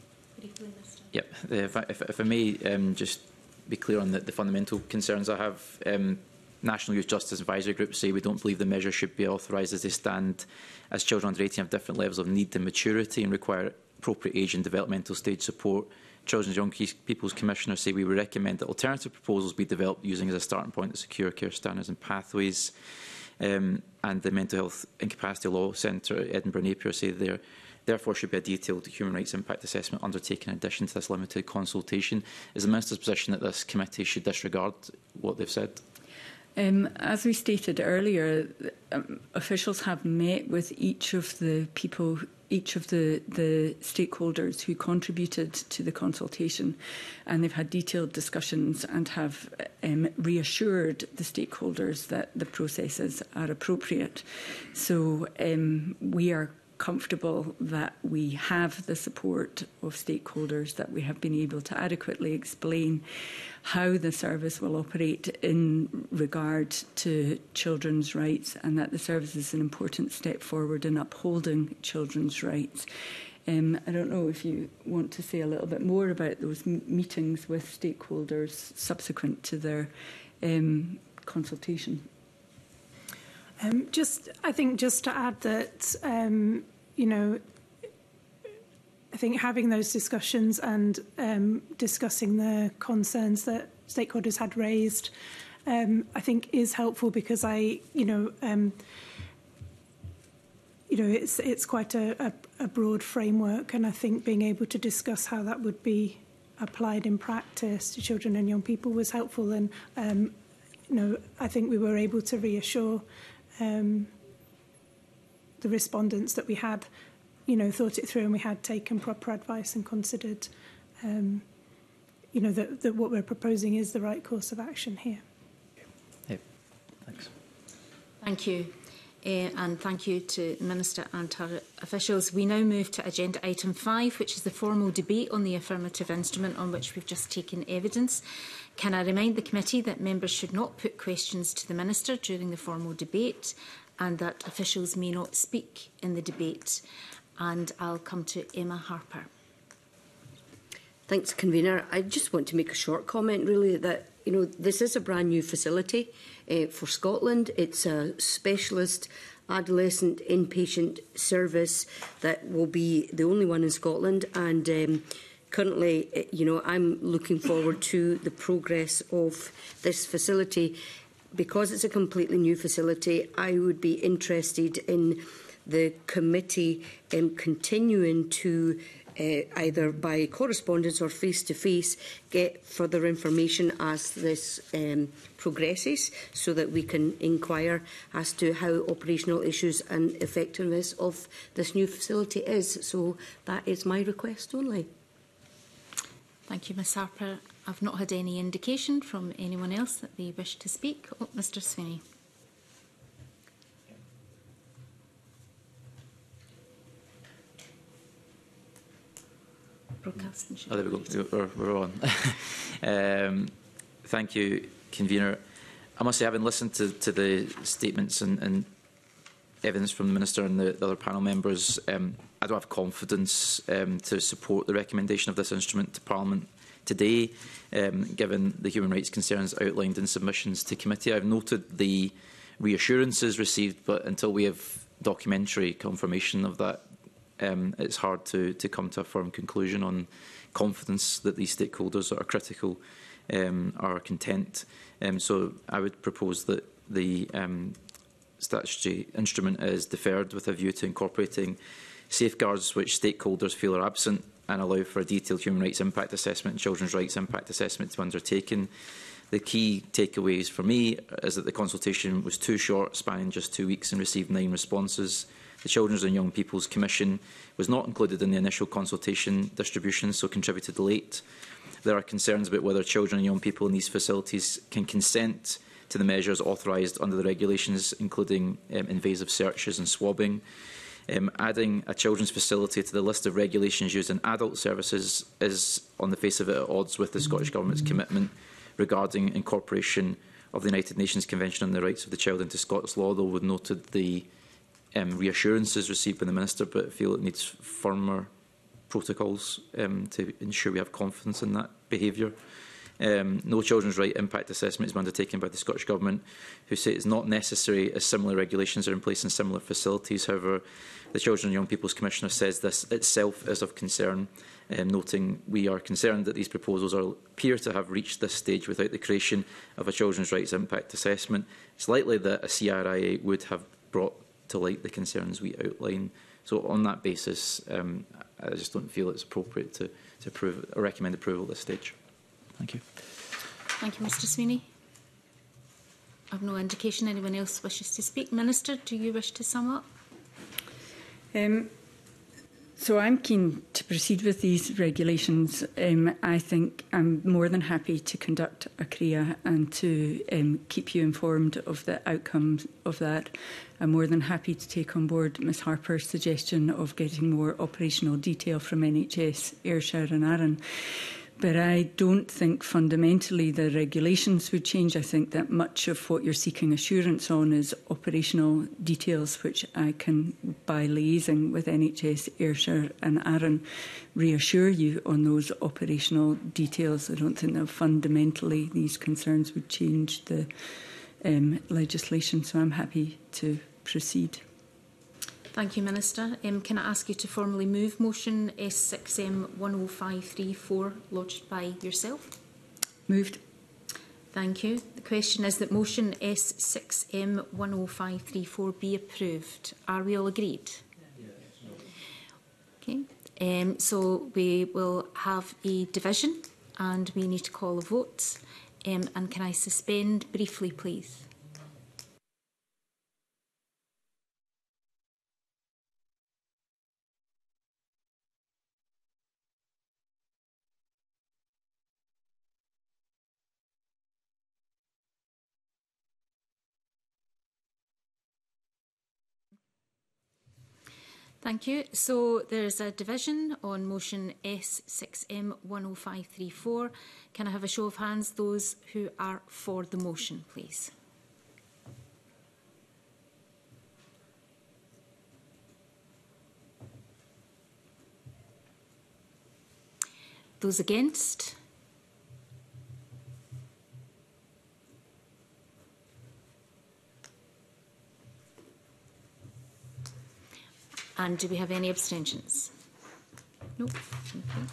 yep. If I, if, if I may um, just be clear on the, the fundamental concerns I have. Um, National Youth Justice Advisory Group say we don't believe the measures should be authorised as they stand, as children under eighteen have different levels of need and maturity and require appropriate age and developmental stage support. Children's Young People's Commissioner say we would recommend that alternative proposals be developed using as a starting point the secure care standards and pathways. Um, and the Mental Health Incapacity Law Centre at Edinburgh Napier say there therefore should be a detailed human rights impact assessment undertaken in addition to this limited consultation. Is the Minister's position that this committee should disregard what they've said? Um, as we stated earlier, um, officials have met with each of the people, each of the, the stakeholders who contributed to the consultation, and they've had detailed discussions and have um, reassured the stakeholders that the processes are appropriate. So um, we are comfortable that we have the support of stakeholders, that we have been able to adequately explain how the service will operate in regard to children's rights, and that the service is an important step forward in upholding children's rights. Um, I don't know if you want to say a little bit more about those m meetings with stakeholders subsequent to their um, consultation. Um, just, I think, just to add that, um, you know, I think having those discussions and um, discussing the concerns that stakeholders had raised, um, I think is helpful, because I, you know, um, you know, it's it's quite a, a, a broad framework, and I think being able to discuss how that would be applied in practice to children and young people was helpful, and um, you know, I think we were able to reassure um, the respondents that we had, you know, thought it through and we had taken proper advice and considered, um, you know, that, that what we're proposing is the right course of action here. Hey, thanks. Thank you. Uh, and thank you to the Minister and her officials. We now move to agenda item five, which is the formal debate on the affirmative instrument on which we've just taken evidence. Can I remind the committee that members should not put questions to the Minister during the formal debate, and that officials may not speak in the debate. And I'll come to Emma Harper. Thanks, Convener. I just want to make a short comment, really, that, you know, this is a brand new facility uh, for Scotland. It's a specialist adolescent inpatient service that will be the only one in Scotland, and um, currently, you know, I'm looking forward to the progress of this facility. Because it's a completely new facility, I would be interested in the committee um, continuing to uh, either by correspondence or face-to-face get further information as this um, progresses, so that we can inquire as to how operational issues and effectiveness of this new facility is. So that is my request only. Thank you, Miz Harper. I've not had any indication from anyone else that they wish to speak. Oh, Mr Sweeney. Broadcasting. Oh, there we go. We're, we're on. um, thank you, Convener. I must say, having listened to, to the statements and, and evidence from the Minister and the, the other panel members, um, I don't have confidence um, to support the recommendation of this instrument to Parliament today, um, given the human rights concerns outlined in submissions to committee. I've noted the reassurances received, but until we have documentary confirmation of that, um, it's hard to, to come to a firm conclusion on confidence that these stakeholders that are critical um, are content. Um, so I would propose that the um, statutory instrument is deferred with a view to incorporating safeguards which stakeholders feel are absent, and allow for a detailed human rights impact assessment and children's rights impact assessment to be undertaken. The key takeaways for me is that the consultation was too short, spanning just two weeks, and received nine responses. The Children's and Young People's Commission was not included in the initial consultation distribution, so contributed late. There are concerns about whether children and young people in these facilities can consent to the measures authorised under the regulations, including um, invasive searches and swabbing. Um, adding a children's facility to the list of regulations used in adult services is, on the face of it, at odds with the Scottish Government's commitment regarding incorporation of the United Nations Convention on the Rights of the Child into Scots law, though we've noted the um, reassurances received by the Minister, but feel it needs firmer protocols um, to ensure we have confidence in that behaviour. Um, no children's right impact assessment is undertaken by the Scottish Government, who say it's not necessary as similar regulations are in place in similar facilities. However, the Children and Young People's Commissioner says this itself is of concern, um, noting we are concerned that these proposals are, appear to have reached this stage without the creation of a children's rights impact assessment. It's likely that a C R I A would have brought to light the concerns we outline. So on that basis, um, I just don't feel it's appropriate to, to approve or recommend approval at this stage. Thank you. Thank you, Mr Sweeney. I have no indication anyone else wishes to speak. Minister, do you wish to sum up? Um, so I'm keen to proceed with these regulations. Um, I think I'm more than happy to conduct a C R I A and to um, keep you informed of the outcomes of that. I'm more than happy to take on board Miz Harper's suggestion of getting more operational detail from N H S, Ayrshire and Arran. But I don't think fundamentally the regulations would change. I think that much of what you're seeking assurance on is operational details, which I can, by liaising with N H S, Ayrshire and Arran, reassure you on those operational details. I don't think that fundamentally these concerns would change the um, legislation, so I'm happy to proceed. Thank you, Minister. Um, can I ask you to formally move motion S six M one oh five three four lodged by yourself? Moved. Thank you. The question is that motion S six M one oh five three four be approved. Are we all agreed? Yes. Okay. Um, so we will have a division and we need to call a vote. Um, and can I suspend briefly, please? Thank you. So there is a division on motion S six M one oh five three four. Can I have a show of hands, those who are for the motion, please? Those against? And do we have any abstentions? No. Okay.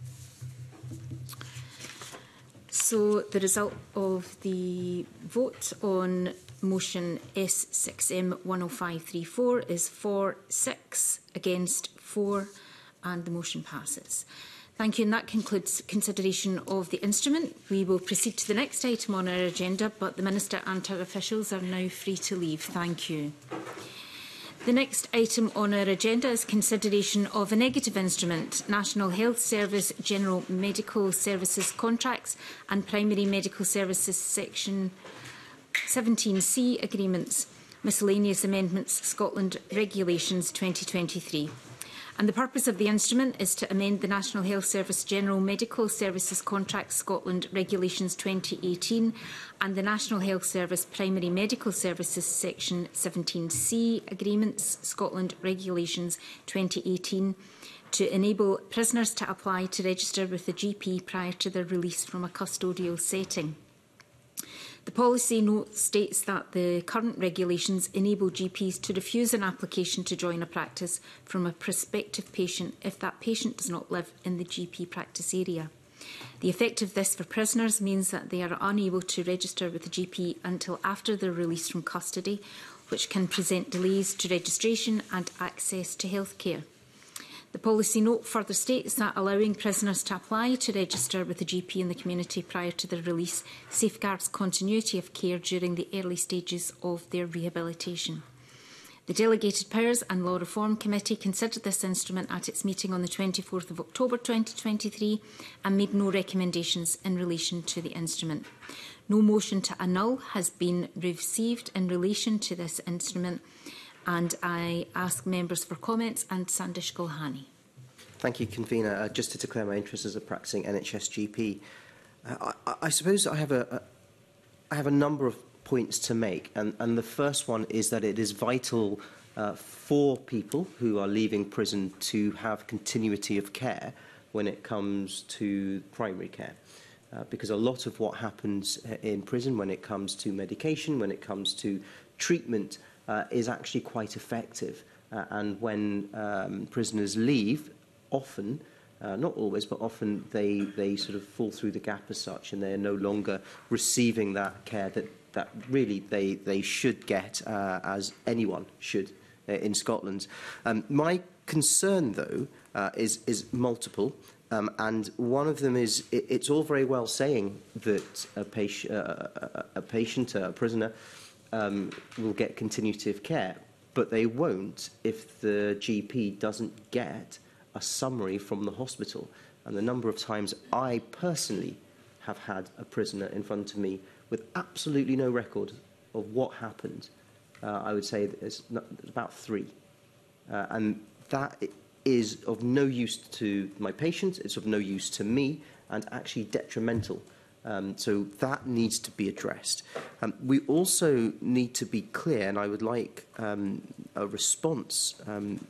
So the result of the vote on motion S six M one oh five three four is for six, against four, and the motion passes. Thank you, and that concludes consideration of the instrument. We will proceed to the next item on our agenda, but the Minister and her officials are now free to leave. Thank you. The next item on our agenda is consideration of a negative instrument, National Health Service General Medical Services Contracts and Primary Medical Services Section seventeen C Agreements, Miscellaneous Amendments, Scotland Regulations twenty twenty-three. And the purpose of the instrument is to amend the National Health Service General Medical Services Contracts Scotland Regulations twenty eighteen and the National Health Service Primary Medical Services Section seventeen C Agreements Scotland Regulations twenty eighteen to enable prisoners to apply to register with a G P prior to their release from a custodial setting. The policy note states that the current regulations enable G Ps to refuse an application to join a practice from a prospective patient if that patient does not live in the G P practice area. The effect of this for prisoners means that they are unable to register with the G P until after their release from custody, which can present delays to registration and access to health care. The policy note further states that allowing prisoners to apply to register with a G P in the community prior to their release safeguards continuity of care during the early stages of their rehabilitation. The Delegated Powers and Law Reform Committee considered this instrument at its meeting on the twenty-fourth of October twenty twenty-three and made no recommendations in relation to the instrument. No motion to annul has been received in relation to this instrument, and I ask members for comments, and Sandish Golhani. Thank you, Convener. Uh, just to declare my interest as a practising N H S G P, uh, I, I suppose I have a, a, I have a number of points to make, and, and the first one is that it is vital uh, for people who are leaving prison to have continuity of care when it comes to primary care. Uh, because a lot of what happens in prison when it comes to medication, when it comes to treatment, uh, is actually quite effective. Uh, and when um, prisoners leave, often, uh, not always, but often they, they sort of fall through the gap as such, and they are no longer receiving that care that, that really they, they should get, uh, as anyone should uh, in Scotland. Um, my concern, though, uh, is, is multiple. Um, and one of them is, it, it's all very well saying that a, patient, uh, a, a patient, a prisoner, um, will get continuity of care, but they won't if the G P doesn't get a summary from the hospital. And the number of times I personally have had a prisoner in front of me with absolutely no record of what happened, uh, I would say that it's, not, it's about three. Uh, and that is of no use to my patients, it's of no use to me, and actually detrimental. Um, so that needs to be addressed. Um, we also need to be clear, and I would like um, a response um,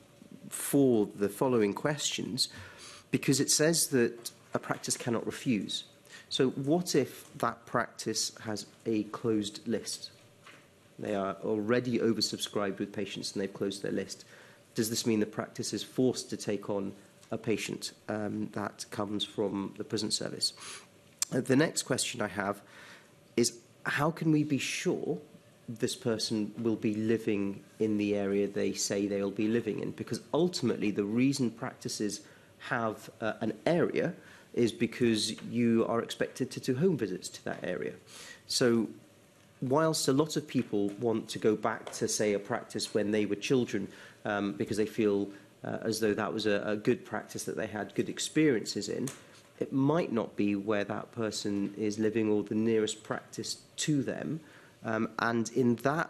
for the following questions, because it says that a practice cannot refuse. So what if that practice has a closed list? They are already oversubscribed with patients and they've closed their list. Does this mean the practice is forced to take on a patient um, that comes from the prison service? Uh, the next question I have is, how can we be sure this person will be living in the area they say they'll be living in? Because ultimately the reason practices have uh, an area is because you are expected to do home visits to that area. So whilst a lot of people want to go back to, say, a practice when they were children, um, because they feel uh, as though that was a, a good practice that they had good experiences in, it might not be where that person is living or the nearest practice to them. Um, and in that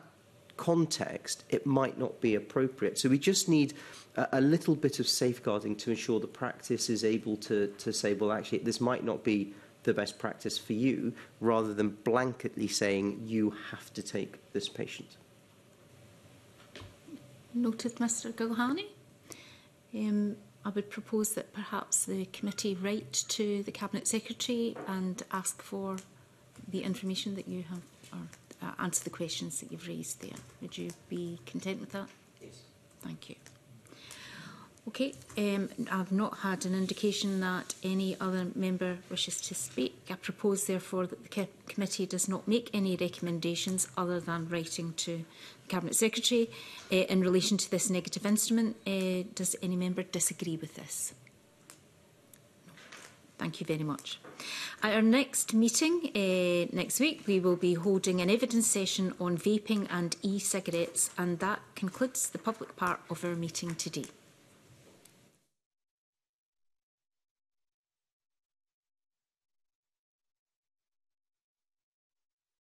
context, it might not be appropriate. So we just need a, a little bit of safeguarding to ensure the practice is able to, to say, well, actually, this might not be the best practice for you, rather than blanketly saying you have to take this patient. Noted, Mr Gulhani. Um, I would propose that perhaps the committee write to the Cabinet Secretary and ask for the information that you have, or uh, answer the questions that you've raised there. Would you be content with that? Yes. Thank you. Okay, um, I've not had an indication that any other member wishes to speak. I propose, therefore, that the committee does not make any recommendations other than writing to the Cabinet Secretary uh, in relation to this negative instrument. Uh, does any member disagree with this? No. Thank you very much. At our next meeting uh, next week, we will be holding an evidence session on vaping and e-cigarettes, and that concludes the public part of our meeting today.